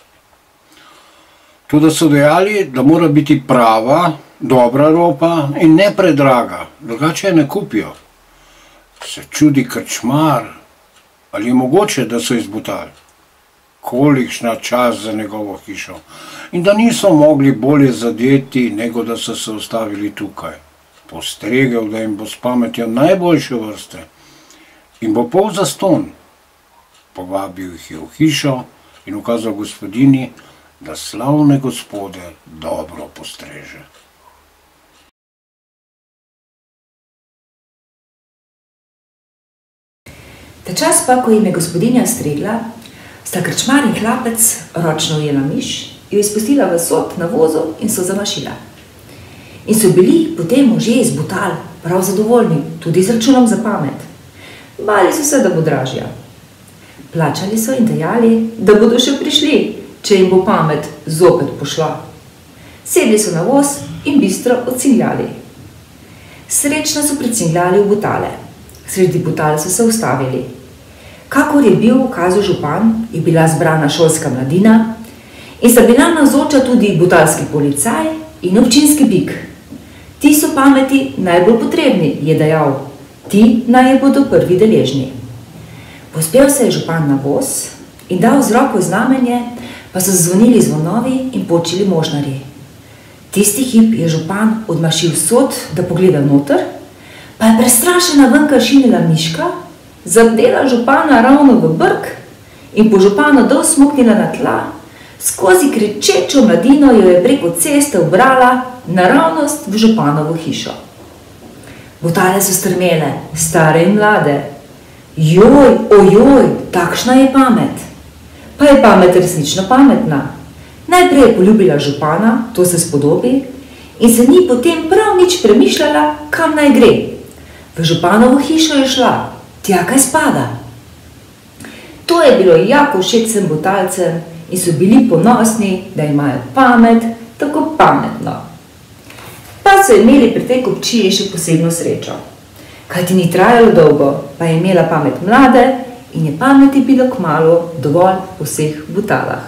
Tudi so dejali, da mora biti prava, dobra ropa in ne predraga, drugače je ne kupijo. Se čudi krčmar, ali je mogoče, da so iz Butal? Kolikšna čast za njegovo hišo in da niso mogli bolje zadeti, nego da so se ustavili tukaj. Postregel, da jim bo s pametjo najboljše vrste in bo pol zastonj. Povabil jih je v hišo in ukazal gospodini, da slavne gospode dobro postreže. Ta čas pa, ko jim je gospodinja stregla, sta krčmar in hlapec ročno ujela miš, jo izpustila v sod na vozu in so zamašila. In so bili potem možje iz Butal prav zadovoljni, tudi z računom za pamet. Bali so se, da bo dražja. Plačali so in dejali, da bodo še prišli, če jim bo pamet zopet pošla. Sedli so na voz in bistro odcingljali. Srečno so pricingljali v Butale. Sredi Butal so se ustavili. Kakor je bil v ukazu župan, je bila zbrana šolska mladina in sta bila navzoča tudi butalski policaj in občinski bik. Ti so pameti najbolj potrebni, je dejal. Ti naj bodo prvi deležni. Pospel se je župan na voz in dal z roko znamenje, pa so zvonili zvonovi in počili možnarji. Tisti hip je župan odmašil sod, da pogleda noter, pa je prestrašena venka šinila miška, zadela župana ravno v brk in po županu dol smuknila na tla, skozi kričečo mladino jo je preko ceste ubrala naravnost v županovo hišo. Butale so strmele, stare in mlade. Joj, ojoj, takšna je pamet. Pa je pamet resnično pametna. Najprej je poljubila župana, to se spodobi, in se ni potem prav nič premišljala, kam naj gre. V županovo hišo je šla, tja kaj spada. To je bilo jako všeč vsem Butalcem in so bili ponosni, da imajo pamet tako pametno. Pa so imeli pri tej kupčiji še posebno srečo. Kajti ni trajalo dolgo, pa je imela pamet mlade in je pameti bilo kmalu dovolj v vseh Butalah.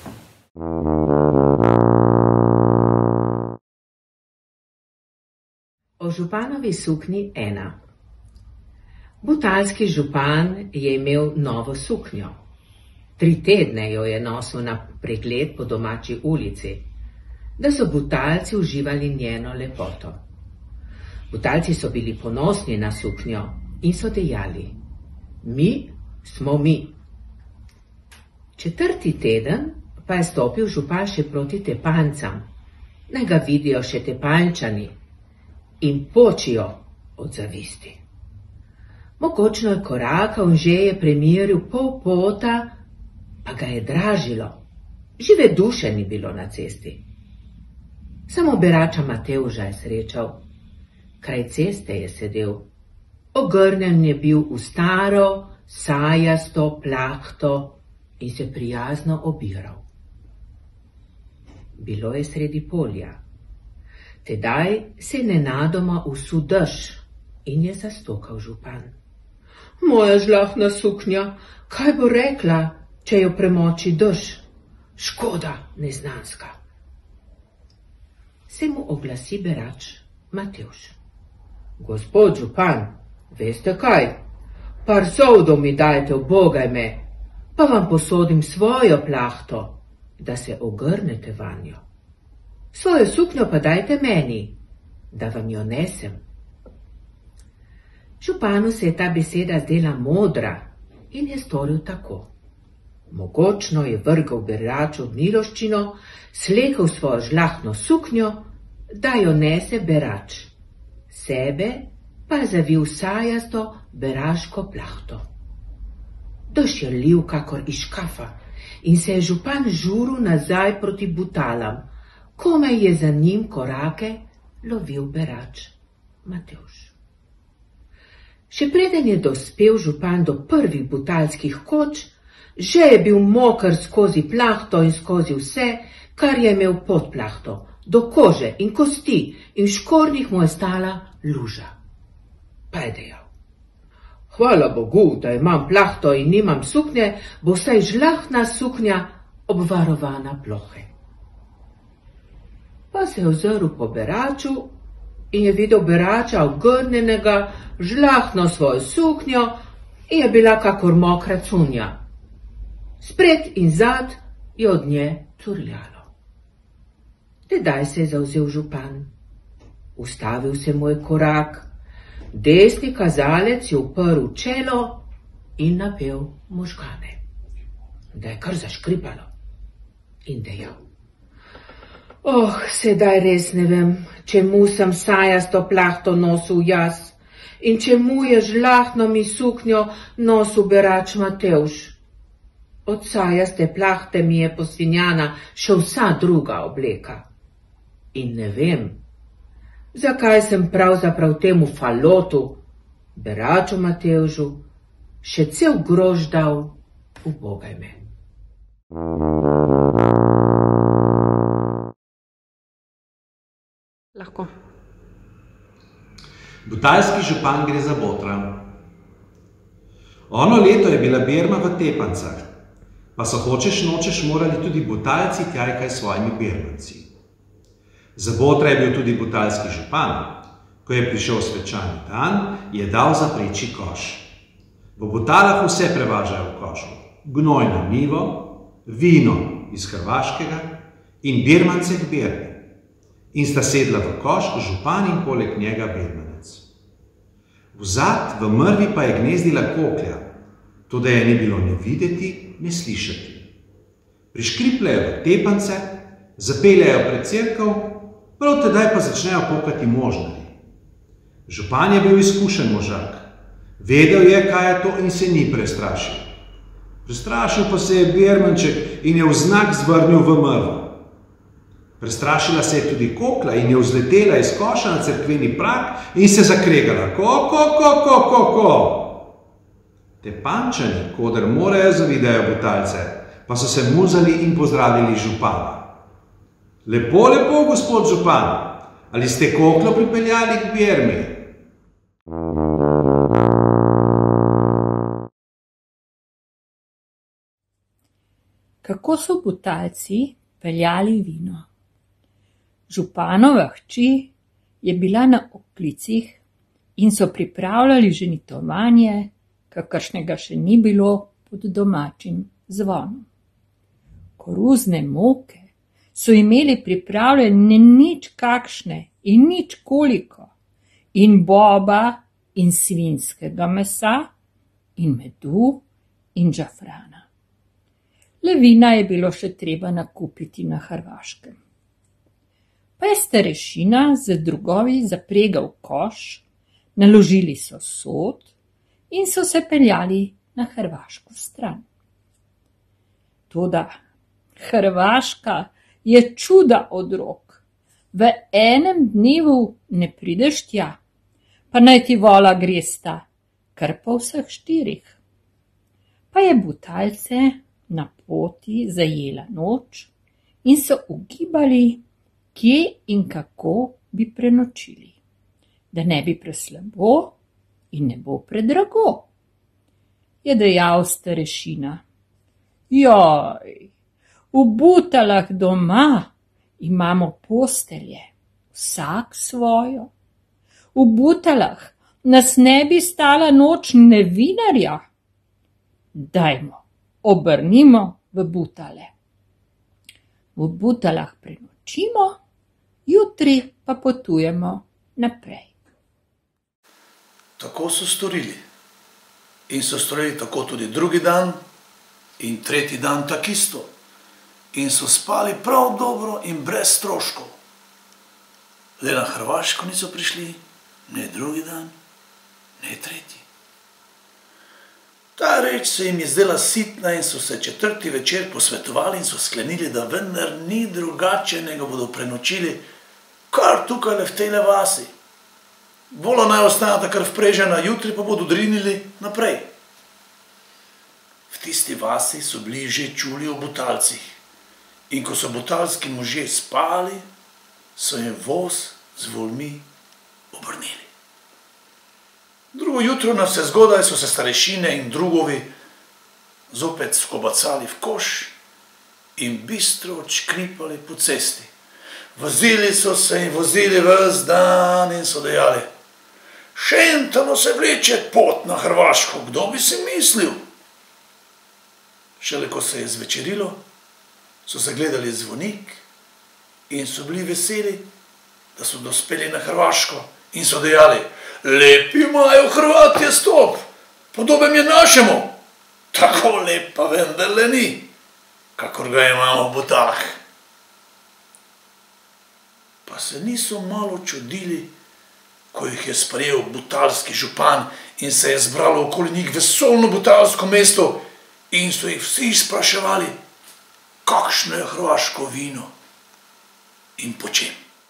O županovi suknji 1. Butalski župan je imel novo suknjo. 3 tedne jo je nosil na pregled po domači ulici, da so Butalci uživali njeno lepoto. Butalci so bili ponosni na suknjo in so dejali: mi smo mi. 4. teden pa je stopil župan še proti Tepancam, naj ga vidijo še Tepančani in počijo od zavisti. Mogočno je korakal in že je premiril pol pota, pa ga je dražilo. Žive duše ni bilo na cesti. Samo berača Matevža je srečal. Kraj ceste je sedel. Ogrnjen je bil v staro, sajasto plahto in se prijazno obiral. Bilo je sredi polja. Tedaj se je nenadoma usul dež in je zastokal župan. Moja žlahtna suknja, kaj bo rekla, če jo premoči dež? Škoda neznanska. Se mu oglasi berač Matevž. Gospod župan, veste kaj? Par soldov mi dajte, ubogaj me, pa vam posodim svojo plahto, da se ogrnete vanjo. Svojo suknjo pa dajte meni, da vam jo nesem. Županu se je ta beseda zdela modra in je storil tako. Mogočno je vrgal beraču v miloščino, slekel svojo žlahtno suknjo, da jo nese berač. Sebe pa je zavil sajasto beraško plahto. Dež je lil kakor iz škafa in se je župan žuril nazaj proti Butalam, komaj je za njim korake lovil berač Matevž. Še preden je dospel župan do prvih butalskih koč, že je bil moker skozi plahto in skozi vse, kar je imel pod plahto, do kože in kosti, in v škornjih mu je stala luža. Pa je dejal: Hvala Bogu, da imam plahto in nimam suknje, bo vsaj žlahtna suknja obvarovana plohe. Pa se je ozrl po beraču in je videl berača ogrnjenega, žlahtno svojo suknjo in je bila kakor mokra cunja. Spred in zad je od nje curljalo. Tedaj se je zavzel župan. Ustavil se mu je korak, desni kazalec je uprl čelo in napel možgane. Da je kar zaškripalo in dejal: sedaj res ne vem, čemu sem sajasto plahto nosil jaz in čemu je žlahtno mi suknjo nosil berač Matevž. Od sajaste plahte mi je posvinjana še vsa druga obleka. In ne vem, zakaj sem pravzaprav temu falotu, beraču Matevžu, še cel grož dal, ubogaj me. Lahko. Butalski župan gre za botra. Ono leto je bila berma v Tepancah, pa so hočeš nočeš morali tudi butalci tjajkaj s svojimi bermanci. Za botra je bil tudi butalski župan. Ko je prišel svečani dan, je dal zapreči koš. V Butalah vse prevažajo v košu. Gnoj na njivo, vino iz Hrvaškega in bermance k bermi. In sta sedla v koš župan in poleg njega bermanec. Vzad v mrvi pa je gnezdila koklja, to da je ni bilo ne videti, ne slišati. Priškripljajo v Tepance, zapeljajo pred cerkev, prav tedaj pa začnejo pokati možnari. Župan je bil izkušen možak, vedel je, kaj je to in se ni prestrašil. Prestrašil pa se je bermanček in je v znak zvrnil v mrvo. Prestrašila se je tudi kokla in je vzletela iz koša na cerkveni prag in se zakregala. Ko. Tepančani, koder morajo, zavidajo Butalce, pa so se muzali in pozdravili župana. Lepo, gospod župan, ali ste koklo pripeljali k bermi? Kako so Butalci peljali vino? Županova hči je bila na oklicih in so pripravljali ženitovanje, kakršnega še ni bilo pod domačim zvonom. Koruzne moke so imeli pripravljene nič kakšne in nič koliko, in boba in svinjskega mesa in medu in žafrana. Le vina je bilo še treba nakupiti na Hrvaškem. Pa je starešina z drugovi zapregal koš, naložili so sod in so se peljali na hrvaško stran. Toda Hrvaška je čuda od rok. V enem dnevu ne prideš tja, pa naj ti vola gresta, kar po vseh 4. Pa je Butalce na poti zajela noč in so ugibali, kje in kako bi prenočili, da ne bi preslabo in ne bo predrago, je dejal starešina. Joj, v Butalah doma imamo postelje, vsak svojo. V Butalah nas ne bi stala noč nevinarja. Dajmo, obrnimo v Butale. V Butalah prenočimo, jutri pa potujemo naprej. Tako so storili. In so storili tako tudi drugi dan in tretji dan takisto. In so spali prav dobro in brez stroškov. Le na Hrvaško niso prišli, ne drugi dan, ne tretji. Ta reč se jim je zdela sitna in so se četrti večer posvetovali in so sklenili, da vendar ni drugače, nego bodo prenočili kar tukaj v tejle vasi. Bolj naj ostaneta kar vprežena, jutri pa bodo drinili naprej. V tisti vasi so bili že čuli o Butalcih. In ko so butalski možje spali, so jim voz z volmi obrnili. Drugo jutro na vse zgodaj so se starešine in drugovi zopet skobacali v koš in bistro odškripali po cesti. Vozili so se in vozili ves dan in so dejali: šentano se vleče pot na Hrvaško, kdo bi si mislil? Šele ko se je zvečerilo, so zagledali zvonik in so bili veseli, da so dospeli na Hrvaško in so dejali: lepi imajo Hrvatje stop, podoben je našemu, tako lep pa vendarle ni, kakor ga imamo v Butalah. Pa se niso malo čudili, ko jih je sprejel butalski župan in se je zbralo okoli njih vesolno butalsko mesto in so jih vsi spraševali, kakšno je hrvaško vino in po čem.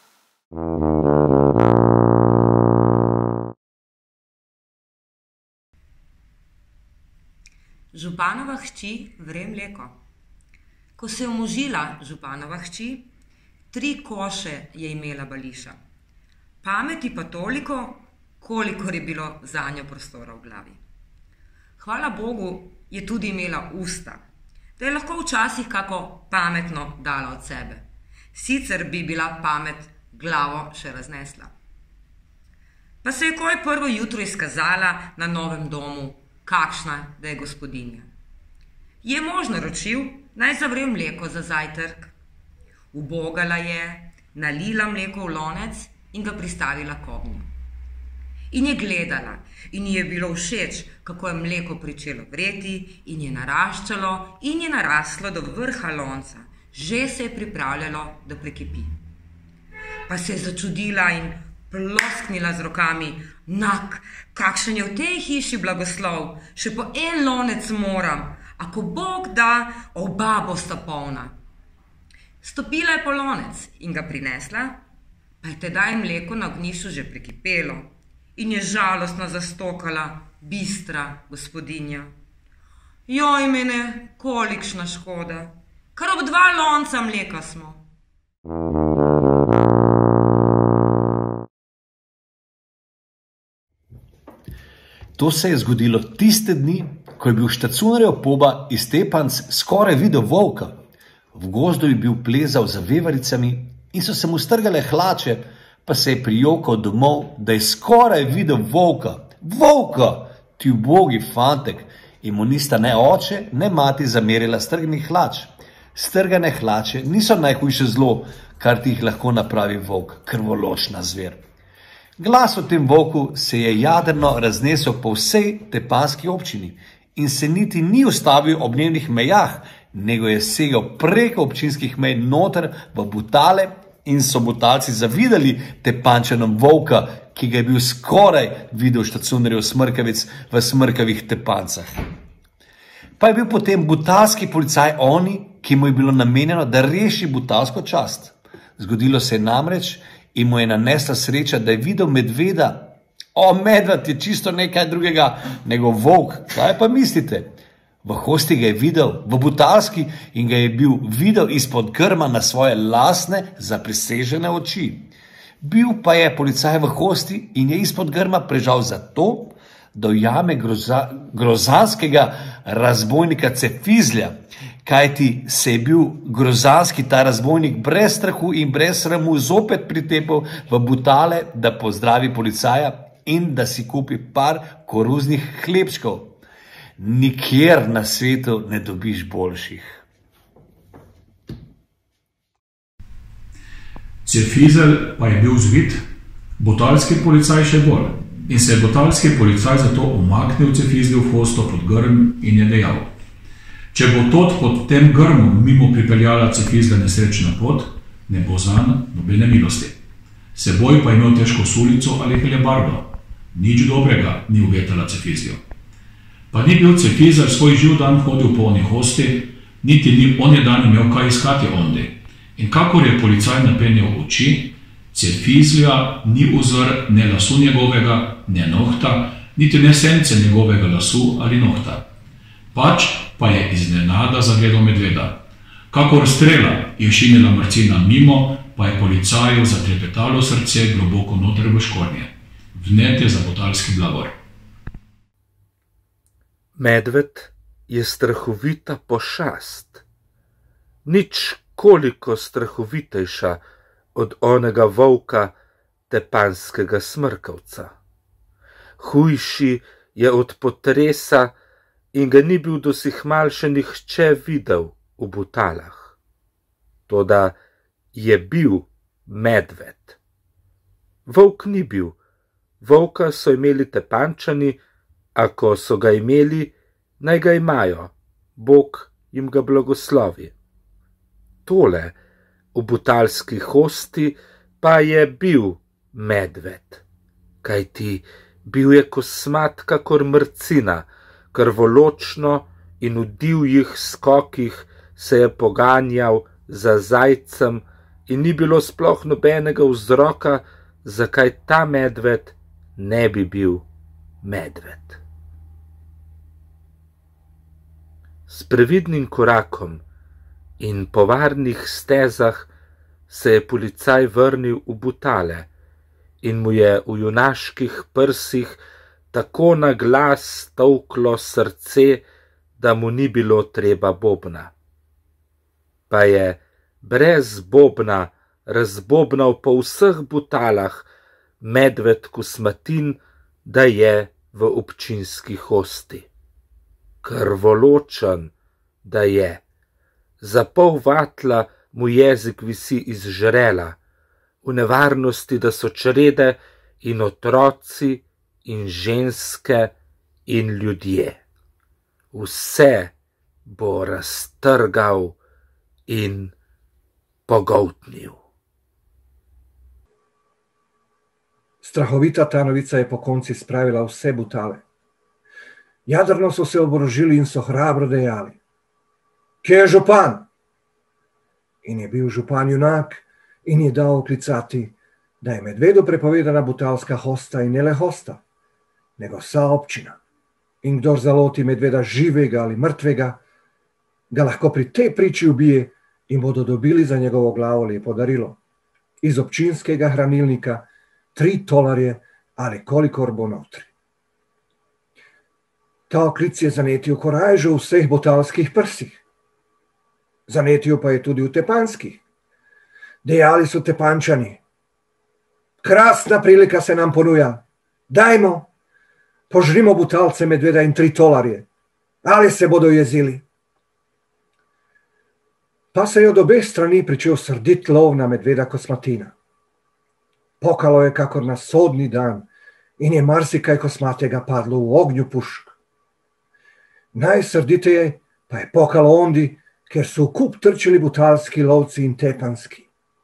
Županova hči vre mleko. Ko se je omožila županova hči, 3 koše je imela Bališa. Pameti pa toliko, kolikor je bilo zanjo prostora v glavi. Hvala Bogu je tudi imela usta, da je lahko včasih kako pametno dala od sebe. Sicer bi bila pamet glavo še raznesla. Pa se je koj prvo jutro izkazala na novem domu, kakšna da je gospodinja. Je mož naročil, naj zavre mleko za zajtrk. Ubogala je, nalila mleko v lonec in ga pristavila k ognju. In je gledala in ji je bilo všeč, kako je mleko pričelo vreti in je naraščalo in je naraslo do vrha lonca. Že se je pripravljalo, da prekipi. Pa se je začudila in plosknila z rokami: nak, kakšen je v tej hiši blagoslov, še po en lonec moram, ako Bog da, oba bosta polna. Stopila je po lonec in ga prinesla, pa je tedaj mleko na ognjišču že prekipelo in je žalostno zastokala bistra gospodinja. Joj mene, kolikšna škoda, kar ob 2 lonca mleka smo. To se je zgodilo tiste dni, ko je bil štacunarjev poba iz Tepanc skoraj videl volka. V gozdu je bil plezal za vevaricami in so se mu strgale hlače, pa se je prijokal domov, da je skoraj videl volka. Volka, ti ubogi fantek, in mu nista ne oče, ne mati zamerila strganih hlač. Strgane hlače niso najhujše zlo, kar ti jih lahko napravi volk, krvoločna zver. Glas o tem volku se je jadrno raznesel po vsej tepanski občini in se niti ni ustavil ob njenih mejah, nego je segel preko občinskih mej noter v Butale in so Butalci zavidali Tepančanom volka, ki ga je bil skoraj videl štacunarjev smrkavic v smrkavih Tepancah. Pa je bil potem butalski policaj oni, ki mu je bilo namenjeno, da reši butalsko čast. Zgodilo se je namreč in mu je nanesla sreča, da je videl medveda. O, medved je čisto nekaj drugega, nego volk. Kaj pa mislite? V hosti ga je videl, v butalski, in ga je bil videl izpod grma na svoje lastne zaprisežene oči. Bil pa je policaj v hosti in je izpod grma prežal zato, da ujame grozanskega razbojnika Cefizlja, kajti se je bil grozanski ta razbojnik brez strahu in brez sramu zopet pritepal v Butale, da pozdravi policaja in da si kupi par koruznih hlebčkov. Nikjer na svetu ne dobiš boljših. Cefizelj pa je bil zvit, butalski policaj še bolj. In se je butalski policaj zato umaknil Cefizlju v hosto pod grm in je dejal: če bo tod pod tem grmom mimo pripeljala Cefizlja nesrečna pot, ne bo zanj nobene milosti. Seboj pa imel težko sulico ali helebardo. Nič dobrega ni uvetala Cefizlju. Pa ni bil Cefizelj svoj živ dan hodil po oni hosti, niti ni on je dan imel kaj iskati ondi. In kakor je policaj napenjal oči, Cefizlja ni uzr ne lasu njegovega, ne nohta, niti ne sence njegovega lasu ali nohta. Pač pa je iznenada zagledal medveda. Kakor strela je šinila mrcina mimo, pa je policaju zatrepetalo srce globoko noter v škornje. Vnete za butalski blagor. Medved je strahovita pošast. Nič koliko strahovitejša od onega volka tepanskega smrkavca. Hujši je od potresa in ga ni bil dosihmal še nihče videl v Butalah. Toda je bil medved. Volk ni bil. Volka so imeli Tepančani, a ko so ga imeli, naj ga imajo. Bog jim ga blagoslovi. Tole v butalski hosti pa je bil medved, kajti bil je kosmat kakor mrcina, krvoločno in v divjih skokih se je poganjal za zajcem in ni bilo sploh nobenega vzroka, zakaj ta medved ne bi bil medved. S previdnim korakom in po varnih stezah se je policaj vrnil v Butale in mu je v junaških prsih tako na glas tolklo srce, da mu ni bilo treba bobna. Pa je brez bobna razbobnal po vseh Butalah medved Kosmatin, da je v občinski hosti. Krvoločen, da je. Za pol vatla mu jezik visi iz žrela, v nevarnosti, da so črede in otroci in ženske in ljudje. Vse bo raztrgal in pogoltnil. Strahovita ta novica je po konci spravila vse Butale. Jadrno so se oborožili in so hrabro dejali: kje je župan? In je bil župan junak in je dal oklicati, da je medvedu prepovedana butalska hosta in ne le hosta, nego vsa občina. In kdor zaloti medveda živega ali mrtvega, ga lahko pri tej priči ubije in bodo dobili za njegovo glavo lepo darilo. Iz občinskega hranilnika 3 tolarje ali kolikor bo notri. Ta oklic je zanetil korajžu v vseh butalskih prsih. Zanetil pa je tudi v tepanskih. Dejali so Tepančani: krasna prilika se nam ponuja. Dajmo, požrimo Butalce medveda in 3 tolarje. Ali se bodo jezili? Pa se je od obeh strani pričel srdit lov na medveda Kosmatina. Pokalo je kakor na sodni dan in je marsikaj kosmatega padlo v ognju pušk. Najsrditeje pa je pokalo ondi, ker so v kup trčili butalski lovci in tepanski.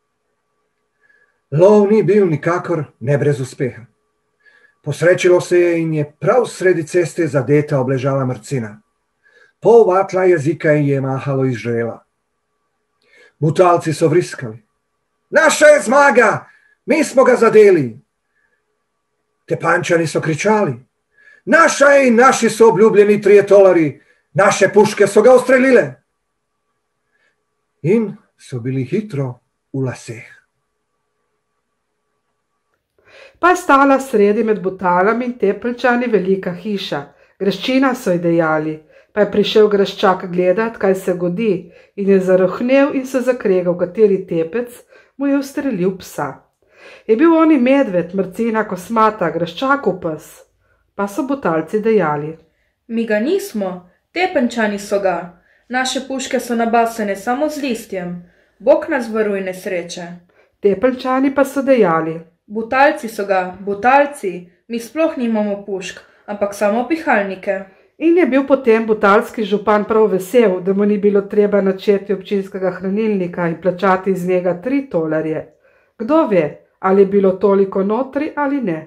Lov ni bil nikakor ne brez uspeha. Posrečilo se je in je prav sredi ceste zadeta obležala mrcina. Pol vatla jezika je mahalo iz žrela. Butalci so vriskali: naša je zmaga, mi smo ga zadeli. Tepančani so kričali: naša je in naši so obljubljeni 3 tolarji, naše puške so ga ustrelile. In so bili hitro v laseh. Pa je stala sredi med Butalami in Tepeljčani velika hiša. Graščina, so ji dejali. Pa je prišel graščak gledat, kaj se godi, in je zarohnel in se zakregal, kateri tepec mu je ustrelil psa. Je bil oni medved, mrcina kosmata, graščakov pes. Pa so Butalci dejali: Mi ga nismo, Tepenčani so ga. Naše puške so nabasane samo z listjem. Bog nas varuje nesreče. Tepeljčani pa so dejali: Butalci so ga, Butalci, mi sploh nimamo pušk, ampak samo pihalnike. In je bil potem butalski župan prav vesel, da mu ni bilo treba načeti občinskega hranilnika in plačati iz njega 3 tolarje. Kdo ve, ali je bilo toliko notri ali ne.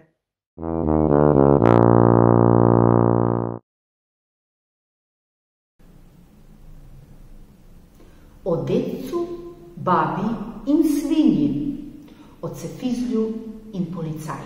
O dedcu, babi in svinji, o Cefizlju in policaju.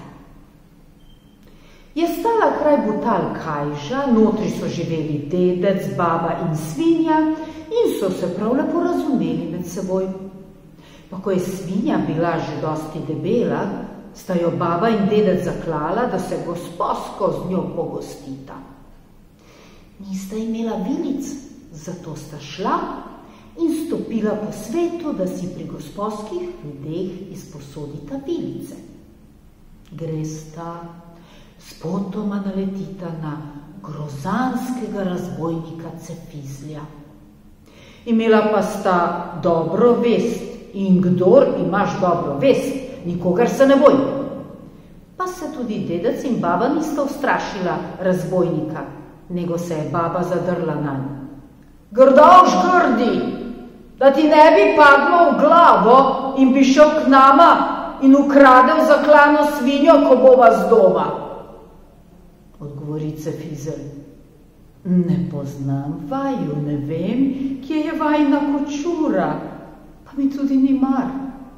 Je stala kraj Butal kajža, notri so živeli dedec, baba in svinja in so se prav lepo razumeli med seboj. Pa ko je svinja bila že dosti debela, sta jo baba in dedec zaklala, da se gosposko z njo pogostita. Nista imela vilic, zato sta šla in stopila po svetu, da si pri gosposkih ljudeh izposodita vilice. Gresta, spotoma naletita na grozanskega razbojnika Cefizlja. Imela pa sta dobro vest in kdor imaš dobro vest, nikogar se ne boj. Pa se tudi dedec in baba nista ustrašila razbojnika, nego se je baba zadrla nanj. Grdavš grdi, da ti ne bi padlo v glavo in bi šel k nama in ukradel zaklano svinjo, ko bova z doma. Odgovori Cefizelj: Ne poznam vaju, ne vem, kje je vajna kočura, pa mi tudi ni mar.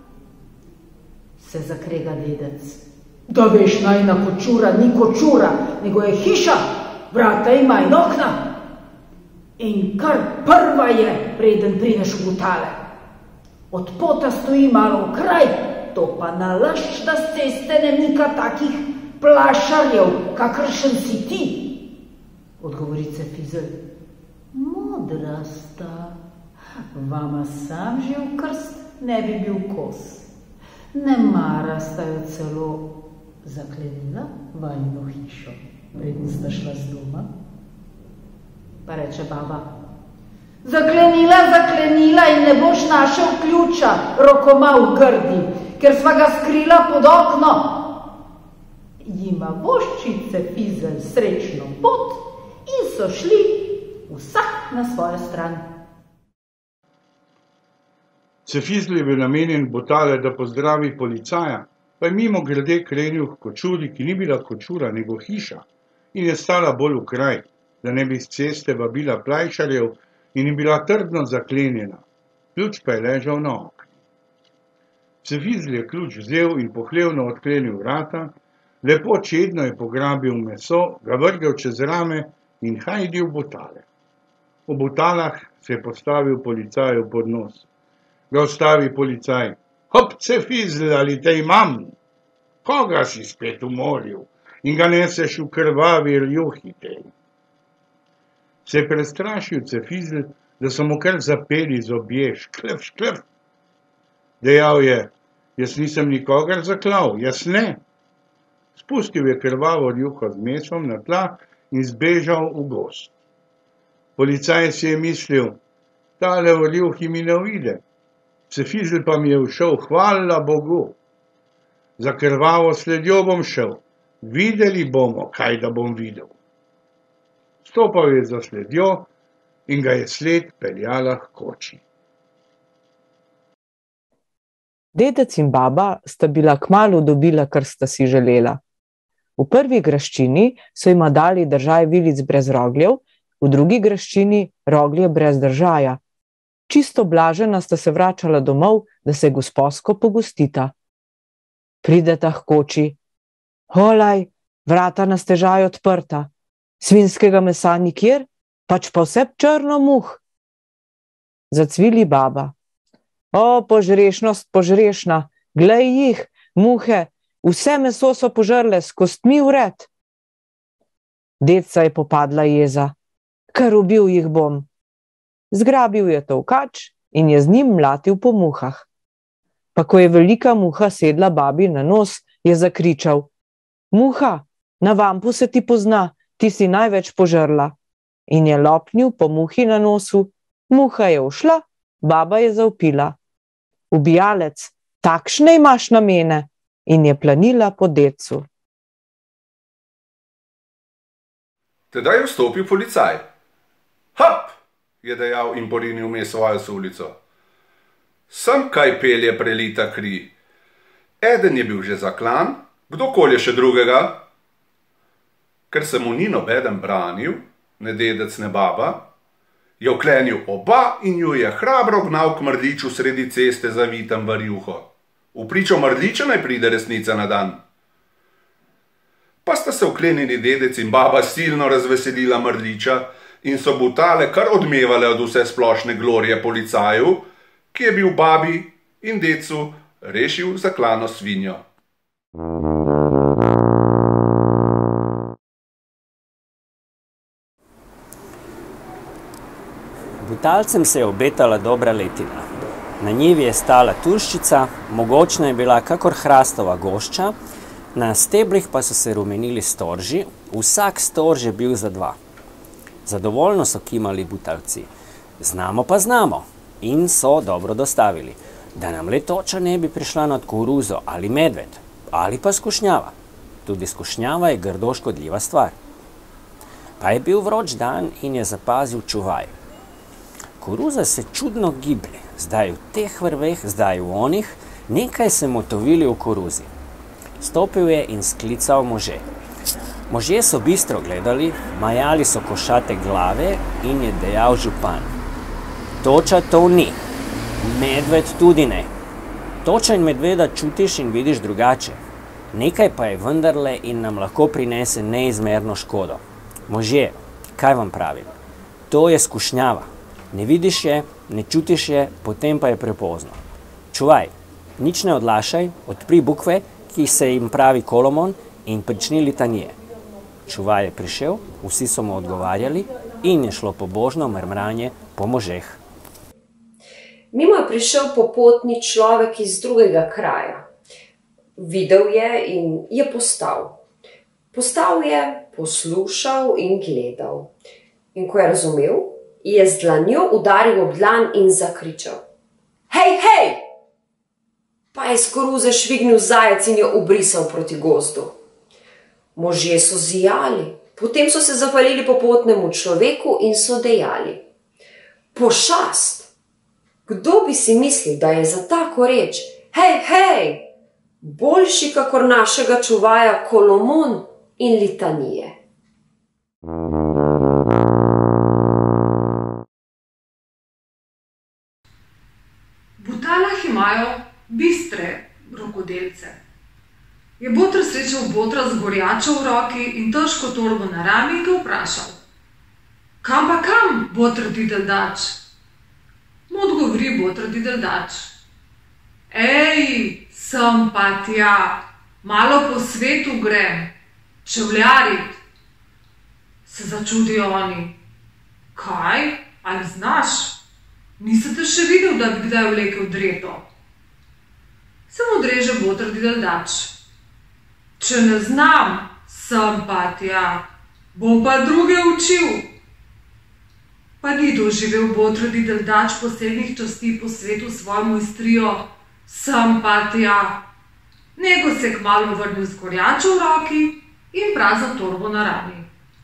Se zakrega dedec: Da veš, najna kočura ni kočura, nego je hiša, vrata ima in okna. In kar prva je, preden prideš v Butale. Od pota stoji malo v kraj, to pa nalašč, da s ceste ne mika takih plašarjev, kakršen si ti. Odgovori Cefizelj: Modra sta, vama sam že v krst ne bi bil kos. Nemara sta jo celo zaklenila vajino hišo, preden sta šla z doma. Pa reče baba: Zaklenila in ne boš našel ključa, rokomal grdi, ker sva ga skrila pod okno. Jima vošči Cefizelj srečno pot in so šli vsak na svojo stran. Cefizl je bil namenjen Butale, da pozdravi policaja, pa je mimo grede krenil k kočuri, ki ni bila kočura, nego hiša, in je stala bolj v kraj, da ne bi z ceste vabila plajšarjev in je bila trdno zaklenjena. Ključ pa je ležal na oknu. Cefizl je ključ vzel in pohlevno odklenil vrata, lepo čedno je pograbil meso, ga vrgel čez rame in hajdi v Butale. V Butalah se je postavil policajev pod nos. Ga ustavi policaj: Hop, Cefizl, ali te imam? Koga si spet umoril in ga neseš v krvavi rjuhi tej? Se je prestrašil Cefizl, da so mu kar zapeli zobje, šklef, šklef. Dejal je: Jaz nisem nikogar zaklal, jaz ne. Spustil je krvavo rjuho z mesom na tla in zbežal v gozd. Policaj si je mislil: Tale v rjuhi mi ne uide. Cefizl pa mi je všel, hvala Bogu. Za krvavo sledjo bom šel, videli bomo, kaj da bom videl. Stopal je za sledjo in ga je sled peljala h koči. Dedec in baba sta bila kmalu dobila, kar sta si želela. V prvi graščini so jima dali držaj vilic brez rogljev, v drugi graščini roglje brez držaja. Čisto blažena sta se vračala domov, da se gosposko pogostita. Prideta h koči. Holaj, vrata na stežaj odprta. Svinjskega mesa nikjer, pač pa vse črno muh. Zacvili baba. O, požrešnost požrešna, glej jih, muhe, Vse meso so požrle, s kostmi vred. Dedca je popadla jeza. Kar ubil jih bom. Zgrabil je tolkač in je z njim mlatil po muhah. Pa ko je velika muha sedla babi na nos, je zakričal: Muha, na vampu se ti pozna, ti si največ požrla. In je lopnil po muhi na nosu. Muha je ušla, baba je zavpila: Ubijalec, takšne imaš namene, in je planila po dedcu. Tedaj je vstopil policaj. Hop, je dejal in porinil vmes svojo sulico. Sem kaj pelje prelita kri. Eden je bil že zaklan, kdokoli še drugega. Ker se mu ni nobeden branil, ne dedec ne baba, je oklenil oba in ju je hrabro gnal k mrliču sredi ceste zavitem v rjuho. Vpričal mrliča naj pride resnica na dan. Pa sta se oklenili dedec in baba silno razveselila mrliča in so butale kar odmevale od vse splošne glorije policaju, ki je bil babi in decu rešil zaklano svinjo. Butalcem se je obetala dobra letina. Na njivi je stala turščica, mogočna je bila kakor hrastova gošča, na steblih pa so se rumenili storži, vsak storž je bil za dva. Zadovoljno so kimali butalci. Znamo pa znamo in so dobro dostavili, da nam le toča ne bi prišla nad koruzo ali medved, ali pa skušnjava. Tudi skušnjava je grdo škodljiva stvar. Pa je bil vroč dan in je zapazil čuvaj. Koruza se čudno giblje, zdaj v teh vrveh, zdaj v onih, nekaj se motovili v koruzi. Stopil je in sklical može. Možje so bistro gledali, majali so košate glave in je dejal župan: Toča to ni, medved tudi ne. Toča in medveda čutiš in vidiš drugače. Nekaj pa je vendarle in nam lahko prinese neizmerno škodo. Možje, kaj vam pravim? To je skušnjava. Ne vidiš je, ne čutiš je, potem pa je prepozno. Čuvaj, nič ne odlašaj, odpri bukve, ki se jim pravi kolomon, in prični litanije. Čuvaj je prišel, vsi so mu odgovarjali in je šlo pobožno mrmranje po možeh. Mimo je prišel popotni človek iz drugega kraja. Videl je in je postal. Postal je, poslušal in gledal. In ko je razumel, je z dlanjo udaril ob dlan in zakričal: Hej, hej! Pa je z koruze švignil zajec in jo ubrisal proti gozdu. Možje so zijali, potem so se zahvalili popotnemu človeku in so dejali: Pošast! Kdo bi si mislil, da je za tako reč, hej, hej, boljši kakor našega čuvaja kolomon in litanije. V Butalah imajo bistre rokodelce. Je boter srečal botra z gorjačo v roki in težko torbo na rami in ga vprašal: Kam pa kam, boter dideldač? Mu odgovori boter dideldač: Ej, sem pa tja, malo po svetu grem, čevljarit. Se začudijo oni: Kaj, ali znaš? Nisem te še videl, da bi kdaj vlekel dreto. Se mu odreže boter dideldač: Če ne znam, sem pa tja, bom pa druge učil. Pa ni doživel boter dideldač posebnih časti po svetu svojo mojstrijo, sem pa tja, nego se kmalu vrnil z gorjačo v roki in prazno torbo na rami.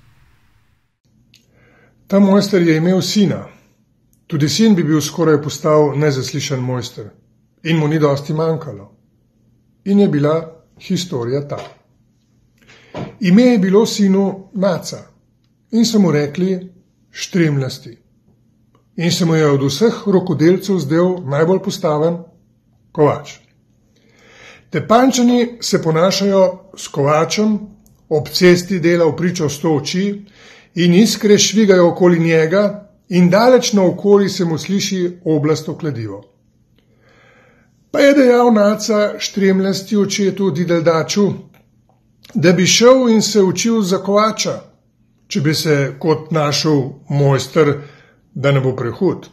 Ta mojster je imel sina. Tudi sin bi bil skoraj postal nezaslišan mojster in mu ni dosti manjkalo. In je bila historija ta. Ime je bilo sinu Maca in so mu rekli Štrimljasti. In se mu je od vseh rokodelcev zdel najbolj postaven kovač. Tepančani se ponašajo s kovačem, ob cesti dela vpričo 100 oči in iskre švigajo okoli njega in daleč naokoli se mu sliši oblasto kladivo. Pa je dejal naca štremljasti očetu Dideldaču, da bi šel in se učil za kovača, če bi se kot našel mojster, da ne bo prehud.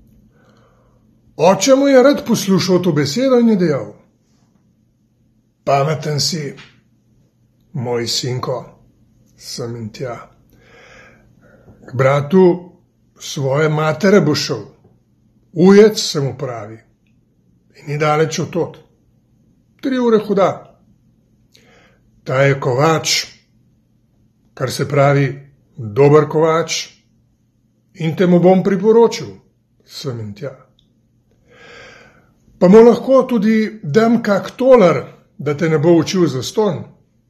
Oče mu je rad poslušal to besedo in je dejal: pameten si, moj sinko, sem in tja. K bratu svoje matere bo šel, ujec se mu pravi, in ni daleč od tod, 3 ure hoda. Ta je kovač, kar se pravi dober kovač, in te mu bom priporočil, sem in tja. Pa mu lahko tudi dam kak tolar, da te ne bo učil zastonj.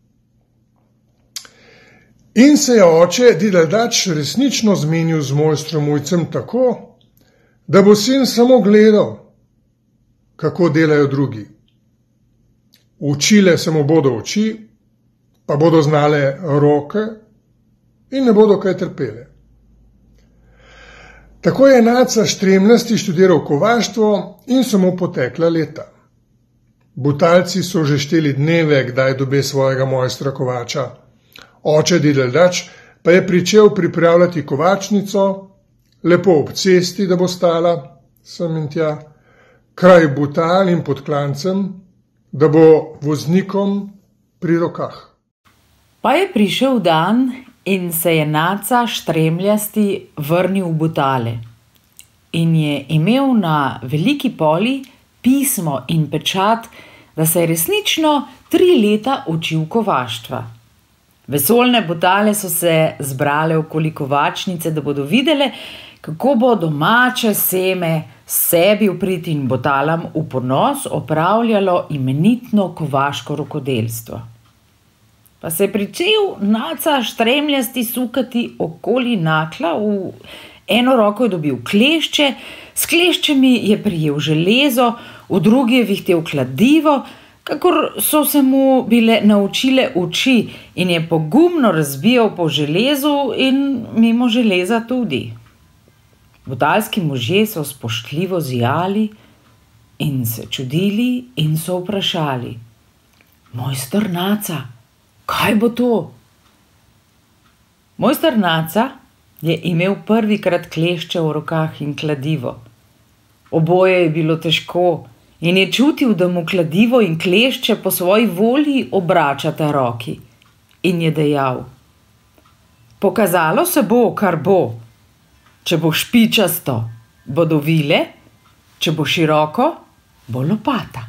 In se je oče Dideldač resnično zmenil z mojstrom ujcem tako, da bo sin samo gledal, kako delajo drugi. Učile se mu bodo oči, pa bodo znale roke in ne bodo kaj trpele. Tako je naca štremljasti študiral kovaštvo in so mu potekla leta. Butalci so že šteli dneve, kdaj dobe svojega mojstra kovača. Oče Dideldač pa je pričel pripravljati kovačnico, lepo ob cesti, da bo stala, sem in tja, kraj butal in pod klancem, da bo voznikom pri rokah. Pa je prišel dan in se je naca štremljasti vrnil v Butale in je imel na veliki poli pismo in pečat, da se je resnično 3 leta učil kovaštva. Vesoljne Butale so se zbrale okoli kovačnice, da bodo videle, kako bo domače seme sebi v prid in Butalam v ponos opravljalo imenitno kovaško rokodelstvo. Pa se je pričel naca štremljasti sukati okoli nakla, v eno roko je dobil klešče, s kleščemi je prijel železo, v drugi je vihtel kladivo, kakor so se mu bile naučile oči, in je pogumno razbijal po železu in mimo železa tudi. Butalski možje so spoštljivo zijali in se čudili in so vprašali: mojster naca, kaj bo to? Mojster naca je imel prvikrat klešče v rokah in kladivo. Oboje je bilo težko in je čutil, da mu kladivo in klešče po svoji volji obračata roki. In je dejal: pokazalo se bo, kar bo. Če bo špičasto, bodo vile, če bo široko, bo lopata.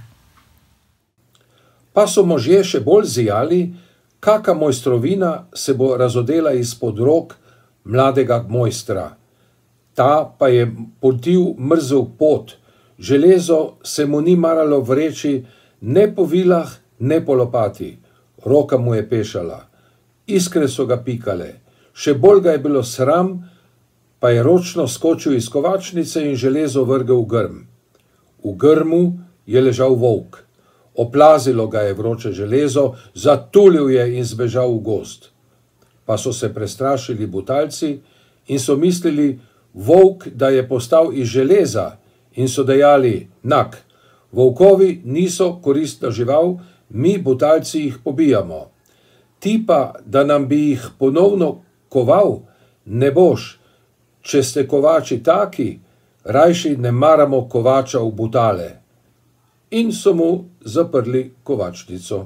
Pa so možje še bolj zijali, kaka mojstrovina se bo razodela izpod rok mladega mojstra. Ta pa je potil mrzel pot, železo se mu ni maralo vreči ne po vilah, ne po lopati. Roka mu je pešala, iskre so ga pikale, še bolj ga je bilo sram, pa je ročno skočil iz kovačnice in železo vrgel v grm. V grmu je ležal volk. Oplazilo ga je vroče železo, zatulil je in zbežal v gozd. Pa so se prestrašili Butalci in so mislili, volk, da je postal iz železa, in so dejali: nak, volkovi niso koristna žival, mi Butalci jih pobijamo. Ti pa, da nam bi jih ponovno koval, ne boš. Če ste kovači taki, rajši ne maramo kovača v Butale. In so mu zaprli kovačnico.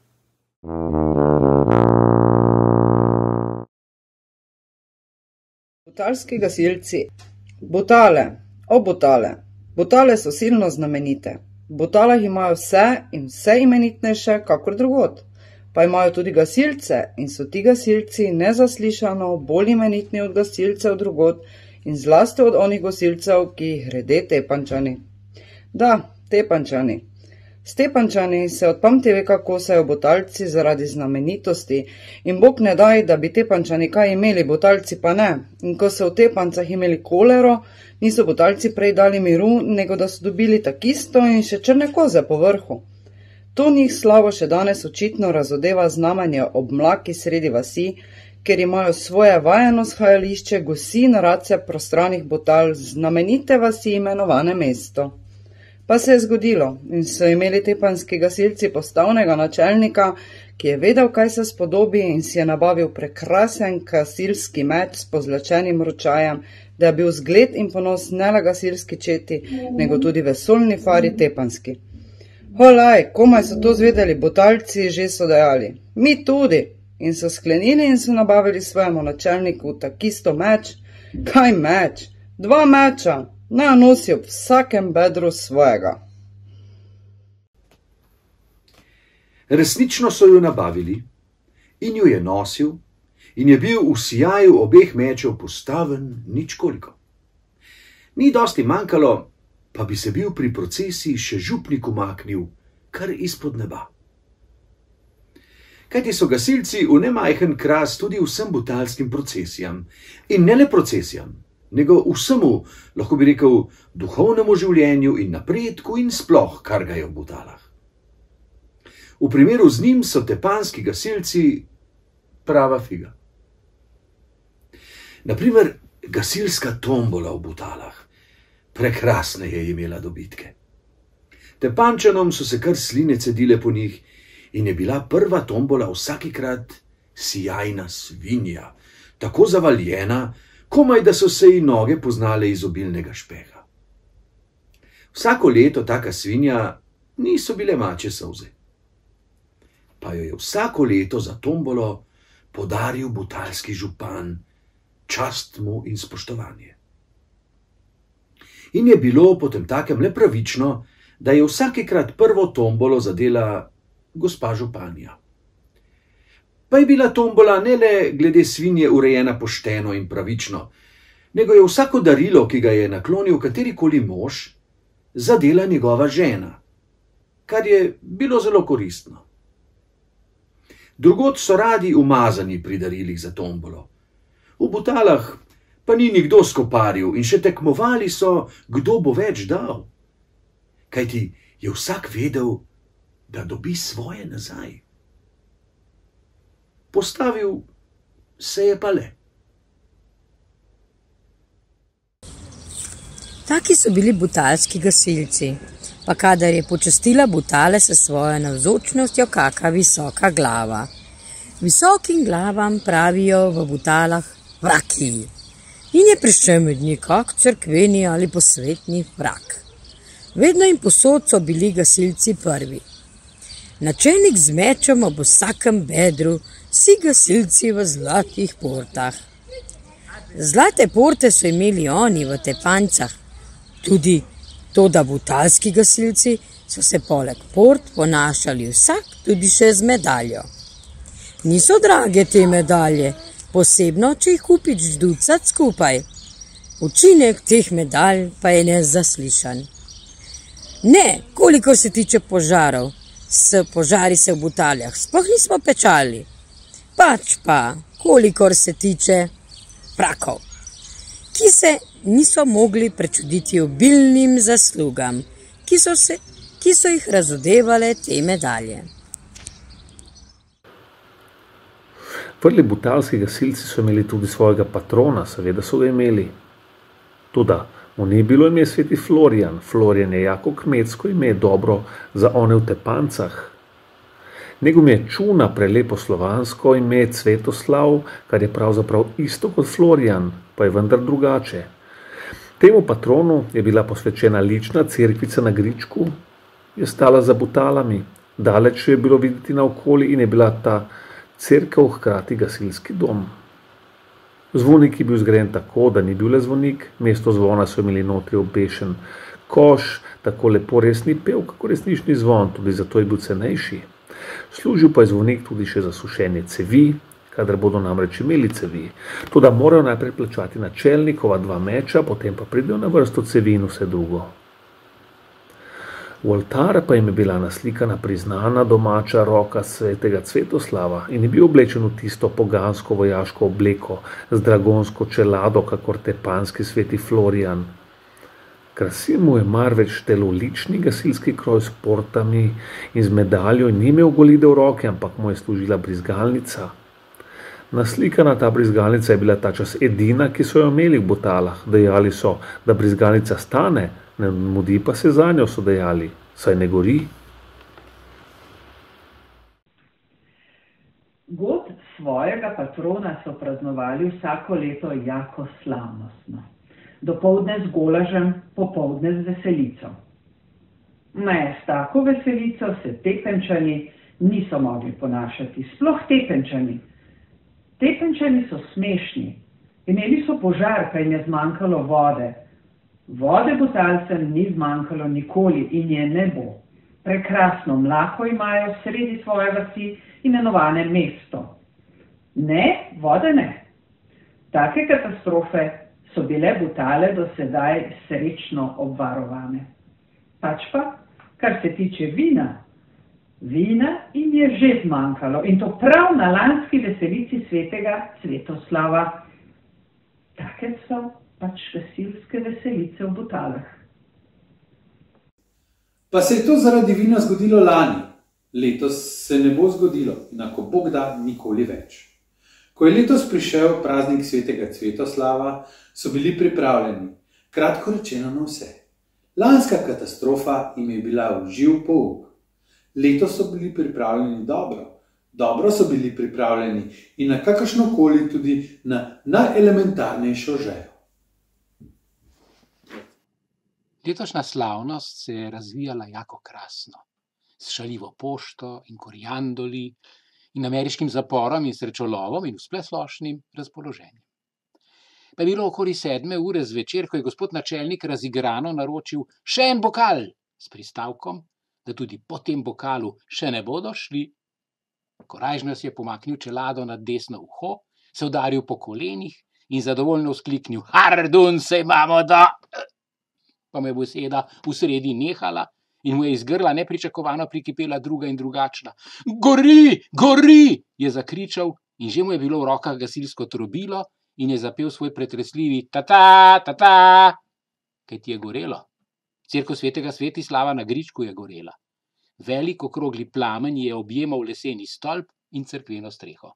Butalski gasilci. Butale, o Butale. Butale so silno znamenite. V Butalah imajo vse in vse imenitnejše, kakor drugod. Pa imajo tudi gasilce in so ti gasilci nezaslišano bolj imenitni od gasilcev drugod in zlasti od onih gasilcev, ki jih rede Tepančani. Da, Tepančani. S Tepančani se od pamtiveka kosajo Butalci zaradi znamenitosti in Bog ne daj, da bi Tepančani kaj imeli, Butalci pa ne. In ko so v Tepancah imeli kolero, niso Butalci prej dali miru, nego da so dobili takisto in še črne koze po vrhu. To njih slavo še danes očitno razodeva znamenje ob mlaki sredi vasi, ker imajo svoje vajeno shajališče gosi na race prostranih Butal, znamenite vasi imenovane mesto. Pa se je zgodilo in so imeli tepanski gasilci postavnega načelnika, ki je vedel, kaj se spodobi in si je nabavil prekrasen gasilski meč s pozlačenim ročajem, da je bil zgled in ponos ne le gasilski četi, nego tudi vesoljni fari tepanski. Holaj, komaj so to zvedeli Butalci, že so dejali, mi tudi, in so sklenili in so nabavili svojemu načelniku takisto meč. Kaj meč? 2 meča, naj nosi ob vsakem bedru svojega. Resnično so jo nabavili in jo je nosil in je bil v sijaju obeh mečev postaven ničkoliko. Ni dosti manjkalo, pa bi se bil pri procesiji še župnik umaknil, kar izpod neba. Kajti so gasilci v nemajhen kras tudi vsem butalskim procesijam, in ne le procesijam, nego vsemu, lahko bi rekel, duhovnemu življenju in napredku in sploh, kar ga je v Butalah. V primeru z njim so tepanski gasilci prava figa. Naprimer, gasilska tombola v Butalah. Prekrasne je imela dobitke. Tepančanom so se kar sline cedile po njih in je bila prva tombola vsakikrat sijajna svinja, tako zavaljena, komaj da so se ji noge poznale iz obilnega špeha. Vsako leto taka svinja niso bile mačje solze. Pa jo je vsako leto za tombolo podaril butalski župan, čast mu in spoštovanje. In je bilo potem takem le pravično, da je vsakikrat prvo tombolo zadela gospa županja. Pa je bila tombola ne le glede svinje urejena pošteno in pravično, nego je vsako darilo, ki ga je naklonil katerikoli mož, zadela njegova žena, kar je bilo zelo koristno. Drugod so radi umazani pri darilih za tombolo. V Butalah pa ni nikdo skoparil in še tekmovali so, kdo bo več dal. Kajti je vsak vedel, da dobi svoje nazaj. Postavil se je pa le. Taki so bili butalski gasilci, pa kadar je počastila Butale se svojo navzočnostjo kaka visoka glava. Visokim glavam pravijo v Butalah vraki. In je prišel med njih kak cerkveni ali posvetni vrak. Vedno in posod so bili gasilci prvi. Načelnik z mečem ob vsakem bedru, vsi gasilci v zlatih portah. Zlate porte so imeli oni v Tepancah, tudi to, da butalski gasilci so se poleg port ponašali vsak tudi še z medaljo. Niso drage te medalje, posebno, če jih kupiš ducat skupaj. Učinek teh medalj pa je nezaslišan. Ne, kolikor se tiče požarov, s požari se v Butaljah sploh nismo pečali. Pač pa, kolikor se tiče vrakov, ki se niso mogli prečuditi obilnim zaslugam, ki so jih razodevale te medalje. Prvi butalski gasilci so imeli tudi svojega patrona, seveda so ga imeli. Toda mu ni bilo ime sveti Florijan. Florijan je jako kmetsko ime, dobro za one v Tepancah. Njegov je Čuna, prelepo slovansko ime Cvetoslav, kar je pravzaprav isto kot Florijan, pa je vendar drugače. Temu patronu je bila posvečena lična cerkvica na Gričku, je stala za Butalami, daleč je bilo videti naokoli in je bila ta cerkev hkrati gasilski dom. Zvonik je bil zgrajen tako, da ni bil le zvonik, mesto zvona so imeli notri obešen koš, tako lepo res ni pel, kako resnični zvon, tudi zato je bil cenejši. Služil pa je zvonik tudi še za sušenje cevi, kadar bodo namreč imeli cevi. Toda morajo najprej plačati načelnikova 2 meča, potem pa pridejo na vrsto cevi in vse drugo. V oltar pa jim je bila naslikana priznana domača roka svetega Cvetoslava in je bil oblečen v tisto pogansko vojaško obleko z dragonsko čelado, kakor tepanski sveti Florijan. Krasil mu je marveč telolični gasilski kroj s portami in z medaljo in ni imel golide v roke, ampak mu je služila brizgalnica. Naslikana ta brizgalnica je bila ta čas edina, ki so jo imeli v Butalah. Dejali so, da brizgalnica stane, Ne mudi pa se zanjo, so dejali, saj ne gori. God svojega patrona so praznovali vsako leto jako slavnostno. Dopoldne z golažem, popoldne z veselico. Ne, s tako veselico se Tepenčani niso mogli ponašati, sploh Tepenčani. Tepenčani so smešni. Imeli so požar, kaj jim je zmanjkalo vode. Vode Butalcem ni zmanjkalo nikoli in je ne bo. Prekrasno mlako imajo sredi svoje vasi, imenovane mesto. Ne, vode ne. Take katastrofe so bile Butale do sedaj srečno obvarovane. Pač pa, kar se tiče vina, vina jim je že zmanjkalo in to prav na lanski veselici svetega Svetoslava. Take so pač gasilske veselice v Butalah. Pa se je to zaradi vina zgodilo lani. Letos se ne bo zgodilo in ako Bog da, nikoli več. Ko je letos prišel praznik svetega Svetoslava, so bili pripravljeni, kratko rečeno, na vse. Lanska katastrofa jim je bila v živ pouk. Letos so bili pripravljeni dobro. Dobro so bili pripravljeni in na kakršnokoli tudi na najelementarnejšo žejo. Letošnja slavnost se je razvijala jako krasno. S šaljivo pošto in koriandoli in ameriškim zaporom in srečolovom in vsesplošnim razpoloženjem. Pa je bilo okoli 7. ure zvečer, ko je gospod načelnik razigrano naročil še en bokal s pristavkom, da tudi po tem bokalu še ne bodo šli. Korajžno si je pomaknil čelado nad desno uho, se udaril po kolenih in zadovoljno vzkliknil: "Hardun, se imamo da!" Pa mu je beseda v sredi nehala in mu je iz grla nepričakovano prikipela druga in drugačna. "Gori, gori!" je zakričal in že mu je bilo v rokah gasilsko trobilo in je zapel svoj pretresljivi ta-ta, ta-ta, kaj ti je gorelo. Cerkev svetega Svetislava na Gričku je gorela. Velik okrogli plamen je objemal leseni stolp in cerkveno streho.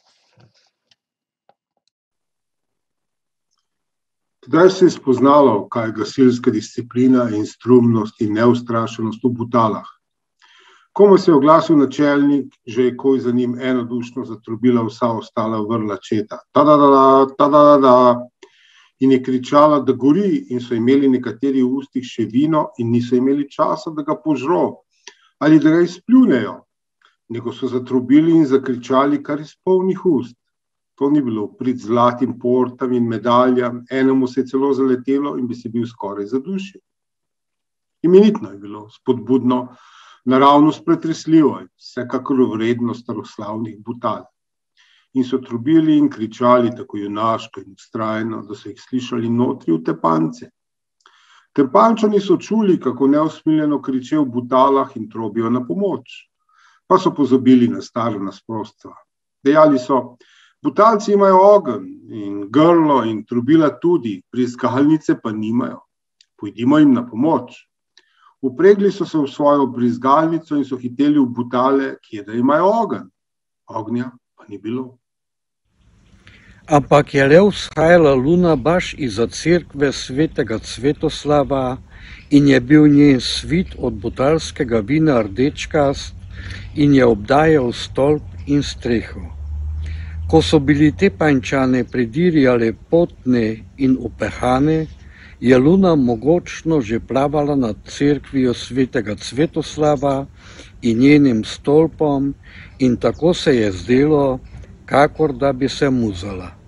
Kdaj se je spoznalo, kaj je gasilska disciplina in strumnost in neustrašenost v Butalah? Komu se je oglasil načelnik, že je koj za njim enodušno zatrubila vsa ostala vrla četa. Ta-da-da-da, ta-da-da-da. In je kričala, da gori, in so imeli nekateri v ustih še vino in niso imeli časa, da ga požro ali da ga izpljunejo. Nego so zatrubili in zakričali kar iz polnih ust. To ni bilo prid zlatim portam in medaljam, enemu se je celo zaletelo in bi se bil skoraj zadušil. Imenitno je bilo, spodbudno, naravnost pretresljivo, vsekakor vredno staroslavnih Butal. In so trubili in kričali tako junaško in vztrajno, da so jih slišali notri v Tepance. Tepančani so čuli, kako neusmiljeno kriče v Butalah in trobijo na pomoč. Pa so pozabili na stara nasprotstva. Dejali so: "Butalci imajo ogenj in grlo in trubila tudi, brizgalnice pa nimajo. Pojdimo jim na pomoč." Upregli so se v svojo brizgalnico in so hiteli v Butale, kje da imajo ogenj. Ognja pa ni bilo. Ampak je le vzhajala luna baš iza cerkve svetega Svetoslava in je bil njen svit od butalskega vina rdečkast in je obdajal stolp in streho. Ko so bili Tepančane pridirjale potne in upehane, je luna mogočno že plavala nad cerkvijo svetega Svetoslava in njenim stolpom in tako se je zdelo, kakor da bi se muzala.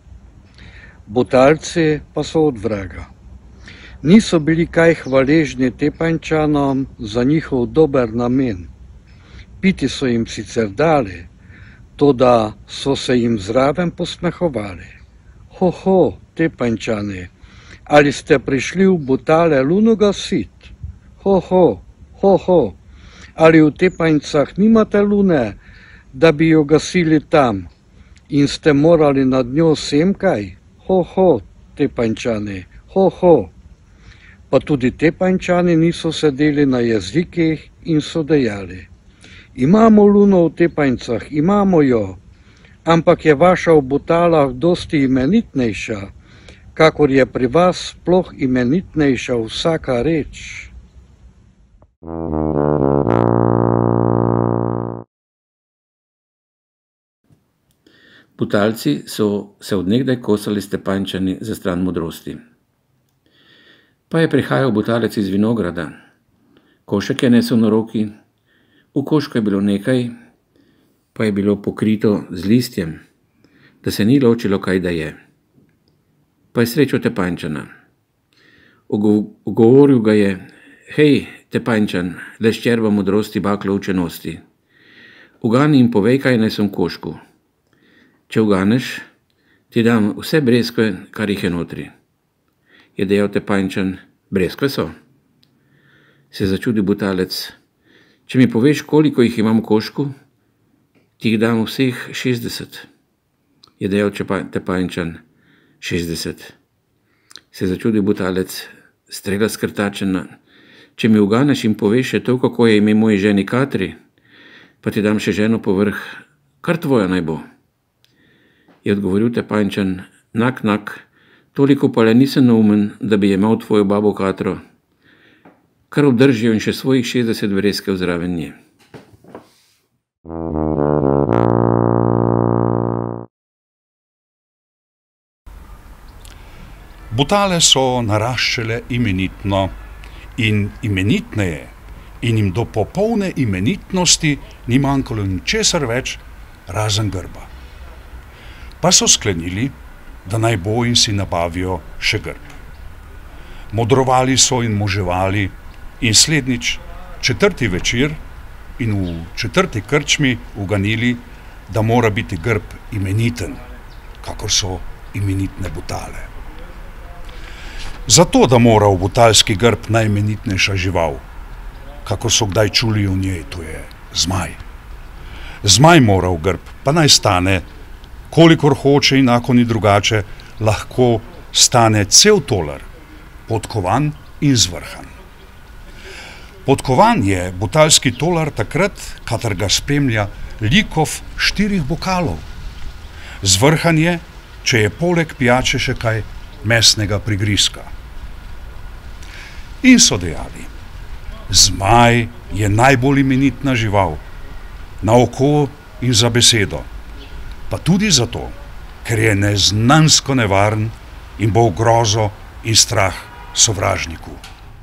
Butalci pa so od vraga. Niso bili kaj hvaležni Tepančanom za njihov dober namen. Piti so jim sicer dali, toda so se jim zraven posmehovali. Ho, Tepančani, ali ste prišli v Butale luno gasit? Ho, ali v Tepanjcah nimate lune, da bi jo gasili tam in ste morali nad njo semkaj? Ho, Tepanjčani, ho. Pa tudi Tepanjčani niso sedeli na jezikih in so dejali: "Imamo luno v Tepanjcah, imamo jo, ampak je vaša v Butalah dosti imenitnejša, kakor je pri vas sploh imenitnejša vsaka reč. Butalci so se odnegdaj kosali s Tepanjčani za stran modrosti. Pa je prihajal Butalec iz vinograda. Košek je nesel na roki, v košku je bilo nekaj, pa je bilo pokrito z listjem, da se ni ločilo, kaj da je. Pa je srečal Tepanjčana. Ogovoril ga je: hej, Tepanjčan, le ščerba modrosti, baklo učenosti. Ugani in povej, kaj naj sem košku. Če uganeš, ti dam vse breskve, kar jih je notri. Je dejal Tepanjčan: breskve so. Se začudi Butalec: če mi poveš, koliko jih imam v košku, ti jih dam vseh 60. Je dejal Tepanjčan: 60. Se začudi Butalec: strela skrtačena, če mi uganeš in poveš še to, kako je ime moji ženi Katri, pa ti dam še ženo povrh, kar tvoja naj bo. Je odgovoril Tepanjčan: nak, toliko pa le nisem neumen, da bi imel tvojo babo Katro, kar obdržijo in še svojih 60 breskev zraven nje. Butale so naraščale imenitno in imenitneje in jim do popolne imenitnosti ni manjkalo ničesar več razen grba. Pa so sklenili, da naj bo in si nabavijo še grb. Modrovali so in moževali in slednjič 4. večer in v 4. krčmi uganili, da mora biti grb imeniten, kakor so imenitne Butale. Zato, da mora v butalski grb najmenitnejša žival, kakor so kdaj čuli o njej, to je zmaj. Zmaj mora v grb, pa naj stane, kolikor hoče in ako ni drugače, lahko stane cel tolar, podkovan in zvrhan. Podkovan je butalski tolar takrat, kadar ga spremlja likov 4 bokalov. Zvrhan je, če je poleg pijače še kaj mesnega prigrizka. In so dejali: zmaj je najbolj imenitna žival, na oko in za besedo, pa tudi zato, ker je neznansko nevaren in bo v grozo in strah sovražniku.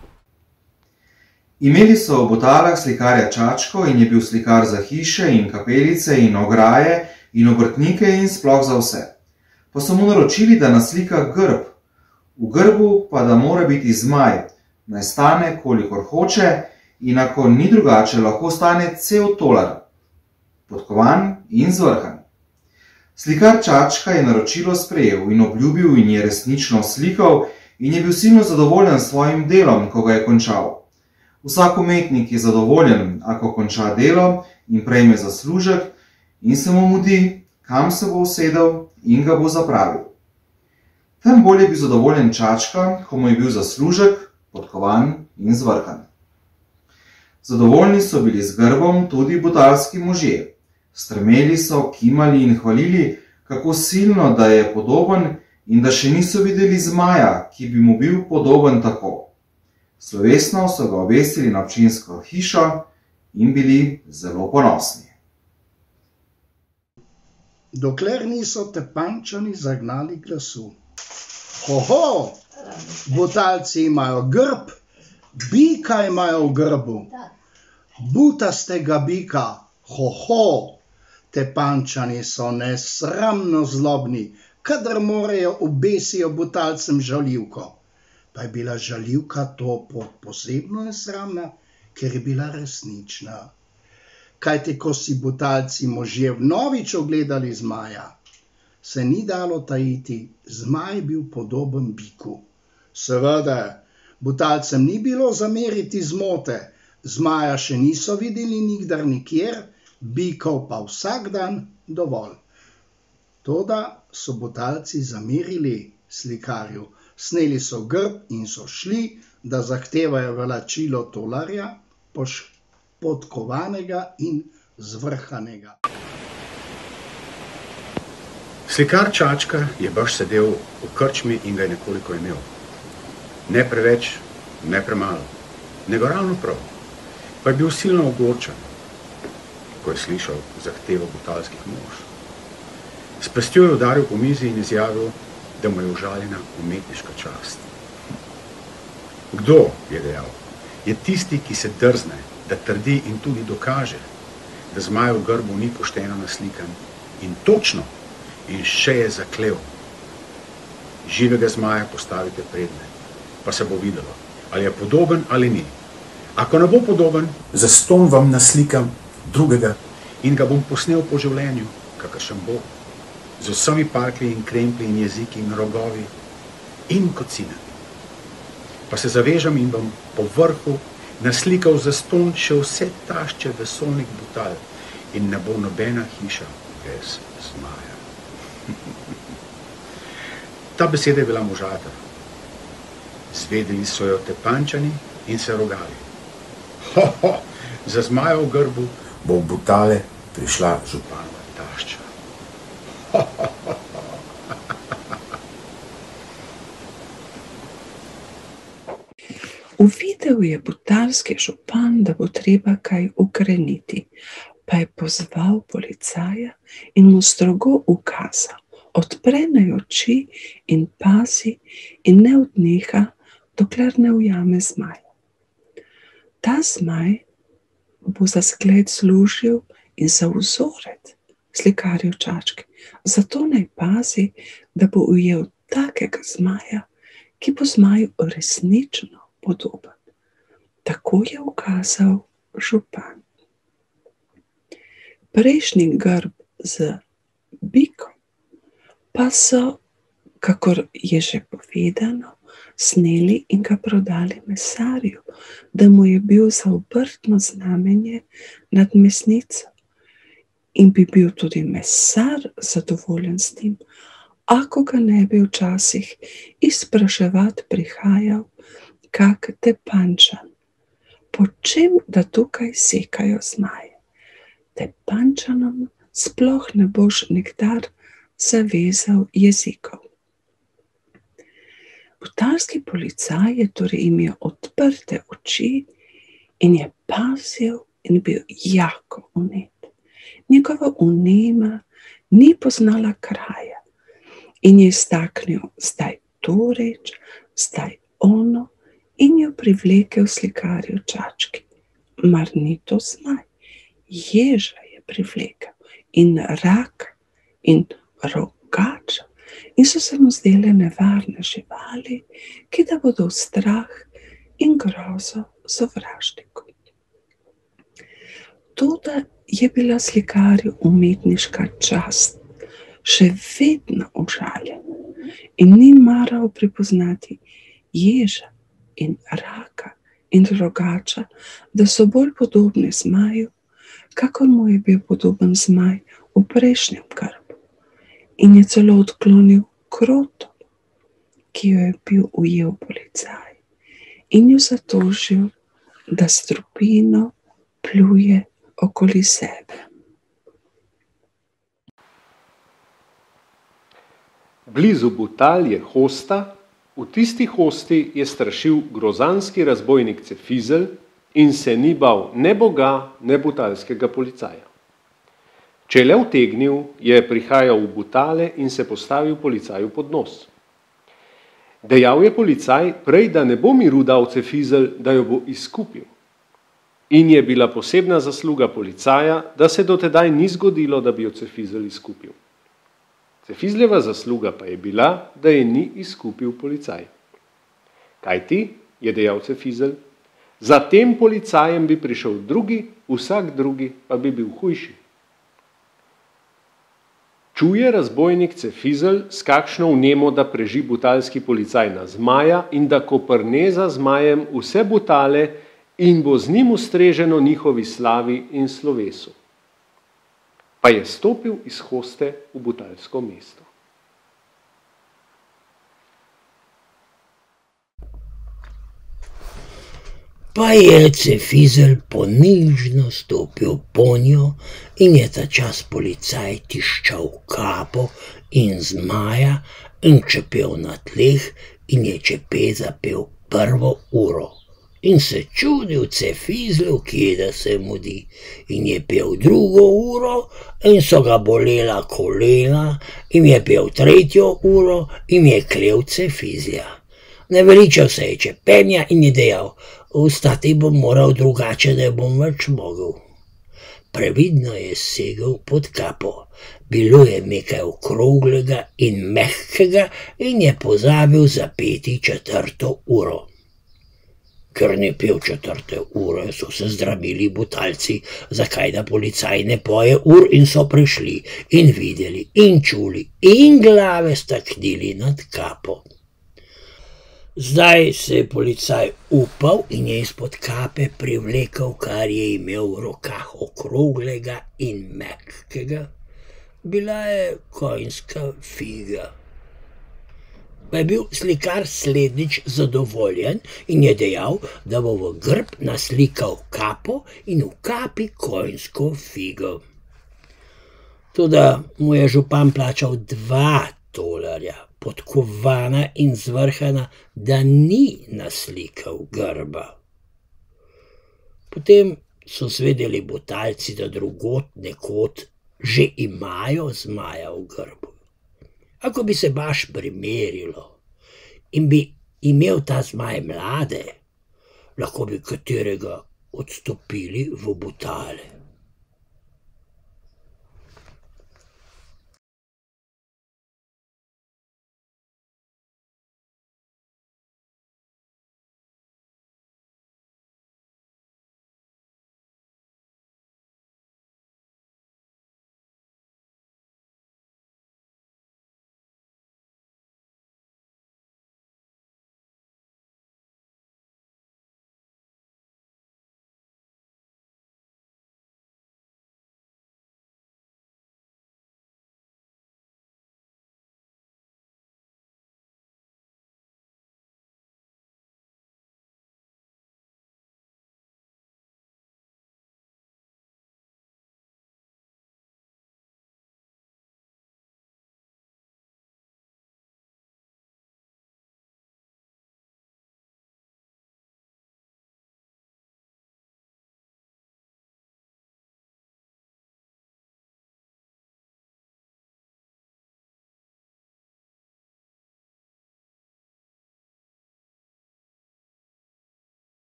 Imeli so v Butalah slikarja Čačko in je bil slikar za hiše in kapelice in ograje in obrtnike in sploh za vse. Pa so mu naročili, da naslika grb, v grbu pa da mora biti zmaj, naj stane, kolikor hoče, in ako ni drugače, lahko stane cel tolar, podkovan in zvrhan. Slikar Čačka je naročilo sprejel in obljubil in je resnično slikal in je bil silno zadovoljen s svojim delom, ko ga je končal. Vsak umetnik je zadovoljen, ako konča delo in prejme zaslužek in se mu mudi, kam se bo usedel in ga bo zapravil. Tem bolj je bil zadovoljen Čačka, ko mu je bil zaslužek podkovan in zvrhan. Zadovoljni so bili z grbom tudi butalski možje. Strmeli so, kimali in hvalili, kako silno, da je podoben in da še niso videli zmaja, ki bi mu bil podoben tako. Slovesno so ga obesili na občinsko hišo in bili zelo ponosni. Dokler niso Tepanjčani zagnali glasu: hoho, Butalci imajo grb, bika imajo v grbu, butastega bika, hoho. Tepanjčani so nesramno zlobni, kadar morajo obesijo Butalcem žaljivko. Pa je bila žaljivka to posebno nesramna, ker je bila resnična. Kajti, ko si Butalci možje vnovič ogledali zmaja, se ni dalo tajiti, zmaj bil podoben biku. Seveda, Butalcem ni bilo zameriti zmote, zmaja še niso videli nikdar nikjer, bikov pa vsak dan dovolj. Toda so Butalci zamerili slikarju, sneli so grb in so šli, da zahtevajo velačilo tolarja, podkovanega in zvrhanega. Slikar Čačka je baš sedel v krčmi in ga je nekoliko imel. Ne preveč, ne premalo, nego ravno prav. Pa je bil silno ogorčen, ko je slišal zahtevo butalskih mož. S pestjo je udaril po mizi in izjavil, da mu je užaljena umetniška čast. Kdo, je dejal, je tisti, ki se drzne, da trdi in tudi dokaže, da zmaj v grbu ni pošteno naslikan in točno in še je zaklel. Živega zmaja postavite predne, pa se bo videlo, ali je podoben ali ni. Ako ne bo podoben, zastonj vam naslikam drugega in ga bom posnel po življenju, kakršen bo, z vsemi parklji in kremplji in jeziki in rogovi in kocinami. Pa se zavežem in bom po vrhu naslikal zastonj še vse tašče vesolnih butal in ne bo nobena hiša brez zmaja. Ta beseda je bila možata. Zvedeli so jo Tepančani in se rogali. Ho, ho, za zmaja v grbu bo v Butale prišla županova tašča. Ho, ho, ho. Uvidel je butalski župan, da bo treba kaj ukreniti, pa je pozval policaja in mu strogo ukazal, odpre naj oči in pazi in ne odneha, dokler ne ujame zmaja. Ta zmaj bo za zgled služil in za vzorec slikarju Čački, zato naj pazi, da bo ujel takega zmaja, ki bo zmaju resnično podoben. Tako je ukazal župan. Prejšnji grb z bikom pa so, kakor je že povedano, sneli in ga prodali mesarju, da mu je bil za obrtno znamenje nad mesnico. In bi bil tudi mesar zadovoljen s tem, ako ga ne bi včasih izpraševat prihajal kak Tepančan. Po čem, da tukaj sekajo zmaje? Tepančanom sploh ne boš nikdar zavezal jezikov. Butalski policaj je torej imel odprte oči in je pazil in bil jako vnet. Njegova vnema ni poznala kraja in je iztaknil zdaj to reč, zdaj ono in jo privlekel slikarju Čački. Mar ni to zmaj? Ježa je privlekel in raka in rogača in so se mu zdele nevarne živali, ki da bodo v strah in grozo sovražniku. Toda je bila slikarju umetniška čast še vedno užaljena in ni maral prepoznati ježa in raka in rogača, da so bolj podobni zmaju, kakor mu je bil podoben zmaj v prejšnjem grbu. In je celo odklonil kroto, ki jo je bil ujel policaj in jo zatožil, da strupino pluje okoli sebe. Blizu Butal je hosta, v tisti hosti je strašil grozanski razbojnik Cefizelj in se ni bal ne boga, ne butalskega policaja. Če je le utegnil, je prihajal v Butale in se postavil policaju pod nos. Dejal je policaj prej, da ne bo miru dal Cefizelj, da jo bo izkupil. In je bila posebna zasluga policaja, da se dotedaj ni zgodilo, da bi jo Cefizelj izkupil. Cefizljeva zasluga pa je bila, da je ni izkupil policaj. Kaj ti, je dejal Cefizelj, za tem policajem bi prišel drugi, vsak drugi pa bi bil hujši. Čuje razbojnik Cefizelj, s kakšno vnemo, da preži butalski policaj na zmaja in da koprne za zmajem vse Butale in bo z njim ustreženo njihovi slavi in slovesu. Pa je stopil iz hoste v butalsko mesto. Pa je Cefizelj ponižno stopil ponjo in je ta čas policaj tiščal kapo in zmaja in čepel na tleh in je čepe zapel prvo uro. In se čudil Cefizlju, kje da se mudi, in je pel drugo uro in so ga bolela kolena in je pel tretjo uro in je klel Cefizlja. Naveličal se je čepenja in je dejal: "Vstati bom moral, drugače ne bom več mogel." Previdno je segel pod kapo. Bilo je nekaj okroglega in mehkega in je pozabil zapeti četrto uro. Ker ni pel četrte ure, so se zdramili Butalci, zakaj da policaj ne poje ur, in so prišli in videli in čuli in glave staknili nad kapo. Zdaj se je policaj upal in je izpod kape privlekel, kar je imel v rokah okroglega in mehkega. Bila je konjska figa. Pa je bil slikar slednjič zadovoljen in je dejal, da bo v grb naslikal kapo in v kapi konjsko figo. Toda mu je župan plačal 2 tolarja, podkovana in zvrhana, da ni naslikal grba. Potem so zvedeli Butalci, da drugod nekod že imajo zmaja v grbu. Ako bi se baš primerilo in bi imel ta zmaj mlade, lahko bi katerega odstopili v Butale.